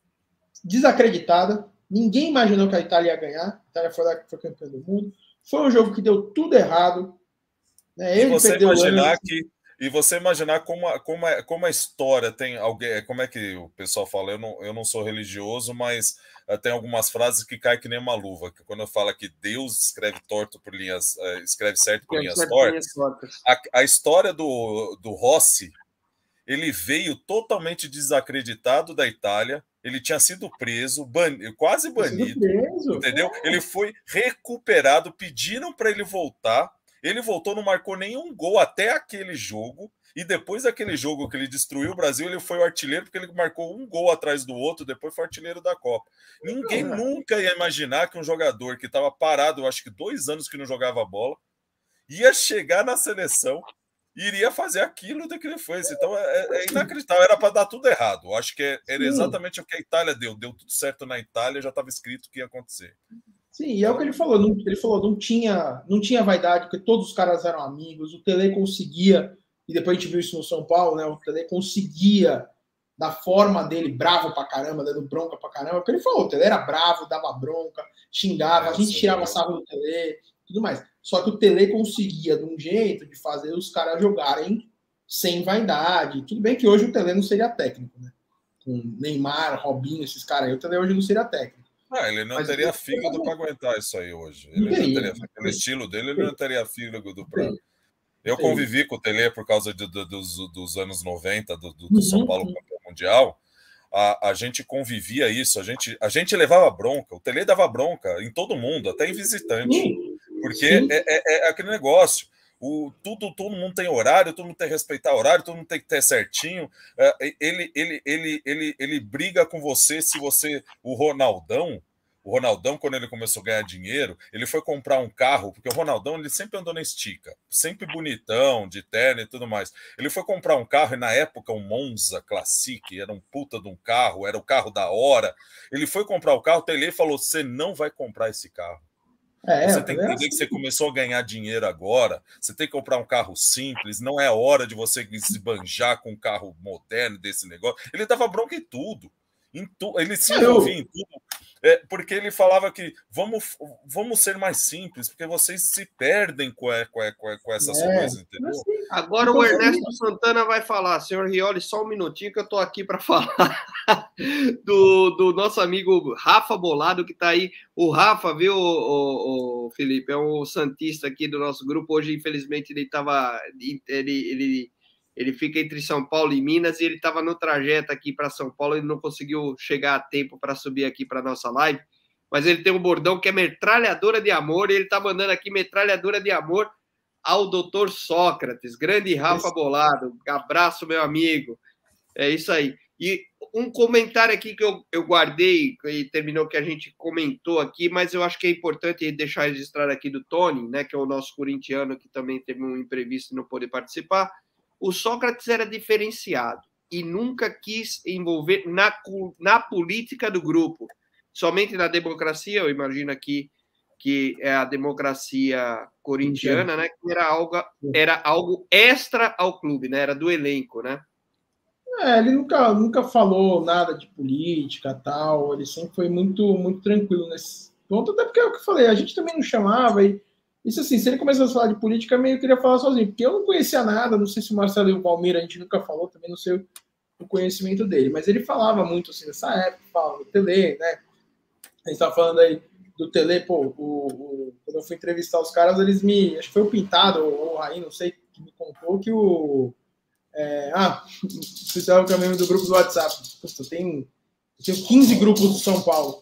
desacreditada. Ninguém imaginou que a Itália ia ganhar. A Itália foi lá que foi campeã do mundo. Foi um jogo que deu tudo errado. Né? Ele e você perdeu imaginar antes. que E você imaginar como a, como, a, como a história tem alguém. Como é que o pessoal fala? Eu não, eu não sou religioso, mas uh, tem algumas frases que caem que nem uma luva. Que quando eu falo que Deus escreve torto por linhas, uh, escreve certo por linhas tortas, a, a história do, do Rossi, ele veio totalmente desacreditado da Itália. Ele tinha sido preso, ban... quase banido, preso, entendeu? É. Ele foi recuperado, pediram para ele voltar. Ele voltou, não marcou nenhum gol até aquele jogo. E depois daquele jogo que ele destruiu o Brasil, ele foi o artilheiro, porque ele marcou um gol atrás do outro, depois foi o artilheiro da Copa. Ninguém uhum. nunca ia imaginar que um jogador que estava parado, eu acho que dois anos que não jogava bola, ia chegar na seleção e iria fazer aquilo de que ele fez. Então é, é inacreditável, era para dar tudo errado. Eu acho que era exatamente o que a Itália deu. Deu tudo certo na Itália, já estava escrito o que ia acontecer. Sim, e é o que ele falou. Não, ele falou, não tinha, não tinha vaidade, porque todos os caras eram amigos. O Tele conseguia, e depois a gente viu isso no São Paulo, né? O Tele conseguia, da forma dele, bravo pra caramba, dando bronca pra caramba. Porque ele falou, o Tele era bravo, dava bronca, xingava, é, a gente tirava sarro do Tele, tudo mais. Só que o Tele conseguia, de um jeito, de fazer os caras jogarem sem vaidade. Tudo bem que hoje o Tele não seria técnico, né? Com Neymar, Robinho, esses caras aí, o Tele hoje não seria técnico. Ah, ele não Mas teria ele fígado para aguentar isso aí hoje. Ele não teria, não teria pelo estilo dele, ele não teria fígado para. Eu convivi com o Tele por causa de, de, dos, dos anos noventa, do, do, do São Paulo campeão mundial. A, a gente convivia isso, a gente, a gente levava bronca. O Tele dava bronca em todo mundo, até em visitante. Porque é, é, é aquele negócio. O, tudo, todo mundo tem horário, todo mundo tem que respeitar horário, todo mundo tem que ter certinho. Ele, ele, ele, ele, ele briga com você se você. O Ronaldão, o Ronaldão, quando ele começou a ganhar dinheiro, ele foi comprar um carro, porque o Ronaldão ele sempre andou na estica, sempre bonitão, de terno e tudo mais. Ele foi comprar um carro, e na época um Monza Classic, era um puta de um carro, era o carro da hora. Ele foi comprar o carro, o Tele falou: você não vai comprar esse carro. É, você tem que entender assim. que você começou a ganhar dinheiro agora, você tem que comprar um carro simples, não é hora de você se banjar com um carro moderno desse negócio. Ele dava bronca em tudo, em tu, ele se envolvia em tudo, é, porque ele falava que vamos, vamos ser mais simples, porque vocês se perdem com, com, com, com essas é, coisas, entendeu? Assim, agora o Ernesto Santana vai falar, senhor Rioli, só um minutinho que eu estou aqui para falar do, do nosso amigo Rafa Bolado, que está aí. O Rafa, viu, o, o Felipe, é um santista aqui do nosso grupo. Hoje, infelizmente, ele estava... Ele, ele, ele fica entre São Paulo e Minas, e ele estava no trajeto aqui para São Paulo, ele não conseguiu chegar a tempo para subir aqui para nossa live, mas ele tem um bordão que é metralhadora de amor, e ele está mandando aqui metralhadora de amor ao doutor Sócrates. Grande Rafa Bolado, abraço, meu amigo. É isso aí. E um comentário aqui que eu, eu guardei, e terminou que a gente comentou aqui, mas eu acho que é importante deixar registrado aqui do Tony, né, que é o nosso corintiano, que também teve um imprevisto e não pôde participar. O Sócrates era diferenciado e nunca quis envolver na, na política do grupo. somente na democracia, eu imagino aqui que é a democracia corintiana, né? Que era algo, era algo extra ao clube, né? Era do elenco, né? É, ele nunca, nunca falou nada de política tal, ele sempre foi muito, muito tranquilo nesse ponto, até porque é o que eu falei, a gente também não chamava, e isso assim, se ele começasse a falar de política, meio que queria falar sozinho, porque eu não conhecia nada, não sei se o Marcelo e o Palmeira a gente nunca falou, também não sei o conhecimento dele, mas ele falava muito assim nessa época, falava do Tele, né? A gente tá falando aí do Tele, pô, o, o, quando eu fui entrevistar os caras, eles me, acho que foi o Pintado ou o Raí, não sei, que me contou que o É, ah, você é o caminho do grupo do WhatsApp. Puxa, eu tenho, eu tenho quinze grupos do São Paulo.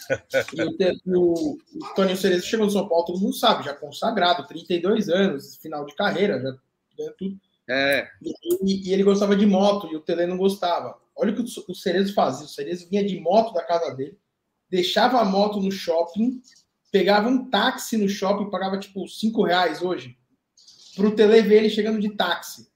E o, o, o Toninho Cerezo chegou no São Paulo, todo mundo sabe, já consagrado, trinta e dois anos, final de carreira, já ganhou tudo. É. E, e ele gostava de moto, e o Tele não gostava. Olha o que o, o Cerezo fazia. O Cerezo vinha de moto da casa dele, deixava a moto no shopping, pegava um táxi no shopping, pagava tipo cinco reais hoje, pro Tele ver ele chegando de táxi.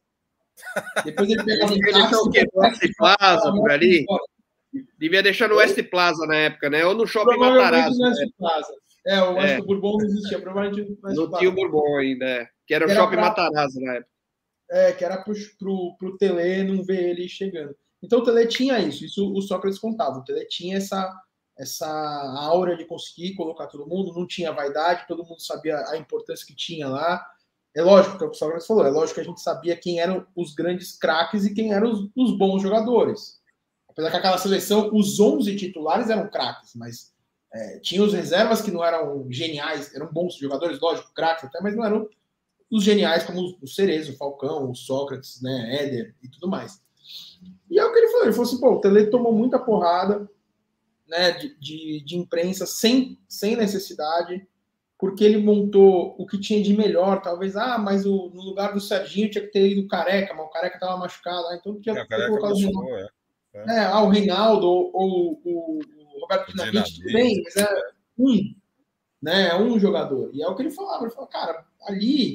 Depois ele pegava um táxi. O quê? No West Plaza, por ali? Devia deixar no West Plaza na época, né? Ou no Shopping Matarazzo. No West Plaza. É, o West é. Bourbon não existia, provavelmente no West Não tinha o Bourbon ainda, é. Que era o Shopping pra... Matarazzo na época. É, que era pro, pro, pro Tele não ver ele chegando. Então o Tele tinha isso, isso o Sócrates contava. O Tele tinha essa, essa aura de conseguir colocar todo mundo, não tinha vaidade, todo mundo sabia a importância que tinha lá. É lógico que o Sócrates falou, é lógico que a gente sabia quem eram os grandes craques e quem eram os, os bons jogadores. Apesar que aquela seleção, os onze titulares eram craques, mas é, tinha os reservas que não eram geniais, eram bons jogadores, lógico, craques até, mas não eram os geniais como o Cerezo, o Falcão, o Sócrates, né, Éder e tudo mais. E é o que ele falou, ele falou assim, pô, o Tele tomou muita porrada, né, de, de, de imprensa sem, sem necessidade, porque ele montou o que tinha de melhor, talvez, ah, mas o, no lugar do Serginho tinha que ter ido o Careca, mas o Careca estava machucado, ah, então tinha é, que ter colocado machucou, o é, é. É, ah, o Reinaldo ou, ou, ou o Roberto Dinamite, tudo bem, mas é um, né, é um jogador. E é o que ele falava, ele falou, cara, ali,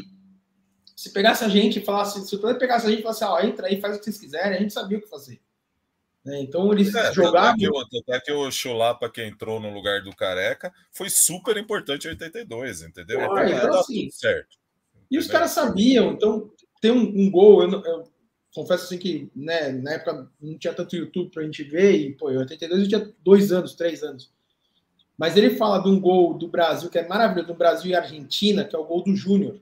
se pegasse a gente e falasse, se o Tele pegasse a gente e falasse, ó, entra aí, faz o que vocês quiserem, a gente sabia o que fazer. Né? Então eles é, jogavam. Até que o Chulapa que entrou no lugar do Careca foi super importante em oitenta e dois, entendeu? Ah, então, então tá assim, tudo certo. E entendeu? Os caras sabiam, então tem um, um gol, eu, eu confesso assim que né, na época não tinha tanto YouTube pra gente ver, e pô, em oitenta e dois eu tinha dois anos, três anos. Mas ele fala de um gol do Brasil, que é maravilhoso, do Brasil e Argentina, que é o gol do Júnior.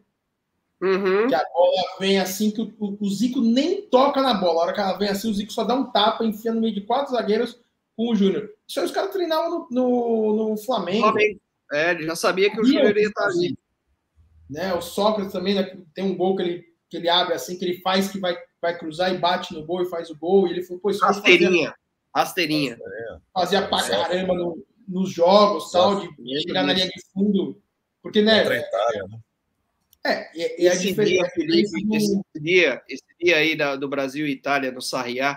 Uhum. Que a bola vem assim, que o, o, o Zico nem toca na bola. A hora que ela vem assim, o Zico só dá um tapa, enfia no meio de quatro zagueiros com o Júnior. Isso aí os caras treinavam no, no, no Flamengo. Flamengo. É, ele já sabia que o Júnior ia estar ali. Né? O Sócrates também, né, tem um gol que ele, que ele abre assim, que ele faz que vai, vai cruzar e bate no gol e faz o gol. E ele falou, pô, isso Rasteirinha. Rasteirinha. Fazia pra caramba no, nos jogos, tal, de chegar na linha de fundo. Porque, né? Itália, né? É, e, e esse, a dia, Felipe, do... esse, dia, esse dia aí da, do Brasil e Itália, no Sarriá,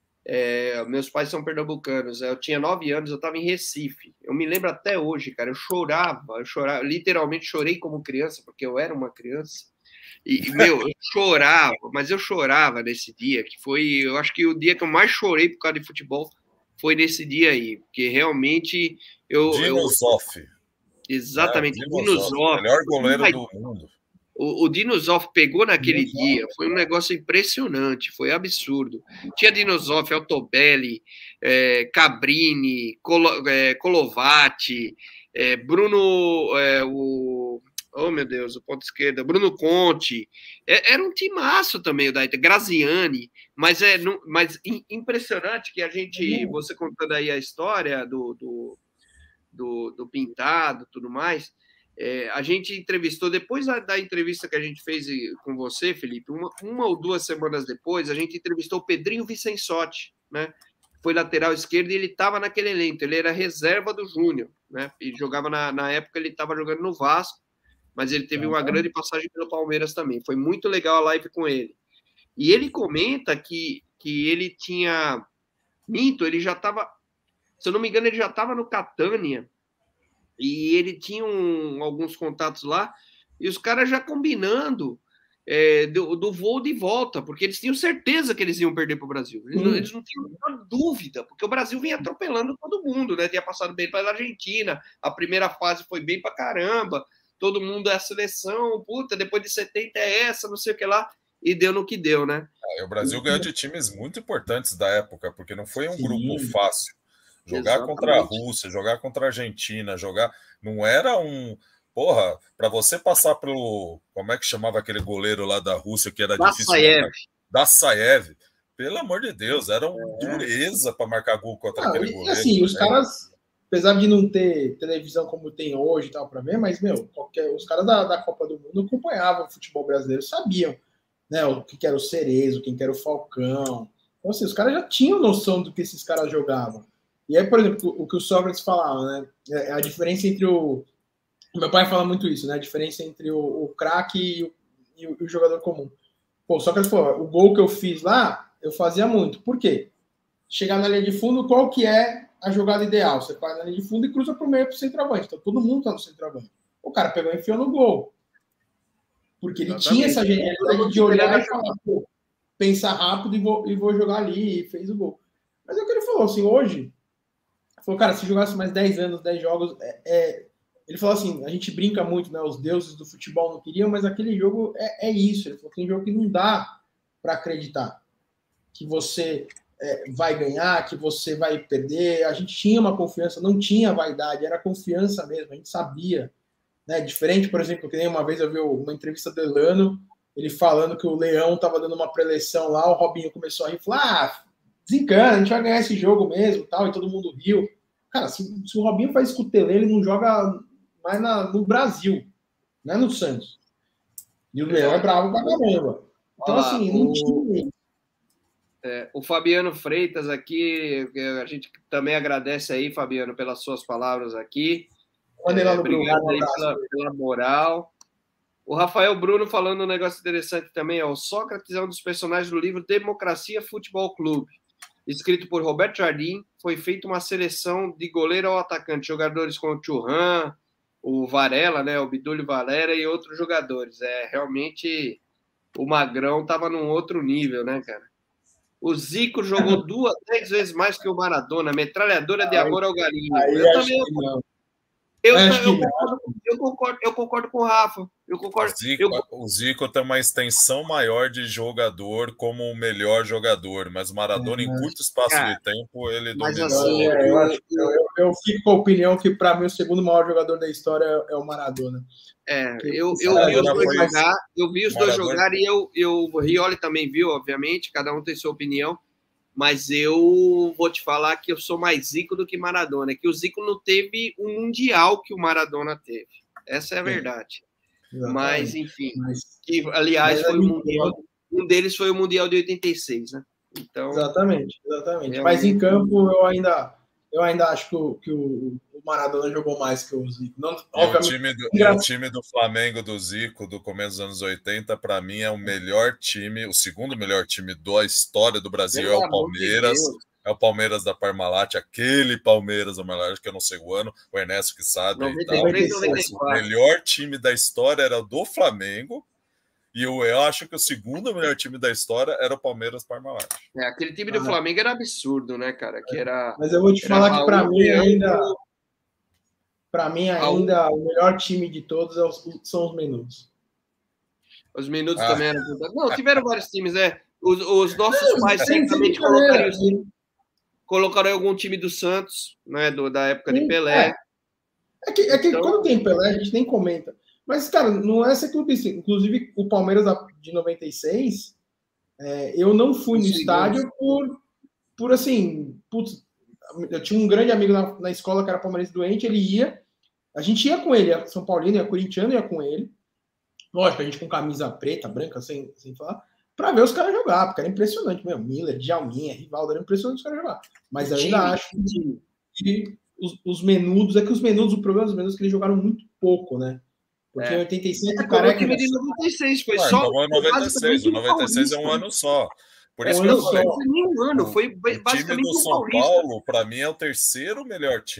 é, meus pais são pernambucanos, eu tinha nove anos, eu estava em Recife, eu me lembro até hoje, cara, eu chorava, eu chorava, literalmente chorei como criança, porque eu era uma criança, e, meu, eu chorava, mas eu chorava nesse dia, que foi, eu acho que o dia que eu mais chorei por causa de futebol foi nesse dia aí, porque realmente eu... Dino Zoff. Exatamente, é, Dino Zoff. Melhor goleiro do mundo. O, o Dino Zoff pegou naquele Dino dia, Zoff, foi um negócio impressionante, foi absurdo. Tinha Dino Zoff, Altobelli, é, Cabrini, Colo, é, Colovati, é, Bruno, é, o, oh meu Deus, o ponto esquerda, Bruno Conte, é, era um timaço também o da Ita, Graziani, mas é não, mas impressionante que a gente, uhum. você contando aí a história do, do, do, do Pintado e tudo mais. É, a gente entrevistou, depois da, da entrevista que a gente fez com você, Felipe, uma, uma ou duas semanas depois, a gente entrevistou o Pedrinho Vicensotti, né? Foi lateral esquerdo e ele estava naquele elenco, ele era reserva do Júnior, né? E jogava na, na época, ele estava jogando no Vasco, mas ele teve uma grande passagem pelo Palmeiras também. Foi muito legal a live com ele. E ele comenta que, que ele tinha... Minto, ele já estava... Se eu não me engano, ele já estava no Catânia, e ele tinha um, alguns contatos lá, e os caras já combinando é, do, do voo de volta, porque eles tinham certeza que eles iam perder para o Brasil. Eles, não, eles não tinham nenhuma dúvida, porque o Brasil vinha atropelando todo mundo, né? Tinha passado bem pela Argentina, a primeira fase foi bem para caramba, todo mundo é a seleção, puta, depois de setenta é essa, não sei o que lá, e deu no que deu, né? É, o Brasil ganhou de times muito importantes da época, porque não foi um Sim. grupo fácil. Jogar Exatamente. Contra a Rússia, jogar contra a Argentina, jogar... Não era um... Porra, para você passar pelo... Como é que chamava aquele goleiro lá da Rússia que era Dassaev. difícil? Dassaev. Pelo amor de Deus, era uma é. dureza para marcar gol contra não, aquele goleiro. Assim, os caras, apesar de não ter televisão como tem hoje e tal para ver, mas, meu, qualquer, os caras da, da Copa do Mundo acompanhavam o futebol brasileiro, sabiam, né, o que era o Cerezo, quem era o Falcão. Então, assim, os caras já tinham noção do que esses caras jogavam. E aí, por exemplo, o que o Sócrates falava, né, é a diferença entre o... Meu pai fala muito isso, né? A diferença entre o, o craque e, o, e o jogador comum. Pô, só que ele falou, o gol que eu fiz lá, eu fazia muito. Por quê? Chegar na linha de fundo, qual que é a jogada ideal? Você faz na linha de fundo e cruza pro meio pro centroavante. Então todo mundo tá no centroavante. O cara pegou e enfiou no gol. Porque ele Exatamente. Tinha essa genialidade de olhar e falar, pô, pensar rápido e vou, e vou jogar ali. E fez o gol. Mas é o que ele falou, assim, hoje, ele falou, cara, se jogasse mais dez anos, dez jogos, é... é ele falou assim, a gente brinca muito, né? Os deuses do futebol não queriam, mas aquele jogo é, é isso. Ele falou, tem jogo que não dá para acreditar que você é, vai ganhar, que você vai perder. A gente tinha uma confiança, não tinha vaidade, era confiança mesmo, a gente sabia. Né? Diferente, por exemplo, que nem uma vez eu vi uma entrevista do Elano, ele falando que o Leão estava dando uma preleção lá, o Robinho começou a rir e falou, ah, desencana, a gente vai ganhar esse jogo mesmo, tal, e todo mundo riu. Cara, se, se o Robinho faz escutelê, ele não joga... mas na, no Brasil, não é no Santos. E o Leão é bravo pra caramba. Então, Olá, assim, não tinha. É, o Fabiano Freitas aqui, a gente também agradece aí, Fabiano, pelas suas palavras aqui. É, lá no obrigado Bruno, aí pela, pela moral. O Rafael Bruno falando um negócio interessante também, ó, o Sócrates é um dos personagens do livro Democracia Futebol Clube. Escrito por Roberto Jardim, foi feita uma seleção de goleiro ao atacante, jogadores como o Churran, o Varela, né, o Bidulho Valera e outros jogadores. É, realmente o Magrão estava num outro nível, né, cara? O Zico jogou duas, três vezes mais que o Maradona, metralhadora de amor ao galinho. Aí eu também não. Eu, eu, eu, concordo, eu, concordo, eu concordo com o Rafa. Eu concordo. O Zico, eu... o Zico tem uma extensão maior de jogador como o melhor jogador, mas o Maradona, é, em curto espaço cara, de tempo, ele dominou. Assim, é, eu, acho, eu, eu fico com a opinião que, para mim, o segundo maior jogador da história é o Maradona. É, eu, eu vi os dois jogar, eu vi os dois jogar e eu, eu, o Rioli também viu, obviamente, cada um tem sua opinião. Mas eu vou te falar que eu sou mais Zico do que Maradona. Que o Zico não teve um Mundial que o Maradona teve. Essa é a verdade. É, mas, enfim. Mas, que, aliás, foi o mundial, um deles foi o Mundial de oitenta e seis, né? Então, exatamente, exatamente. Mas em campo eu ainda, eu ainda acho que o, que o Maradona jogou mais que o Zico. Não, o, time do, o time do Flamengo do Zico do começo dos anos oitenta, para mim, é o melhor time, o segundo melhor time da história do Brasil. Pelo é o Palmeiras. De é o Palmeiras da Parmalat, aquele Palmeiras da Parmalat, que eu não sei o ano, o Ernesto que sabe. noventa e três, e tal. O melhor time da história era o do Flamengo. E eu, eu acho que o segundo melhor time da história era o Palmeiras Parmalat. É, aquele time do ah, Flamengo era absurdo, né, cara? Que era, mas eu vou te falar que para mim ainda. Para mim, ainda, ah, o melhor time de todos são os Menudos. Os Menudos ah. também eram. Não, tiveram vários times, né? Os, os nossos não, pais certamente colocariam, assim, colocaram algum time do Santos, né? Do, da época Sim, de Pelé. É, é que, é que então... quando tem Pelé, a gente nem comenta. Mas, cara, não é essa clube. Inclusive, o Palmeiras de noventa e seis, é, eu não fui no Sim, estádio por, por assim. Putz, eu tinha um grande amigo na, na escola que era palmeirense doente, ele ia. A gente ia com ele, São Paulino, ia corintiano, ia com ele. Lógico, a gente com camisa preta, branca, sem, sem falar, pra ver os caras jogar, porque era impressionante mesmo. Miller, Djalminha, Rivaldo, era impressionante os caras jogar. Mas eu ainda acho que, que os, os Menudos, é que os Menudos, o problema dos Menudos é que eles jogaram muito pouco, né? Porque é. em oitenta e sete, é, o Careca... O de noventa e seis foi Ué, só... Então, noventa e seis, o noventa e seis é um ano só. Por isso é, que eu falei. Foi nem um ano, foi o basicamente time do São Paulo, para mim, é o terceiro melhor time.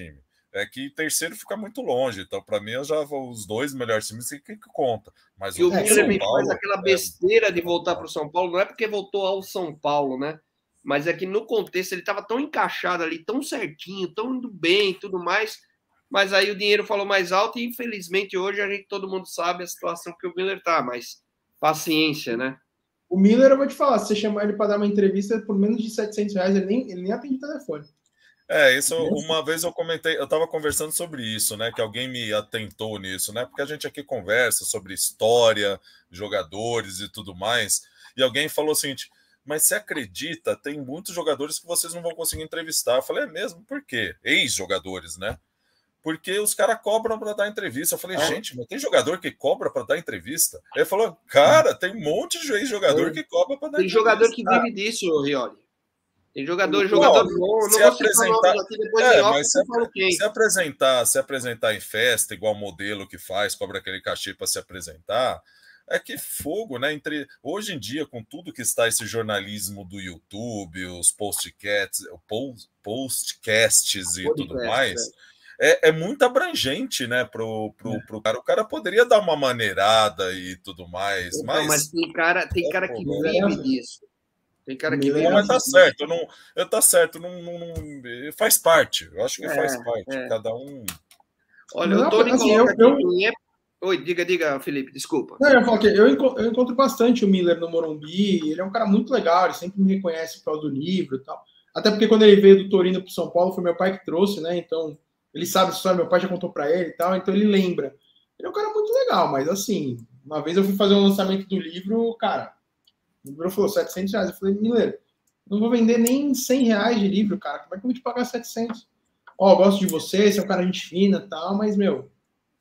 É que terceiro fica muito longe. Então, para mim, eu já vou os dois melhores times que, que conta. Mas e o Miller Paulo, faz aquela besteira é... de voltar para o São Paulo, não é porque voltou ao São Paulo, né? Mas é que no contexto ele estava tão encaixado ali, tão certinho, tão indo bem e tudo mais. Mas aí o dinheiro falou mais alto e, infelizmente, hoje a gente, todo mundo sabe a situação que o Miller tá, mas paciência, né? O Miller, eu vou te falar, se você chamar ele para dar uma entrevista por menos de setecentos reais, ele nem, ele nem atende o telefone. É, isso uma vez eu comentei, eu estava conversando sobre isso, né? Que alguém me atentou nisso, né? Porque a gente aqui conversa sobre história, jogadores e tudo mais, e alguém falou o seguinte: mas você acredita, tem muitos jogadores que vocês não vão conseguir entrevistar. Eu falei, é mesmo? Por quê? Ex-jogadores, né? Porque os caras cobram para dar entrevista. Eu falei, é. gente, mas tem jogador que cobra para dar entrevista? Ele falou, cara, tem um monte de ex-jogador é. que cobra para dar tem entrevista. Tem jogador que vive disso, Rioli. Tem jogador, não, jogador bom, não se vou apresentar, aqui, depois é, em off, mas se, apre, se apresentar, se apresentar em festa, igual modelo que faz, cobra aquele cachê para se apresentar, é que fogo, né? Entre hoje em dia, com tudo que está esse jornalismo do YouTube, os postcasts, post, postcasts e Podcast, tudo mais, é. É, é muito abrangente, né? Pro, pro, é. pro cara. O cara poderia dar uma maneirada e tudo mais, então, mas, mas tem cara, tem é, cara que pô, vive é. disso. Tem cara que não, mas tá certo, não, eu tá certo, não, não, não, faz parte. Eu acho que é, faz parte. É. Cada um. Olha, não, o Tony assim, coloca eu, aqui. Eu... Oi, diga, diga, Felipe, desculpa. Não, eu falo que eu, eu encontro bastante o Miller no Morumbi. Ele é um cara muito legal, ele sempre me reconhece por causa do livro e tal. Até porque quando ele veio do Torino para São Paulo, foi meu pai que trouxe, né? Então, ele sabe a história, meu pai já contou para ele e tal, então ele lembra. Ele é um cara muito legal, mas assim, uma vez eu fui fazer um lançamento do livro, cara, o livro falou setecentos reais. Eu falei, Miller, não vou vender nem cem reais de livro, cara. Como é que eu vou te pagar setecentos? Ó, oh, gosto de você, você é um cara gente fina e tal, mas, meu,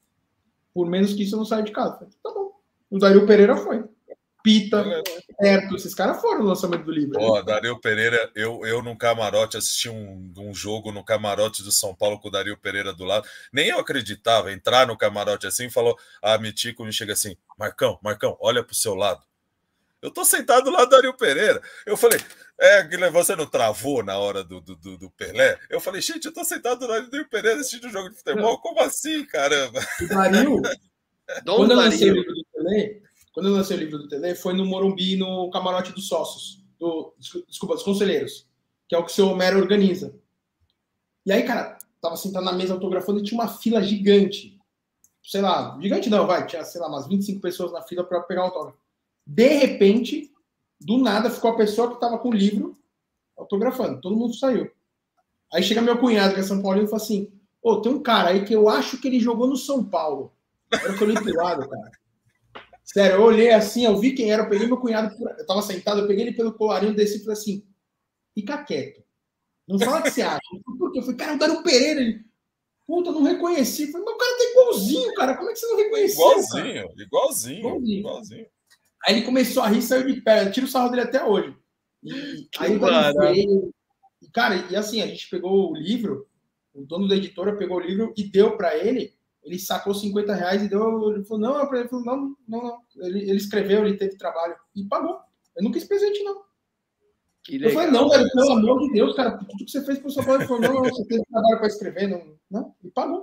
por menos que isso eu não saio de casa. Eu falei, tá bom. O Dario Pereira foi. Pita, Herto, esses caras foram no lançamento do livro. Ó, oh, Dario Pereira, eu, eu num camarote, assisti um, um jogo no camarote do São Paulo com o Dario Pereira do lado. Nem eu acreditava, entrar no camarote assim e falou, ah, Mitico me chega assim, Marcão, Marcão, olha pro seu lado. Eu tô sentado lá do Dario Pereira. Eu falei, é, Guilherme, você não travou na hora do, do, do Pelé? Eu falei, gente, eu tô sentado do lado do Dario Pereira assistindo um jogo de futebol. Como assim, caramba? O Dario, quando eu lancei o livro do Pelé, quando eu lancei o livro do Pelé, foi no Morumbi, no camarote dos sócios, do, desculpa, dos conselheiros, que é o que o seu Homero organiza. E aí, cara, tava sentado na mesa autografando e tinha uma fila gigante. Sei lá, gigante não, vai, tinha, sei lá, umas vinte e cinco pessoas na fila para pegar o autógrafo. De repente, do nada, ficou a pessoa que estava com o livro autografando. Todo mundo saiu. Aí chega meu cunhado, que é São Paulino, e fala assim, ô, oh, tem um cara aí que eu acho que ele jogou no São Paulo. Era que eu olhei pro lado, cara. Sério, eu olhei assim, eu vi quem era, eu peguei meu cunhado, eu tava sentado, eu peguei ele pelo colarinho, desci e falei assim, fica quieto. Não fala o que você acha. Por quê? Eu falei, cara, o Dario Pereira, ele... Puta, não reconheci. Eu falei, mas o cara tá igualzinho, cara. Como é que você não reconheceu, Igualzinho, cara? igualzinho, igualzinho. igualzinho. Aí ele começou a rir, saiu de pé. Eu tiro o sarro dele até hoje. E aí ele, e, cara, e assim, a gente pegou o livro, o dono da editora pegou o livro e deu para ele. Ele sacou cinquenta reais e deu. Ele falou, não, ele falou, não, não, não. Ele, ele escreveu, ele teve trabalho e pagou. Eu não quis presente, não. Que legal, eu falei, não, velho, pelo amor de Deus, cara, tudo que você fez pro seu pai, ele falou, não, não, você teve trabalho para escrever, não, não, e pagou.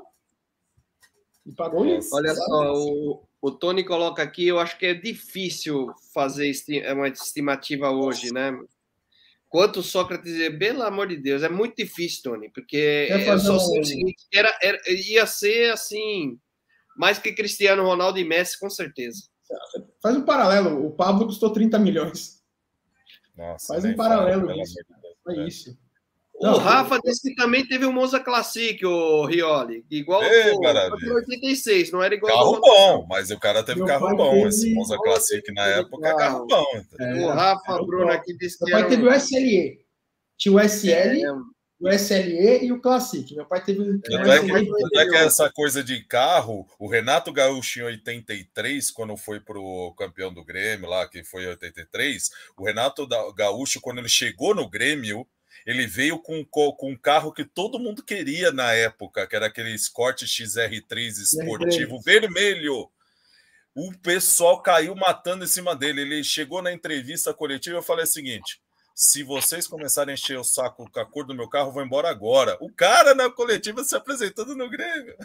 E pagou isso. Olha só, o, o Tony coloca aqui, eu acho que é difícil fazer esti uma estimativa hoje, né? Quanto Sócrates, pelo amor de Deus, é muito difícil, Tony, porque eu só sei o seguinte, era, era, ia ser assim, mais que Cristiano Ronaldo e Messi, com certeza. Faz um paralelo, o Pablo custou trinta milhões. Nossa, faz um paralelo fala, disso. É isso. O não, Rafa eu... disse que também teve o Monza Classic, o Rioli. Igual o oitenta e seis, não era igual carro bom, mas o cara teve Meu carro bom. Teve... Esse Monza Classic na época é carro bom. É, o Rafa é, Bruno aqui disse que Meu pai era um... teve o S L E. Tinha o S L, é... o S L E e o Classic. Meu pai teve um. Tanto é, que, é que essa coisa de carro, o Renato Gaúcho em oitenta e três, quando foi pro campeão do Grêmio lá, que foi em oitenta e três, o Renato Gaúcho, quando ele chegou no Grêmio, ele veio com, com um carro que todo mundo queria na época, que era aquele Escort X R três esportivo vermelho. O pessoal caiu matando em cima dele. Ele chegou na entrevista coletiva e eu falei o seguinte, se vocês começarem a encher o saco com a cor do meu carro, eu vou embora agora. O cara na coletiva se apresentando no Grêmio.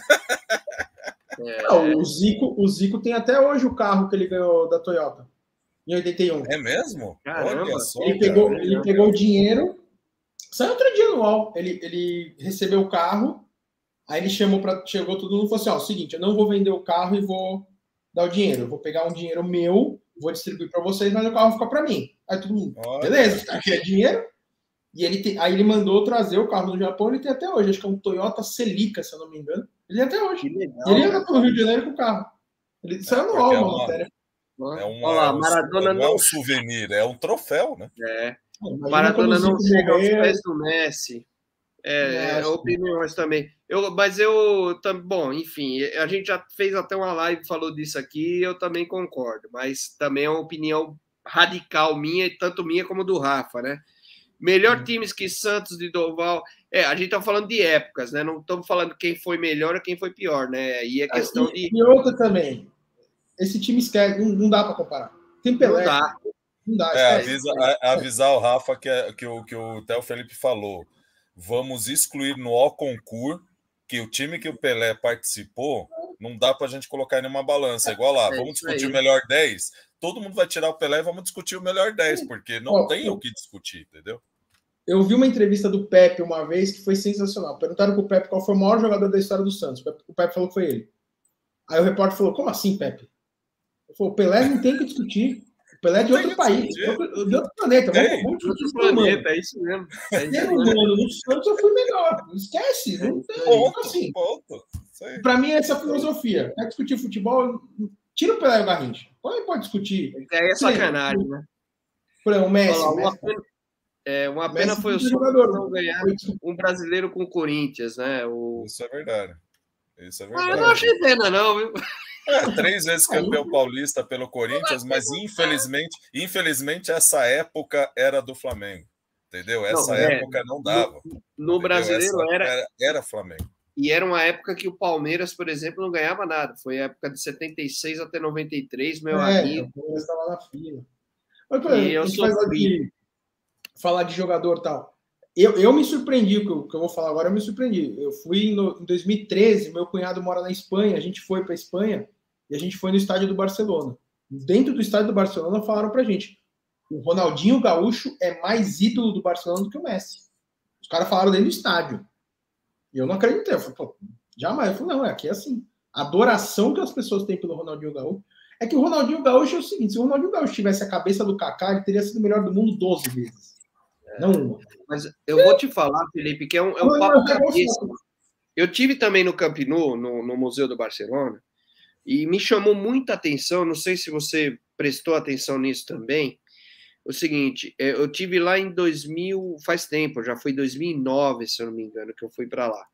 É... Não, o, Zico, o Zico tem até hoje o carro que ele ganhou da Toyota, em oitenta e um. É mesmo? Caramba. Olha só, ele pegou, ele pegou o dinheiro, saiu outro dia no U O L, ele, ele recebeu o carro, aí ele chamou para chegou todo mundo e falou assim, ó, o seguinte, eu não vou vender o carro e vou dar o dinheiro, eu vou pegar um dinheiro meu, vou distribuir para vocês, mas o carro fica para mim. Aí todo mundo, olha, beleza, tá aqui é dinheiro. E ele te, aí ele mandou trazer o carro do Japão, ele tem até hoje, acho que é um Toyota Celica, se eu não me engano. Ele tem até hoje. Legal, e ele anda pelo Rio de Janeiro com o carro. Ele é, saiu no U O L, é uma uma matéria. É, uma, Olha lá, é um, Maradona não é um souvenir, é um troféu, né? É. Maradona não chega aos pés do Messi. É, é opiniões também. Eu, mas eu, bom, enfim, a gente já fez até uma live, falou disso aqui, eu também concordo, mas também é uma opinião radical minha, tanto minha como do Rafa, né? Melhor times que Santos de Doval. É, a gente tá falando de épocas, né? Não estamos falando quem foi melhor ou quem foi pior, né? E é questão e, de. E outra também. Esse time esquece, não, não dá para comparar. Tem Pelé. Não dá. Não dá. É, avisa, a, avisar o Rafa que, é, que, o, que o Theo Felipe falou. Vamos excluir no O concurso que o time que o Pelé participou não dá para a gente colocar em uma balança. Igual lá, é, vamos discutir aí. O melhor dez. Todo mundo vai tirar o Pelé e vamos discutir o melhor dez, porque não oh, tem oh. o que discutir, entendeu? Eu vi uma entrevista do Pepe uma vez que foi sensacional. Perguntaram pro Pepe qual foi o maior jogador da história do Santos. O Pepe falou que foi ele. Aí o repórter falou, como assim, Pepe? Ele falou, o Pelé não tem que discutir. O Pelé é de outro país, de outro, de outro planeta. Vamos, vamos discutir outro planeta, é isso mesmo. É isso mesmo. Mano, no Santos eu fui melhor. Não esquece. Não tem, ponto, assim. Ponto. Para mim, essa é a filosofia. Quer discutir futebol, tira o Pelé e o Garrincha. Pode, pode discutir. Aí é sacanagem, né? Por exemplo, o Messi. Olha, Messi. Uma pena, é, uma pena Messi foi o jogador não ganhar um brasileiro com o Corinthians, né? O... Isso é verdade. Isso é verdade. Ah, eu não achei pena, não, viu? É, três vezes campeão paulista pelo Corinthians, mas infelizmente, infelizmente essa época era do Flamengo, entendeu? Essa não, época é, não dava. No, no brasileiro era, era era Flamengo. E era uma época que o Palmeiras, por exemplo, não ganhava nada. Foi a época de setenta e seis até noventa e três, meu é, amigo. O Palmeiras estava na fila. Mas, por exemplo, e eu a gente sou faz de, falar de jogador e tal. Eu, eu me surpreendi, o que eu, que eu vou falar agora, eu me surpreendi. Eu fui no, em dois mil e treze, meu cunhado mora na Espanha, a gente foi para a Espanha e a gente foi no estádio do Barcelona. Dentro do estádio do Barcelona falaram pra gente, o Ronaldinho Gaúcho é mais ídolo do Barcelona do que o Messi. Os caras falaram dentro do estádio. E eu não acreditei. Eu falei, pô, jamais. Eu falei, não, é aqui é assim. A adoração que as pessoas têm pelo Ronaldinho Gaúcho é que o Ronaldinho Gaúcho é o seguinte, se o Ronaldinho Gaúcho tivesse a cabeça do Kaká, ele teria sido o melhor do mundo doze vezes. É. Não uma. Mas eu vou te falar, Felipe, que é um, é um papo cabeça. Eu tive também no Camp Nou, no, no Museu do Barcelona, e me chamou muita atenção, não sei se você prestou atenção nisso também, o seguinte, eu tive lá em dois mil, faz tempo, já foi dois mil e nove, se eu não me engano, que eu fui para lá.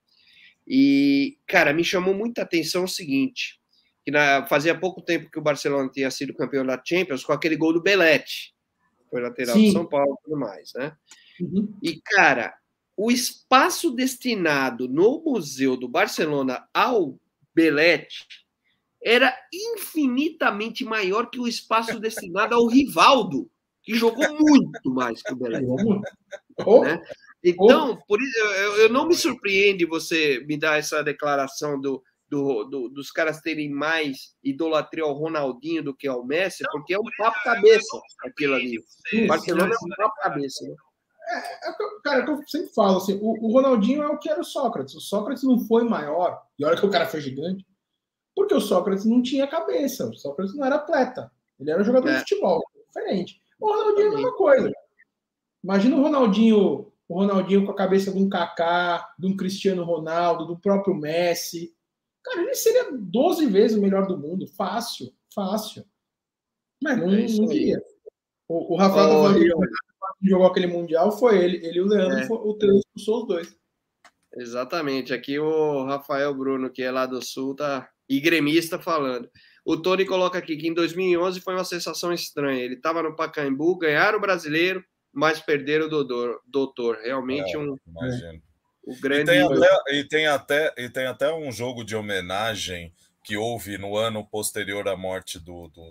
E, cara, me chamou muita atenção o seguinte, que na, fazia pouco tempo que o Barcelona tinha sido campeão da Champions com aquele gol do Belletti, foi lateral de São Paulo e tudo mais, né? Uhum. E, cara, o espaço destinado no Museu do Barcelona ao Belletti era infinitamente maior que o espaço destinado ao Rivaldo, que jogou muito mais que o Belletti. Oh, né? Então, por isso, eu, eu não me surpreende você me dar essa declaração do, do, do, dos caras terem mais idolatria ao Ronaldinho do que ao Messi, porque é um papo cabeça aquilo ali. O Barcelona é um papo cabeça. Né? É, é, cara, é o que eu sempre falo, assim, o, o Ronaldinho é o que era o Sócrates. O Sócrates não foi maior, e olha que o cara foi gigante, porque o Sócrates não tinha cabeça. O Sócrates não era atleta. Ele era um jogador é. de futebol, diferente. O Ronaldinho é a mesma coisa. Imagina o Ronaldinho, o Ronaldinho com a cabeça de um Kaká, de um Cristiano Ronaldo, do próprio Messi. Cara, ele seria doze vezes o melhor do mundo. Fácil, fácil. Mas não, é não queria. O, o Rafael oh, tá falando que jogou aquele Mundial, foi ele. Ele e o Leandro, é. foi, o Três expulsou os dois. Exatamente. Aqui o Rafael Bruno, que é lá do Sul, tá... e gremista falando. O Tony coloca aqui que em dois mil e onze foi uma sensação estranha. Ele estava no Pacaembu, ganharam o brasileiro, mas perderam o doutor. doutor. Realmente é, um... Imagino. O grande... E tem, até, e, tem até, e tem até um jogo de homenagem que houve no ano posterior à morte do, do, do,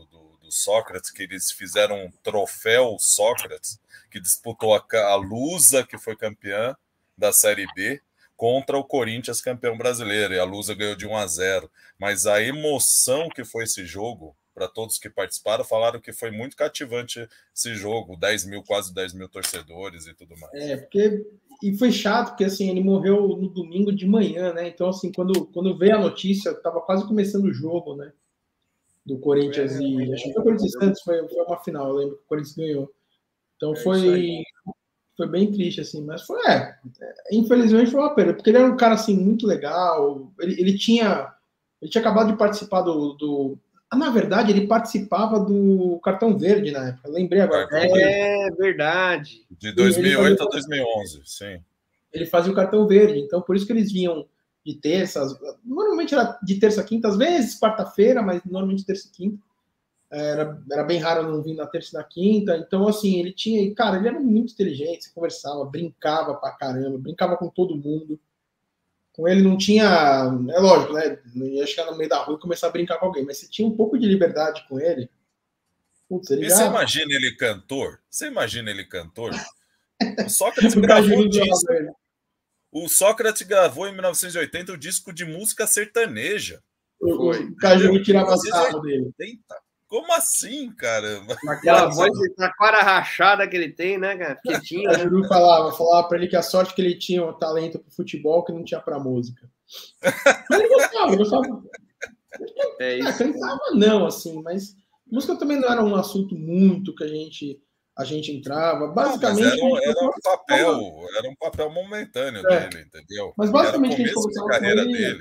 do Sócrates, que eles fizeram um troféu Sócrates, que disputou a, a Lusa, que foi campeã da Série B, contra o Corinthians, campeão brasileiro, e a Lusa ganhou de um a zero. Mas a emoção que foi esse jogo, para todos que participaram, falaram que foi muito cativante esse jogo, dez mil, quase dez mil torcedores e tudo mais. É, porque... E foi chato, porque assim, ele morreu no domingo de manhã, né? Então, assim, quando, quando veio a notícia, estava quase começando o jogo, né? Do Corinthians é, e... É, acho que foi o Corinthians e Santos, foi, foi uma final, eu lembro que o Corinthians ganhou. Então é foi... Foi bem triste, assim, mas foi, é, infelizmente foi uma perda, porque ele era um cara, assim, muito legal, ele, ele tinha, ele tinha acabado de participar do, do, na verdade, ele participava do Cartão Verde na época, lembrei agora. É, verdade. De dois mil e oito a dois mil e onze, sim. Ele fazia o Cartão Verde, então por isso que eles vinham de terça, normalmente era de terça a quinta, às vezes quarta-feira, mas normalmente terça e quinta. Era, era bem raro não vir na terça e na quinta, então assim, ele tinha, cara, ele era muito inteligente, conversava, brincava pra caramba, brincava com todo mundo. Com ele não tinha, é lógico, né? Não ia chegar no meio da rua e começar a brincar com alguém, mas se tinha um pouco de liberdade com ele. Putz, ele e já... você imagina ele cantor? Você imagina ele cantor? O Sócrates gravou o disco. O Sócrates gravou em mil novecentos e oitenta o disco de música sertaneja. O, o Caju tirava sarro dele. Como assim, caramba? Aquela voz de taquara rachada que ele tem, né, cara? Que tinha. O Juru falava, falava pra ele que a sorte que ele tinha o talento pro futebol que não tinha pra música. Mas ele gostava, ele gostava. É isso. É, cantava não, assim, mas música também não era um assunto muito que a gente, a gente entrava. Basicamente. Não, era, era, um papel, era um papel momentâneo é. dele, entendeu? Mas basicamente era o começo de carreira ele... dele.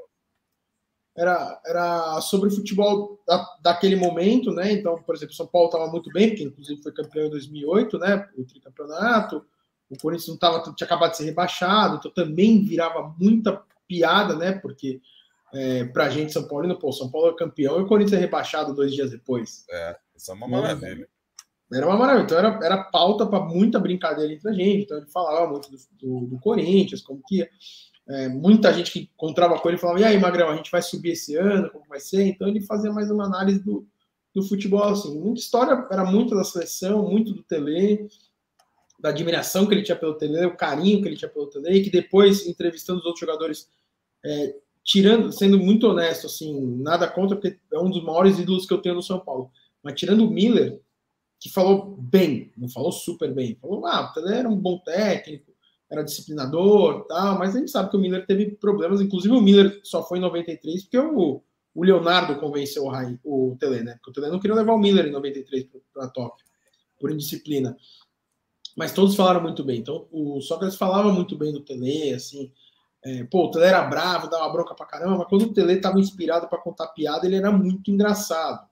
Era, era sobre o futebol da, daquele momento, né? Então, por exemplo, São Paulo estava muito bem, porque inclusive foi campeão em dois mil e oito, né? O tricampeonato. O Corinthians não tava, tinha acabado de ser rebaixado, então também virava muita piada, né? Porque é, pra gente, São Paulino, pô, São Paulo é campeão e o Corinthians é rebaixado dois dias depois. É, isso é uma maravilha. Era uma maravilha. Então era, era pauta para muita brincadeira entre a gente. Então ele falava muito do, do, do Corinthians, como que ia. É, muita gente que encontrava com ele falava, e aí, Magrão, a gente vai subir esse ano, como vai ser? Então ele fazia mais uma análise do, do futebol, assim. Muita história, era muito da seleção, muito do Tele, da admiração que ele tinha pelo Tele, o carinho que ele tinha pelo Tele, e que depois, entrevistando os outros jogadores, é, tirando, sendo muito honesto, assim, nada contra, porque é um dos maiores ídolos que eu tenho no São Paulo, mas tirando o Miller, que falou bem, não falou super bem, falou, ah, o Tele era um bom técnico, era disciplinador, tal, mas a gente sabe que o Miller teve problemas, inclusive o Miller só foi em noventa e três porque o, o Leonardo convenceu o, Rai, o Tele, né? Porque o Tele não queria levar o Miller em noventa e três para Tóquio, por indisciplina. Mas todos falaram muito bem. Então, o Sócrates falava muito bem do Tele, assim, é, pô, o Tele era bravo, dava bronca pra caramba, mas quando o Tele estava inspirado para contar piada, ele era muito engraçado.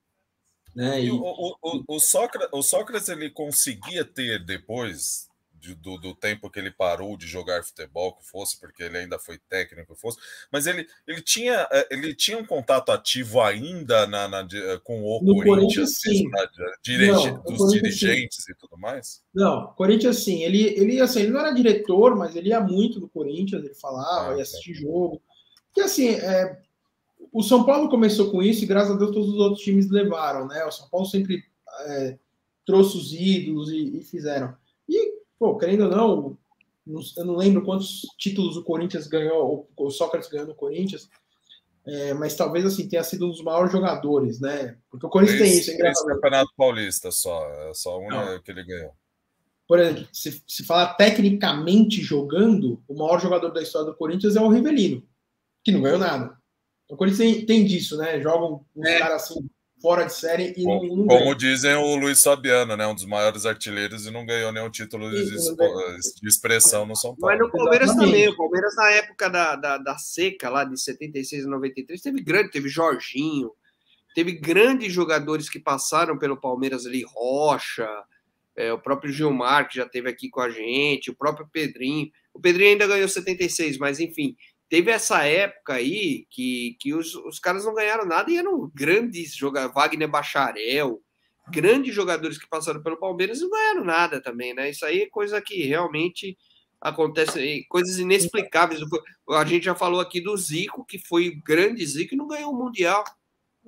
Né? E, e o, o, o, o, Sócrates, o Sócrates, ele conseguia ter depois... De, do, do tempo que ele parou de jogar futebol, que fosse, porque ele ainda foi técnico, que fosse, mas ele, ele, tinha, ele tinha um contato ativo ainda na, na, com o no Corinthians, sim. Na, dirige, não, dos dirigentes sim. E tudo mais? Não, Corinthians sim, ele, ele, assim, ele não era diretor, mas ele ia muito no Corinthians, ele falava, ah, ia assistir é. jogo, porque assim, é, o São Paulo começou com isso e graças a Deus todos os outros times levaram, né, o São Paulo sempre é, trouxe os ídolos e, e fizeram, e pô, querendo ou não, eu não lembro quantos títulos o Corinthians ganhou, o Sócrates ganhou no Corinthians, é, mas talvez assim tenha sido um dos maiores jogadores, né? Porque o Corinthians três, tem isso, é engraçado. Três Campeonato Paulista só, é só um não. que ele ganhou. Por exemplo, se, se falar tecnicamente jogando, o maior jogador da história do Corinthians é o Rivelino, que não ganhou nada. O Corinthians tem, tem disso, né? Jogam uns é. caras assim, fora de série e como, não, não Como ganha. dizem o Luiz Fabiano, né? Um dos maiores artilheiros e não ganhou nenhum título de, de expressão no São Paulo. Mas no Palmeiras Exatamente. também. O Palmeiras, na época da, da, da seca, lá de setenta e seis a noventa e três, teve grande, teve Jorginho, teve grandes jogadores que passaram pelo Palmeiras ali, Rocha, é, o próprio Gilmar, que já esteve aqui com a gente, o próprio Pedrinho. O Pedrinho ainda ganhou setenta e seis, mas enfim... Teve essa época aí que, que os, os caras não ganharam nada e eram grandes jogadores, Wagner Bacharel, grandes jogadores que passaram pelo Palmeiras e não ganharam nada também, né? Isso aí é coisa que realmente acontece, coisas inexplicáveis. A gente já falou aqui do Zico, que foi grande Zico e não ganhou o Mundial.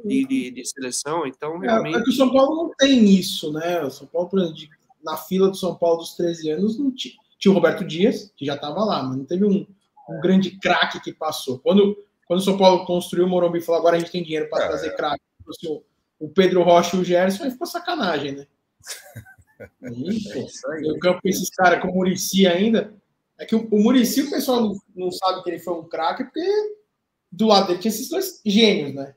de, de, de seleção, então realmente... É, é que o São Paulo não tem isso, né? O São Paulo, por exemplo, na fila do São Paulo dos treze anos, não tinha, tinha o Roberto Dias, que já estava lá, mas não teve um, um grande craque que passou. Quando, quando o São Paulo construiu o Morumbi e falou, agora a gente tem dinheiro para é, trazer craque, o, o Pedro Rocha e o Gerson, aí ficou sacanagem, né? Aí, pô, eu campo com esses caras com o Muricy ainda. É que o, o Muricy, o pessoal não, não sabe que ele foi um craque, porque do lado dele tinha esses dois gênios, né?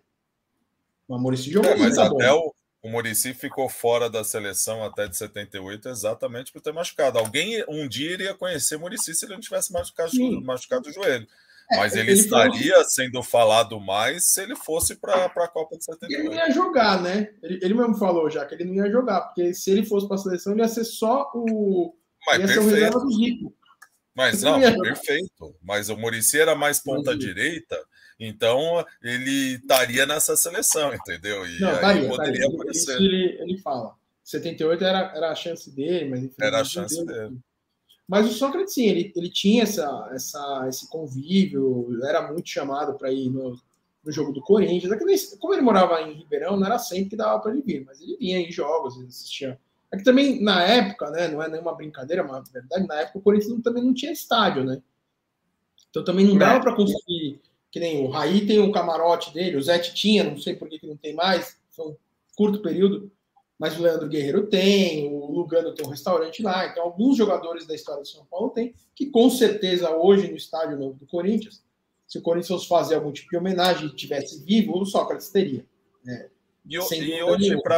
O Muricy jogou é, mas muito até bom. O, o Muricy ficou fora da seleção até de setenta e oito exatamente por ter machucado. Alguém um dia iria conhecer o Muricy se ele não tivesse machucado, machucado o joelho. Mas é, ele, ele estaria falou... sendo falado mais se ele fosse para a Copa de setenta e oito. Ele não ia jogar, né? Ele, ele mesmo falou já que ele não ia jogar, porque se ele fosse para a seleção, ele ia ser só o. Mas ia perfeito. ser o reserva do Zico. Mas não, não perfeito. Mas o Muricy era mais ponta-direita, então ele estaria nessa seleção, entendeu? E não, aí taria, poderia taria. aparecer. Isso ele, ele fala. setenta e oito era, era a chance dele, mas enfim, era a chance dele. dele. Mas o Sócrates, sim, ele, ele tinha essa, essa, esse convívio, era muito chamado para ir no, no jogo do Corinthians. É que, como ele morava em Ribeirão, não era sempre que dava para ele vir, mas ele vinha em jogos, ele assistia. É que também, na época, né, não é nenhuma brincadeira, mas na verdade, na época o Corinthians também não tinha estádio, né? Então também não dava para conseguir, que nem o Raí tem um camarote dele, o Zé tinha, não sei por que, que não tem mais, foi um curto período, mas o Leandro Guerreiro tem, o Lugano tem um restaurante lá, então alguns jogadores da história do São Paulo tem, que com certeza hoje no estádio novo do Corinthians, se o Corinthians fosse fazer algum tipo de homenagem e estivesse vivo, o Sócrates teria. Né? E, e hoje, para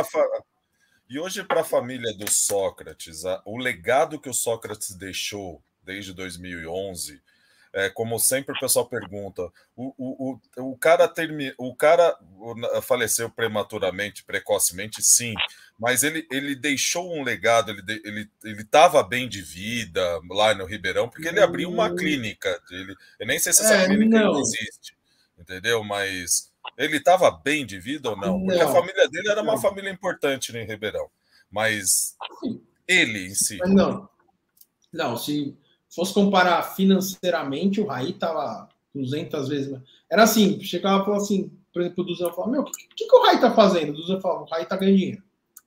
e hoje para a família do Sócrates, a, o legado que o Sócrates deixou desde dois mil e onze, é, como sempre o pessoal pergunta, o, o, o, o, cara termi, o cara faleceu prematuramente, precocemente, sim, mas ele, ele deixou um legado, ele ele ele estava bem de vida lá no Ribeirão, porque ele abriu uma clínica, ele, eu nem sei se essa é, clínica ainda existe, entendeu? Mas ele estava bem de vida ou não? Porque não. A família dele era uma não. família importante em Ribeirão, mas ele em si... Mas não, não, se fosse comparar financeiramente, o Raí estava duzentas vezes mais. Era assim, chegava e falava assim, por exemplo, o Duzan falava, meu, o que, que, que o Raí tá fazendo? O Duzan falava, o Raí tá ganhando dinheiro.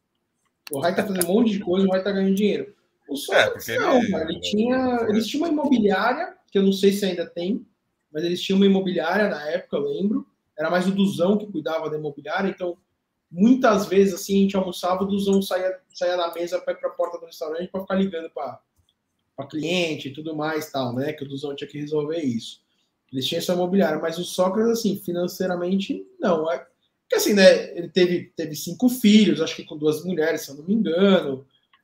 O Raí tá fazendo um monte de coisa, o Raí tá ganhando dinheiro. O Sócrates, é, não, ele, cara, ele tinha, eles tinham uma imobiliária, que eu não sei se ainda tem, mas eles tinham uma imobiliária na época, eu lembro. Era mais o Duzão que cuidava da imobiliária, então muitas vezes assim a gente almoçava, o Duzão saía, saía da mesa para ir para a porta do restaurante para ficar ligando para para cliente e tudo mais, tal, né? Que o Duzão tinha que resolver isso. Eles tinham essa imobiliária, mas o Sócrates, assim, financeiramente, não. É, porque assim, né? Ele teve, teve cinco filhos, acho que com duas mulheres, se eu não me engano.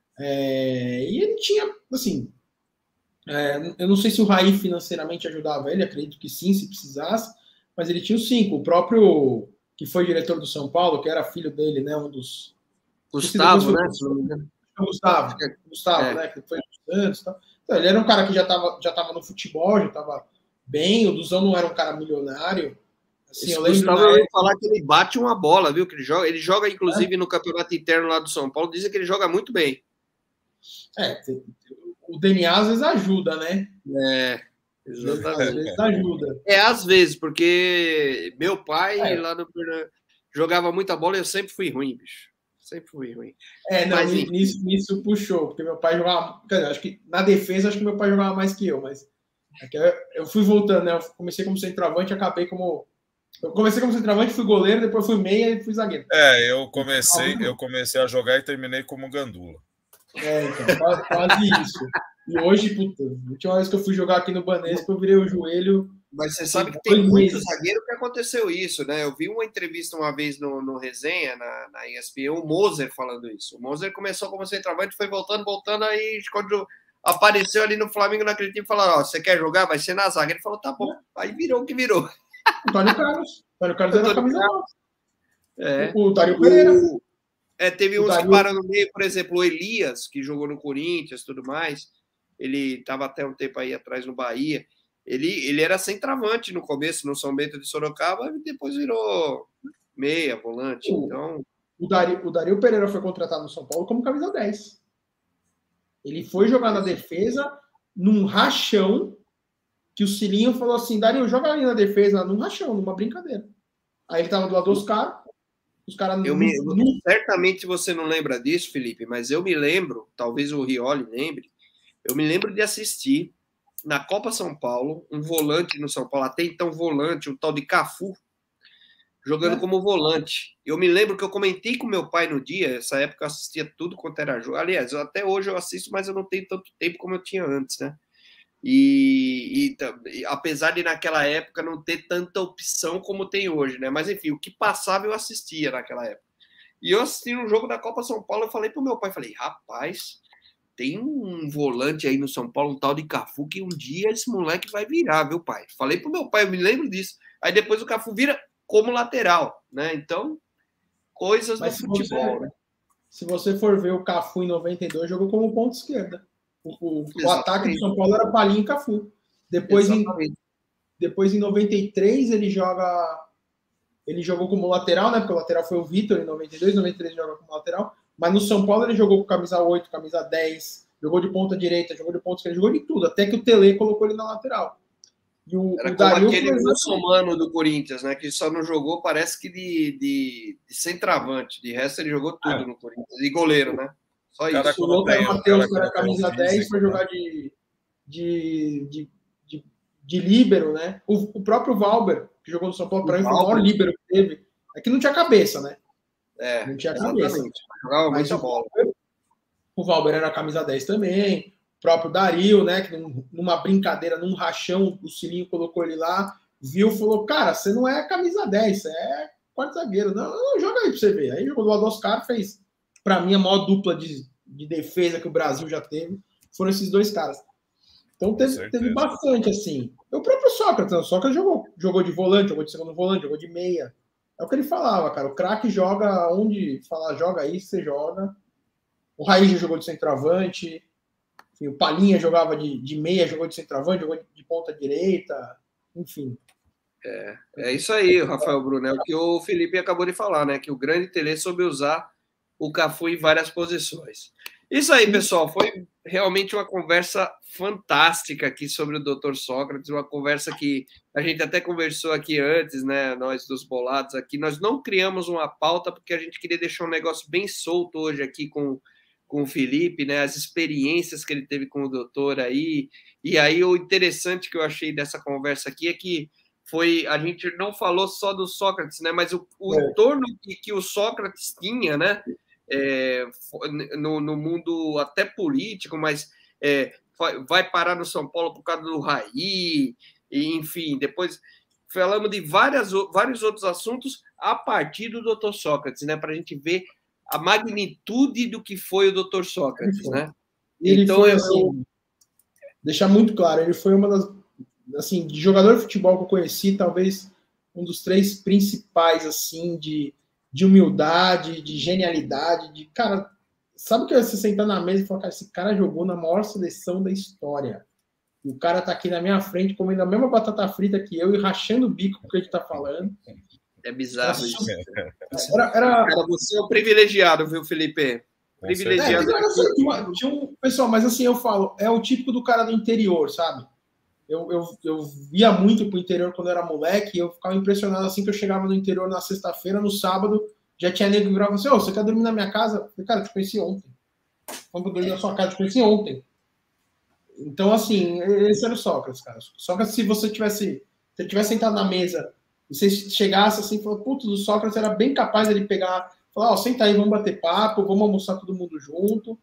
É, e ele tinha, assim, é, eu não sei se o Raí financeiramente ajudava ele, acredito que sim, se precisasse, mas ele tinha os cinco. O próprio, que foi diretor do São Paulo, que era filho dele, né? Um dos... Gustavo, né? Gustavo, Gustavo, é. né? Que foi do Santos, tá? Então, ele era um cara que já estava já tava no futebol, já estava bem. O Duzão não era um cara milionário. Assim, eu lembro Gustavo, eu ia falar que ele bate uma bola, viu? Que ele joga, ele joga inclusive é. no campeonato interno lá do São Paulo. Dizem que ele joga muito bem. É, o D N A às vezes ajuda, né? É, exatamente. Às vezes ajuda. É, às vezes, porque meu pai é. lá no jogava muita bola e eu sempre fui ruim, bicho. Sempre fui ruim. É, não, mas, nisso, nisso puxou, porque meu pai jogava. Acho que na defesa, acho que meu pai jogava mais que eu, mas é que eu, eu fui voltando, né? Eu comecei como centroavante, acabei como. Eu comecei como centroavante, fui goleiro, depois fui meia e fui zagueiro. É, eu comecei, eu comecei a jogar e terminei como gandula. É, então, quase, quase isso. E hoje, puta, a última vez que eu fui jogar aqui no Banespa, eu virei o joelho. Mas você sabe que tem muito zagueiro que aconteceu isso, né? Eu vi uma entrevista uma vez no, no Resenha, na, na E S P N, o Moser falando isso. O Moser começou como centroavante, foi voltando, voltando, aí quando apareceu ali no Flamengo naquele time, falaram, ó, você quer jogar? Vai ser na zaga. Ele falou, tá bom. Aí virou o que virou. Antônio Carlos. Antônio Carlos era a camisa nova. É. O Dario Pereira. O... É, teve uns que param no meio, por exemplo, o Elias, que jogou no Corinthians e tudo mais. Ele estava até um tempo aí atrás no Bahia. Ele, ele era centroavante no começo, no São Bento de Sorocaba, e depois virou meia, volante. O, então... o, Dario, o Dario Pereira foi contratado no São Paulo como camisa dez. Ele foi jogar na defesa num rachão que o Cilinho falou assim, Dario, joga ali na defesa, num rachão, numa brincadeira. Aí ele tava do lado do Oscar, Os caras eu me, não... Certamente você não lembra disso, Felipe, mas eu me lembro, talvez o Rioli lembre, eu me lembro de assistir na Copa São Paulo, um volante no São Paulo, até então volante, um tal de Cafu, jogando é. como volante. Eu me lembro que eu comentei com meu pai no dia, essa época eu assistia tudo quanto era jogo. Aliás, até hoje eu assisto, mas eu não tenho tanto tempo como eu tinha antes, né? E, e, e apesar de naquela época não ter tanta opção como tem hoje, né? Mas enfim, o que passava eu assistia naquela época. E eu assisti um jogo da Copa São Paulo, eu falei pro meu pai, falei, rapaz, tem um volante aí no São Paulo, um tal de Cafu, que um dia esse moleque vai virar, viu, pai? Falei pro meu pai, eu me lembro disso. Aí depois o Cafu vira como lateral, né? Então, coisas Mas do futebol, você, né? Se você for ver o Cafu em noventa e dois, jogou como ponta esquerda. O, o, o ataque do São Paulo era Palinha e Cafu. Depois em, depois, em noventa e três, ele joga... Ele jogou como lateral, né? Porque o lateral foi o Vitor em noventa e dois, noventa e três joga como lateral. Mas no São Paulo ele jogou com camisa oito, camisa dez, jogou de ponta direita, jogou de ponta esquerda, jogou de tudo. Até que o Tele colocou ele na lateral. E o, Era o como Dario aquele muçulmano do Corinthians, né? Que só não jogou, parece que de, de, de centroavante. De resto, ele jogou tudo é. no Corinthians. E goleiro, né? Só cara, isso. O outro era o Matheus, que era camisa dez, foi jogar de, de, de, de, de líbero, né? O, o próprio Valber, que jogou no São Paulo, para mim, foi o maior líbero que teve. É que não tinha cabeça, né? É, não tinha cabeça. Jogava Mas muita bola. O Valber era camisa dez também. O próprio Dario, né? Que numa brincadeira, num rachão, o Cilinho colocou ele lá, viu, falou: cara, você não é camisa dez, você é quarto zagueiro. Não, não, joga aí pra você ver. Aí jogou do lado do Oscar, fez, pra mim, a maior dupla de, de defesa que o Brasil já teve. Foram esses dois caras. Então teve, teve bastante, assim. O próprio Sócrates, o Sócrates jogou, jogou de volante, jogou de segundo volante, jogou de meia. É o que ele falava, cara. O craque joga onde falar, joga aí, você joga. O Raí jogou de centroavante. Enfim, o Palinha jogava de, de meia, jogou de centroavante, jogou de, de ponta direita. Enfim. É, é isso aí, Rafael Bruno. É o que o Felipe acabou de falar, né? Que o grande Tele soube usar o Cafu em várias posições. Isso aí, pessoal. Foi realmente uma conversa fantástica aqui sobre o doutor Sócrates. Uma conversa que a gente até conversou aqui antes, né? Nós dos bolados aqui. Nós não criamos uma pauta porque a gente queria deixar um negócio bem solto hoje aqui com, com o Felipe, né? As experiências que ele teve com o doutor aí. E aí o interessante que eu achei dessa conversa aqui é que foi, a gente não falou só do Sócrates, né? Mas o, o é. entorno que, que o Sócrates tinha, né? É, no, no mundo até político, mas é, vai parar no São Paulo por causa do Raí, e, enfim, depois falamos de várias, vários outros assuntos a partir do doutor Sócrates, né? Para a gente ver a magnitude do que foi o doutor Sócrates, ele né? Ele então, foi, eu... assim, deixar muito claro, ele foi uma das, assim, de jogador de futebol que eu conheci, talvez um dos três principais, assim, de de humildade, de genialidade, de, cara, sabe o que é você sentar na mesa e falar, cara, esse cara jogou na maior seleção da história. E o cara tá aqui na minha frente comendo a mesma batata frita que eu e rachando o bico com o que a gente tá falando. É bizarro era, isso. Era, era... Cara, você é um privilegiado, viu, Felipe? Privilegiado. É, assim, tinha um, pessoal, mas assim, eu falo, é o típico do cara do interior, sabe? Eu, eu, eu via muito pro interior quando eu era moleque e eu ficava impressionado assim que eu chegava no interior na sexta-feira, no sábado, já tinha nego que virava assim, ô, oh, você quer dormir na minha casa? Eu falei, cara, eu te conheci ontem. Vamos dormir na sua casa, eu te conheci ontem. Então, assim, esse era o Sócrates, cara. Sócrates, se você tivesse, se ele tivesse sentado na mesa e você chegasse assim e falou, putz, o Sócrates era bem capaz de ele pegar, falar, ó, oh, senta aí, vamos bater papo, vamos almoçar todo mundo junto.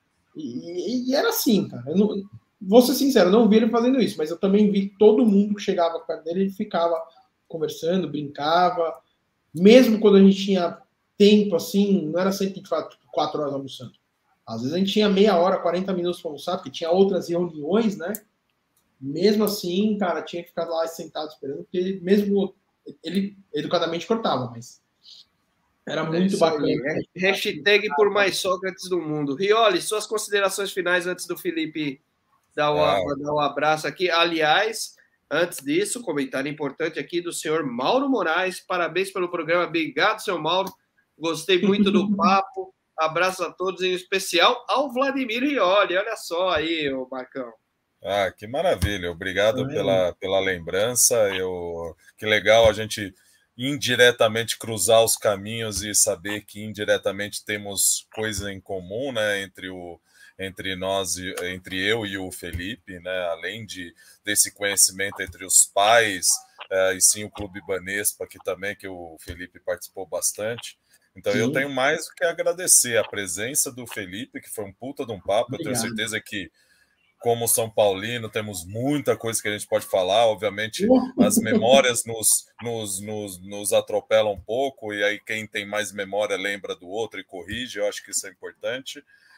E, e era assim, cara. Eu não, vou ser sincero, eu não vi ele fazendo isso, mas eu também vi todo mundo que chegava perto dele, ele ficava conversando, brincava, mesmo quando a gente tinha tempo, assim, não era sempre quatro horas almoçando. Às vezes a gente tinha meia hora, quarenta minutos para almoçar, porque tinha outras reuniões, né? Mesmo assim, cara, tinha que ficar lá sentado esperando, porque mesmo ele educadamente cortava, mas era muito é bacana. Aí, né? Hashtag por mais Sócrates do mundo. Rioli, suas considerações finais antes do Felipe dar um, ah. dar um abraço aqui. Aliás, antes disso, comentário importante aqui do senhor Mauro Moraes. Parabéns pelo programa. Obrigado, senhor Mauro. Gostei muito do papo. Abraço a todos, em especial ao Vladimir Rioli. Olha só aí, o Marcão. Ah, que maravilha. Obrigado é. pela, pela lembrança. Eu, que legal a gente indiretamente cruzar os caminhos e saber que indiretamente temos coisa em comum, né, entre o entre nós, entre eu e o Felipe, né, além de desse conhecimento entre os pais, é, e sim o Clube Banespa, que também que o Felipe participou bastante. Então sim. Eu tenho mais que agradecer a presença do Felipe, que foi um puta de um papo. Obrigado. Eu tenho certeza que, como São Paulino, temos muita coisa que a gente pode falar. Obviamente, as memórias nos, nos, nos, nos atropelam um pouco, e aí quem tem mais memória lembra do outro e corrige. Eu acho que isso é importante.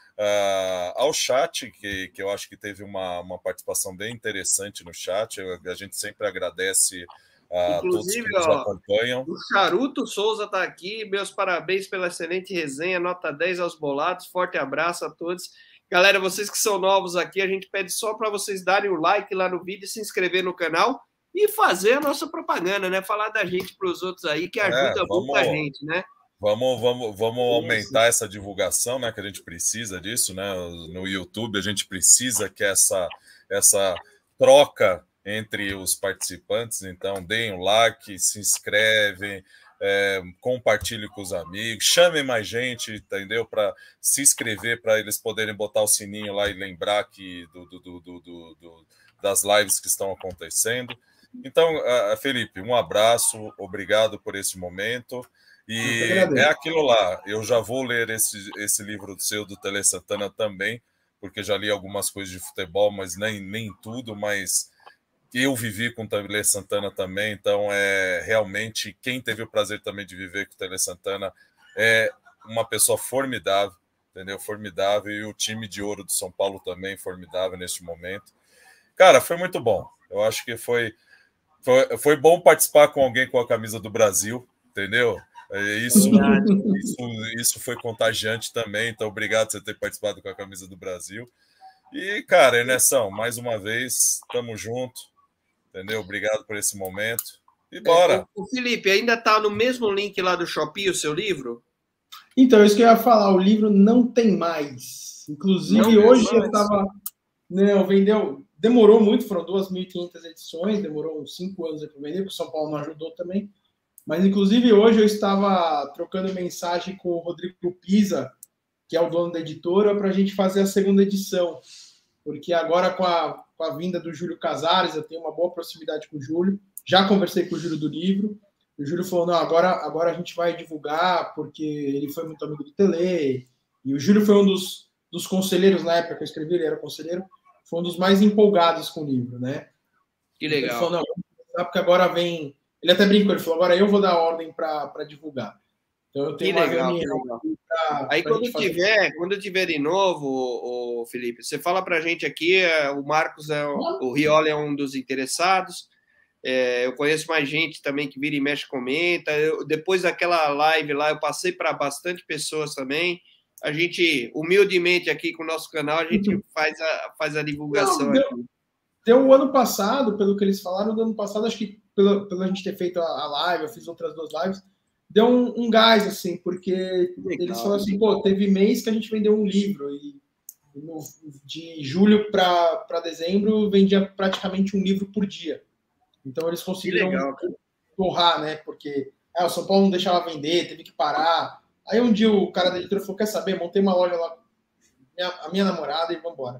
Uh, ao chat, que, que eu acho que teve uma, uma participação bem interessante no chat. Eu, a gente sempre agradece a todos que nos ó, acompanham. O Charuto Souza está aqui. Meus parabéns pela excelente resenha. Nota dez aos bolados. Forte abraço a todos. Galera, vocês que são novos aqui, a gente pede só para vocês darem o like lá no vídeo, se inscrever no canal e fazer a nossa propaganda, né? Falar da gente para os outros aí, que ajuda é, vamos... muito a gente, né? Vamos, vamos, vamos aumentar essa divulgação, né? Que a gente precisa disso, né? No YouTube, a gente precisa que essa, essa troca entre os participantes. Então, deem o like, se inscrevem, é, compartilhem com os amigos, chamem mais gente, entendeu? Para se inscrever, para eles poderem botar o sininho lá e lembrar que do, do, do, do, do, das lives que estão acontecendo. Então, uh, Felipe, um abraço, obrigado por esse momento. E é aquilo lá, eu já vou ler esse, esse livro seu do Tele Santana também, porque já li algumas coisas de futebol, mas nem, nem tudo, mas eu vivi com o Tele Santana também, então é realmente, quem teve o prazer também de viver com o Tele Santana é uma pessoa formidável, entendeu? Formidável, e o time de ouro do São Paulo também formidável neste momento. Cara, foi muito bom, eu acho que foi, foi, foi bom participar com alguém com a camisa do Brasil, entendeu? Isso, isso, isso foi contagiante também, então obrigado por você ter participado com a camisa do Brasil. E, cara, Erneção, mais uma vez, tamo junto, entendeu? Obrigado por esse momento. E bora! É, o Felipe, ainda tá no mesmo link lá do Shopee, o seu livro? Então, isso que eu ia falar, o livro não tem mais. Inclusive, não hoje eu tava... Não, vendeu... Demorou muito, foram duas mil e quinhentas edições, demorou uns cinco anos para vender, porque o São Paulo não ajudou também. Mas, inclusive, hoje eu estava trocando mensagem com o Rodrigo Pisa, que é o dono da editora, para a gente fazer a segunda edição. Porque agora, com a, com a vinda do Júlio Casares, eu tenho uma boa proximidade com o Júlio. Já conversei com o Júlio do livro. O Júlio falou, não, agora, agora a gente vai divulgar, porque ele foi muito amigo do Tele. E o Júlio foi um dos, dos conselheiros, na época que eu escrevi, ele era conselheiro, foi um dos mais empolgados com o livro, né? Que legal. Ele falou, não, porque agora vem... Ele até brincou, ele falou, agora eu vou dar ordem para divulgar. Então eu tenho que uma legal, reunião. Pra, Aí pra quando tiver, fazer... quando tiver de novo, o, o Felipe, você fala para a gente aqui, o Marcos, é, o Rioli é um dos interessados, é, eu conheço mais gente também que vira e mexe, comenta. Eu, depois daquela live lá, eu passei para bastante pessoas também. A gente, humildemente aqui com o nosso canal, a gente uhum. faz, a, faz a divulgação. Não, deu, aqui. Deu o ano passado, pelo que eles falaram, do ano passado, acho que pelo, pelo a gente ter feito a, a live, eu fiz outras duas lives, deu um, um gás, assim, porque legal, eles falaram assim, pô, teve mês que a gente vendeu um livro, e no, de julho para dezembro vendia praticamente um livro por dia. Então eles conseguiram torrar, né? Porque ah, o São Paulo não deixava vender, teve que parar. Aí um dia o cara da editora falou, quer saber, montei uma loja lá, minha, a minha namorada, e vambora.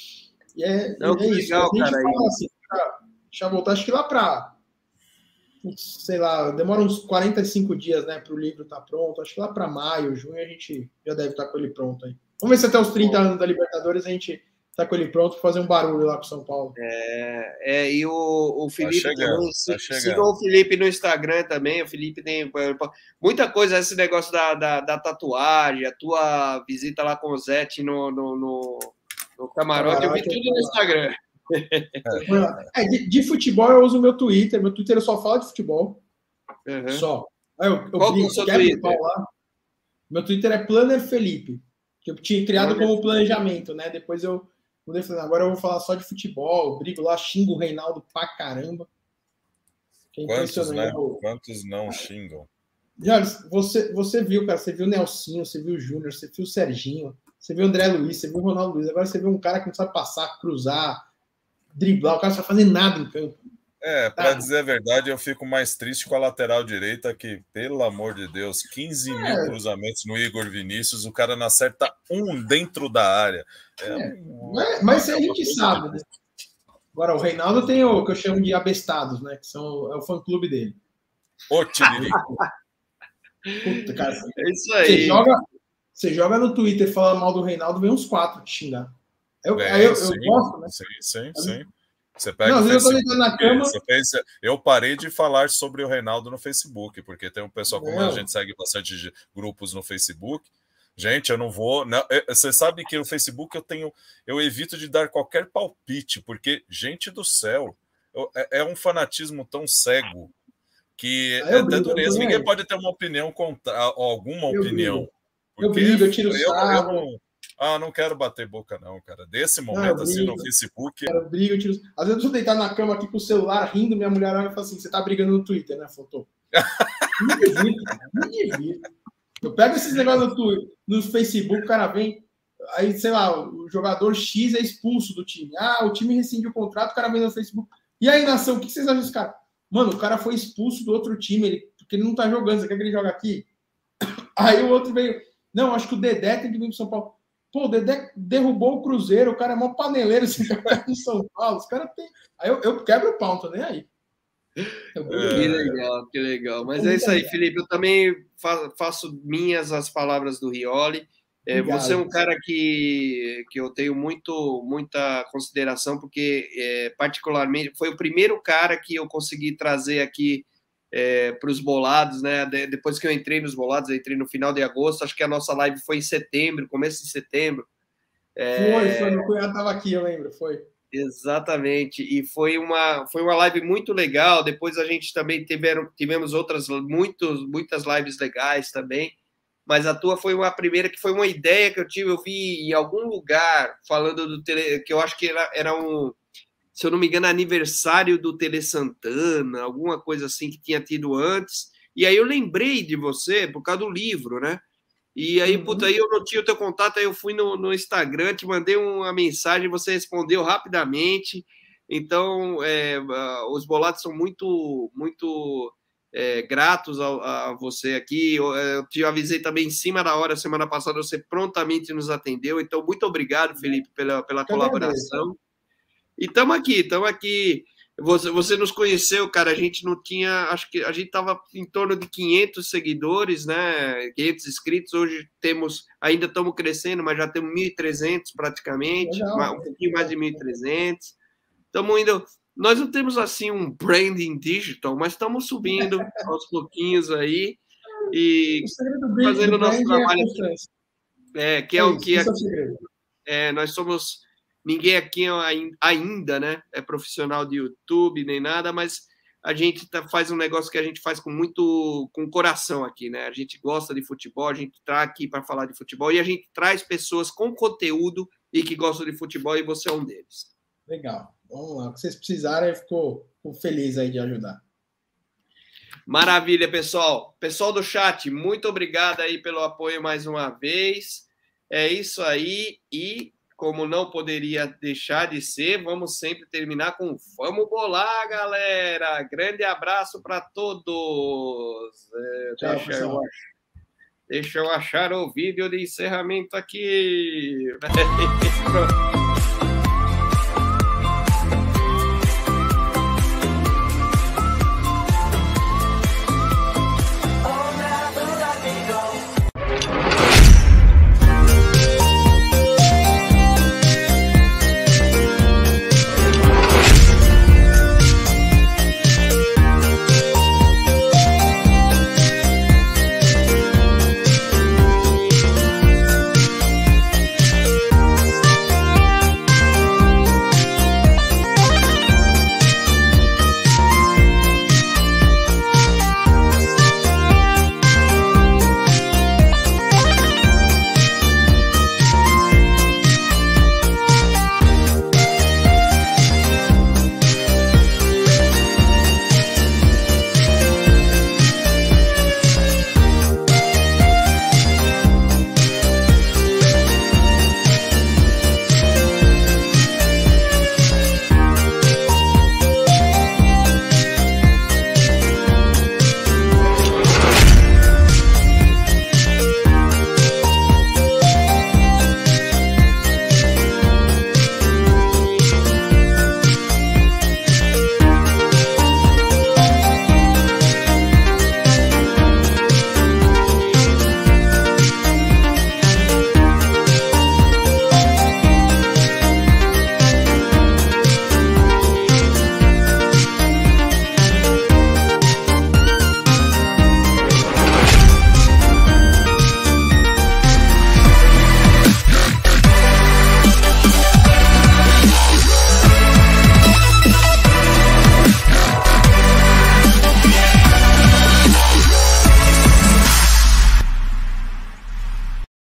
E é, não, é isso. Legal, a gente cara, fala assim, pra, deixa eu voltar, acho que lá para, sei lá, demora uns quarenta e cinco dias, né, para o livro estar tá pronto. Acho que lá para maio, junho, a gente já deve estar tá com ele pronto aí. Vamos ver se até os trinta anos da Libertadores a gente tá com ele pronto para fazer um barulho lá com o São Paulo. É, é e o, o Felipe tá chegando, também, tá siga o Felipe no Instagram também. O Felipe tem muita coisa, esse negócio da, da, da tatuagem, a tua visita lá com o Zete no, no, no, no camarote, Caraca, eu vi tudo no Instagram. É, de, de futebol eu uso o meu Twitter, meu Twitter eu só falo de futebol. Uhum. Só. Aí eu, eu Qual brinco, que é o seu Twitter? Lá. Meu Twitter é Planner Felipe, que eu tinha criado Planner. Como planejamento, né? Depois eu mudei falando, agora eu vou falar só de futebol, brigo lá, xingo o Reinaldo pra caramba. Que Quantos, né? Quantos não xingam? Já, você, você viu, cara, você viu o Nelsinho, você viu o Júnior, você viu o Serginho, você viu o André Luiz, você viu o Ronaldo Luiz, agora você vê um cara que não sabe passar, cruzar, driblar, o cara não sabe fazer nada em campo. É, para dizer a verdade, eu fico mais triste com a lateral direita, que, pelo amor de Deus, quinze mil é. cruzamentos no Igor Vinícius, o cara não acerta um dentro da área. É, é. Mas, mas a gente sabe, né? Agora, o Reinaldo tem o que eu chamo de abestados, né? Que são, é o fã-clube dele. Ô, Tiririco. Puta, cara. É isso aí. Você joga, você joga no Twitter falando mal do Reinaldo, vem uns quatro te xingar. Eu, Bem, aí eu, sim, eu gosto, né? Sim, sim, sim. Você pega não, o eu tô deitando na cama. Fez, eu parei de falar sobre o Reinaldo no Facebook, porque tem um pessoal, como não. a gente segue bastante grupos no Facebook. Gente, eu não vou. Não, você sabe que no Facebook eu tenho. Eu evito de dar qualquer palpite, porque, gente do céu, eu, é, é um fanatismo tão cego que é até dureza. Ninguém pode ter uma opinião contra alguma eu opinião. Brigo. Eu brigo, eu tiro o sarro. Eu, eu não, ah, não quero bater boca, não, cara. Desse momento, não, assim, no Facebook. Cara, eu brigo, eu tiro... Às vezes eu tô deitado na cama aqui com o celular rindo, minha mulher olha e fala assim: você tá brigando no Twitter, né, Fotô? Me divirto, cara, me divirto. Eu pego esses negócios no, Twitter, no Facebook, o cara vem, aí, sei lá, o jogador X é expulso do time. Ah, o time rescindiu o contrato, o cara vem no Facebook. E aí, nação, o que vocês acham desse cara? Mano, o cara foi expulso do outro time, ele, porque ele não tá jogando, você quer que ele jogue aqui? Aí o outro veio, não, acho que o Dedé tem que vir pro São Paulo. Pô, o Dedé derrubou o Cruzeiro, o cara é mó paneleiro, esse cara no São Paulo, os caras tem... Aí eu, eu quebro o pau, não tô nem aí. Que legal, que legal. Mas é isso aí, Felipe. Eu também faço minhas as palavras do Rioli. É, você é um cara que, que eu tenho muito, muita consideração, porque, é, particularmente, foi o primeiro cara que eu consegui trazer aqui é, para os bolados, né? De, depois que eu entrei nos bolados, eu entrei no final de agosto, acho que a nossa live foi em setembro, começo de setembro. É... Foi, foi, meu cunhado estava aqui, eu lembro, foi. Exatamente, e foi uma, foi uma live muito legal. Depois a gente também tiveram, tivemos outras muitos, muitas lives legais também, mas a tua foi uma primeira, que foi uma ideia que eu tive, eu vi em algum lugar falando do tele, que eu acho que era, era um, se eu não me engano, aniversário do Tele Santana, alguma coisa assim que tinha tido antes, e aí eu lembrei de você por causa do livro, né? E aí, uhum. puta, aí eu não tinha o teu contato, aí eu fui no, no Instagram, te mandei uma mensagem, você respondeu rapidamente. Então, é, os bolados são muito, muito é, gratos a, a você aqui. Eu, eu te avisei também em cima da hora, semana passada, você prontamente nos atendeu. Então, muito obrigado, Felipe, pela, pela colaboração. E estamos aqui, estamos aqui. Você, você nos conheceu, cara, a gente não tinha, acho que a gente estava em torno de quinhentos seguidores, né, quinhentos inscritos, hoje temos, ainda estamos crescendo, mas já temos mil e trezentos praticamente, Legal. um pouquinho mais de mil e trezentos, estamos indo, nós não temos assim um branding digital, mas estamos subindo aos pouquinhos aí, e fazendo o nosso trabalho, é, que é, é o que é, é, nós somos... Ninguém aqui ainda, né, é profissional de YouTube nem nada, mas a gente tá, faz um negócio que a gente faz com muito com coração aqui, né? A gente gosta de futebol, a gente está aqui para falar de futebol e a gente traz pessoas com conteúdo e que gostam de futebol e você é um deles. Legal. Vamos lá. O que vocês precisarem, eu fico, fico feliz aí de ajudar. Maravilha, pessoal. Pessoal do chat, muito obrigado aí pelo apoio mais uma vez. É isso aí e... Como não poderia deixar de ser, vamos sempre terminar com vamos bolar, galera! Grande abraço para todos! É, Tchau, deixa, eu, deixa eu achar o vídeo de encerramento aqui.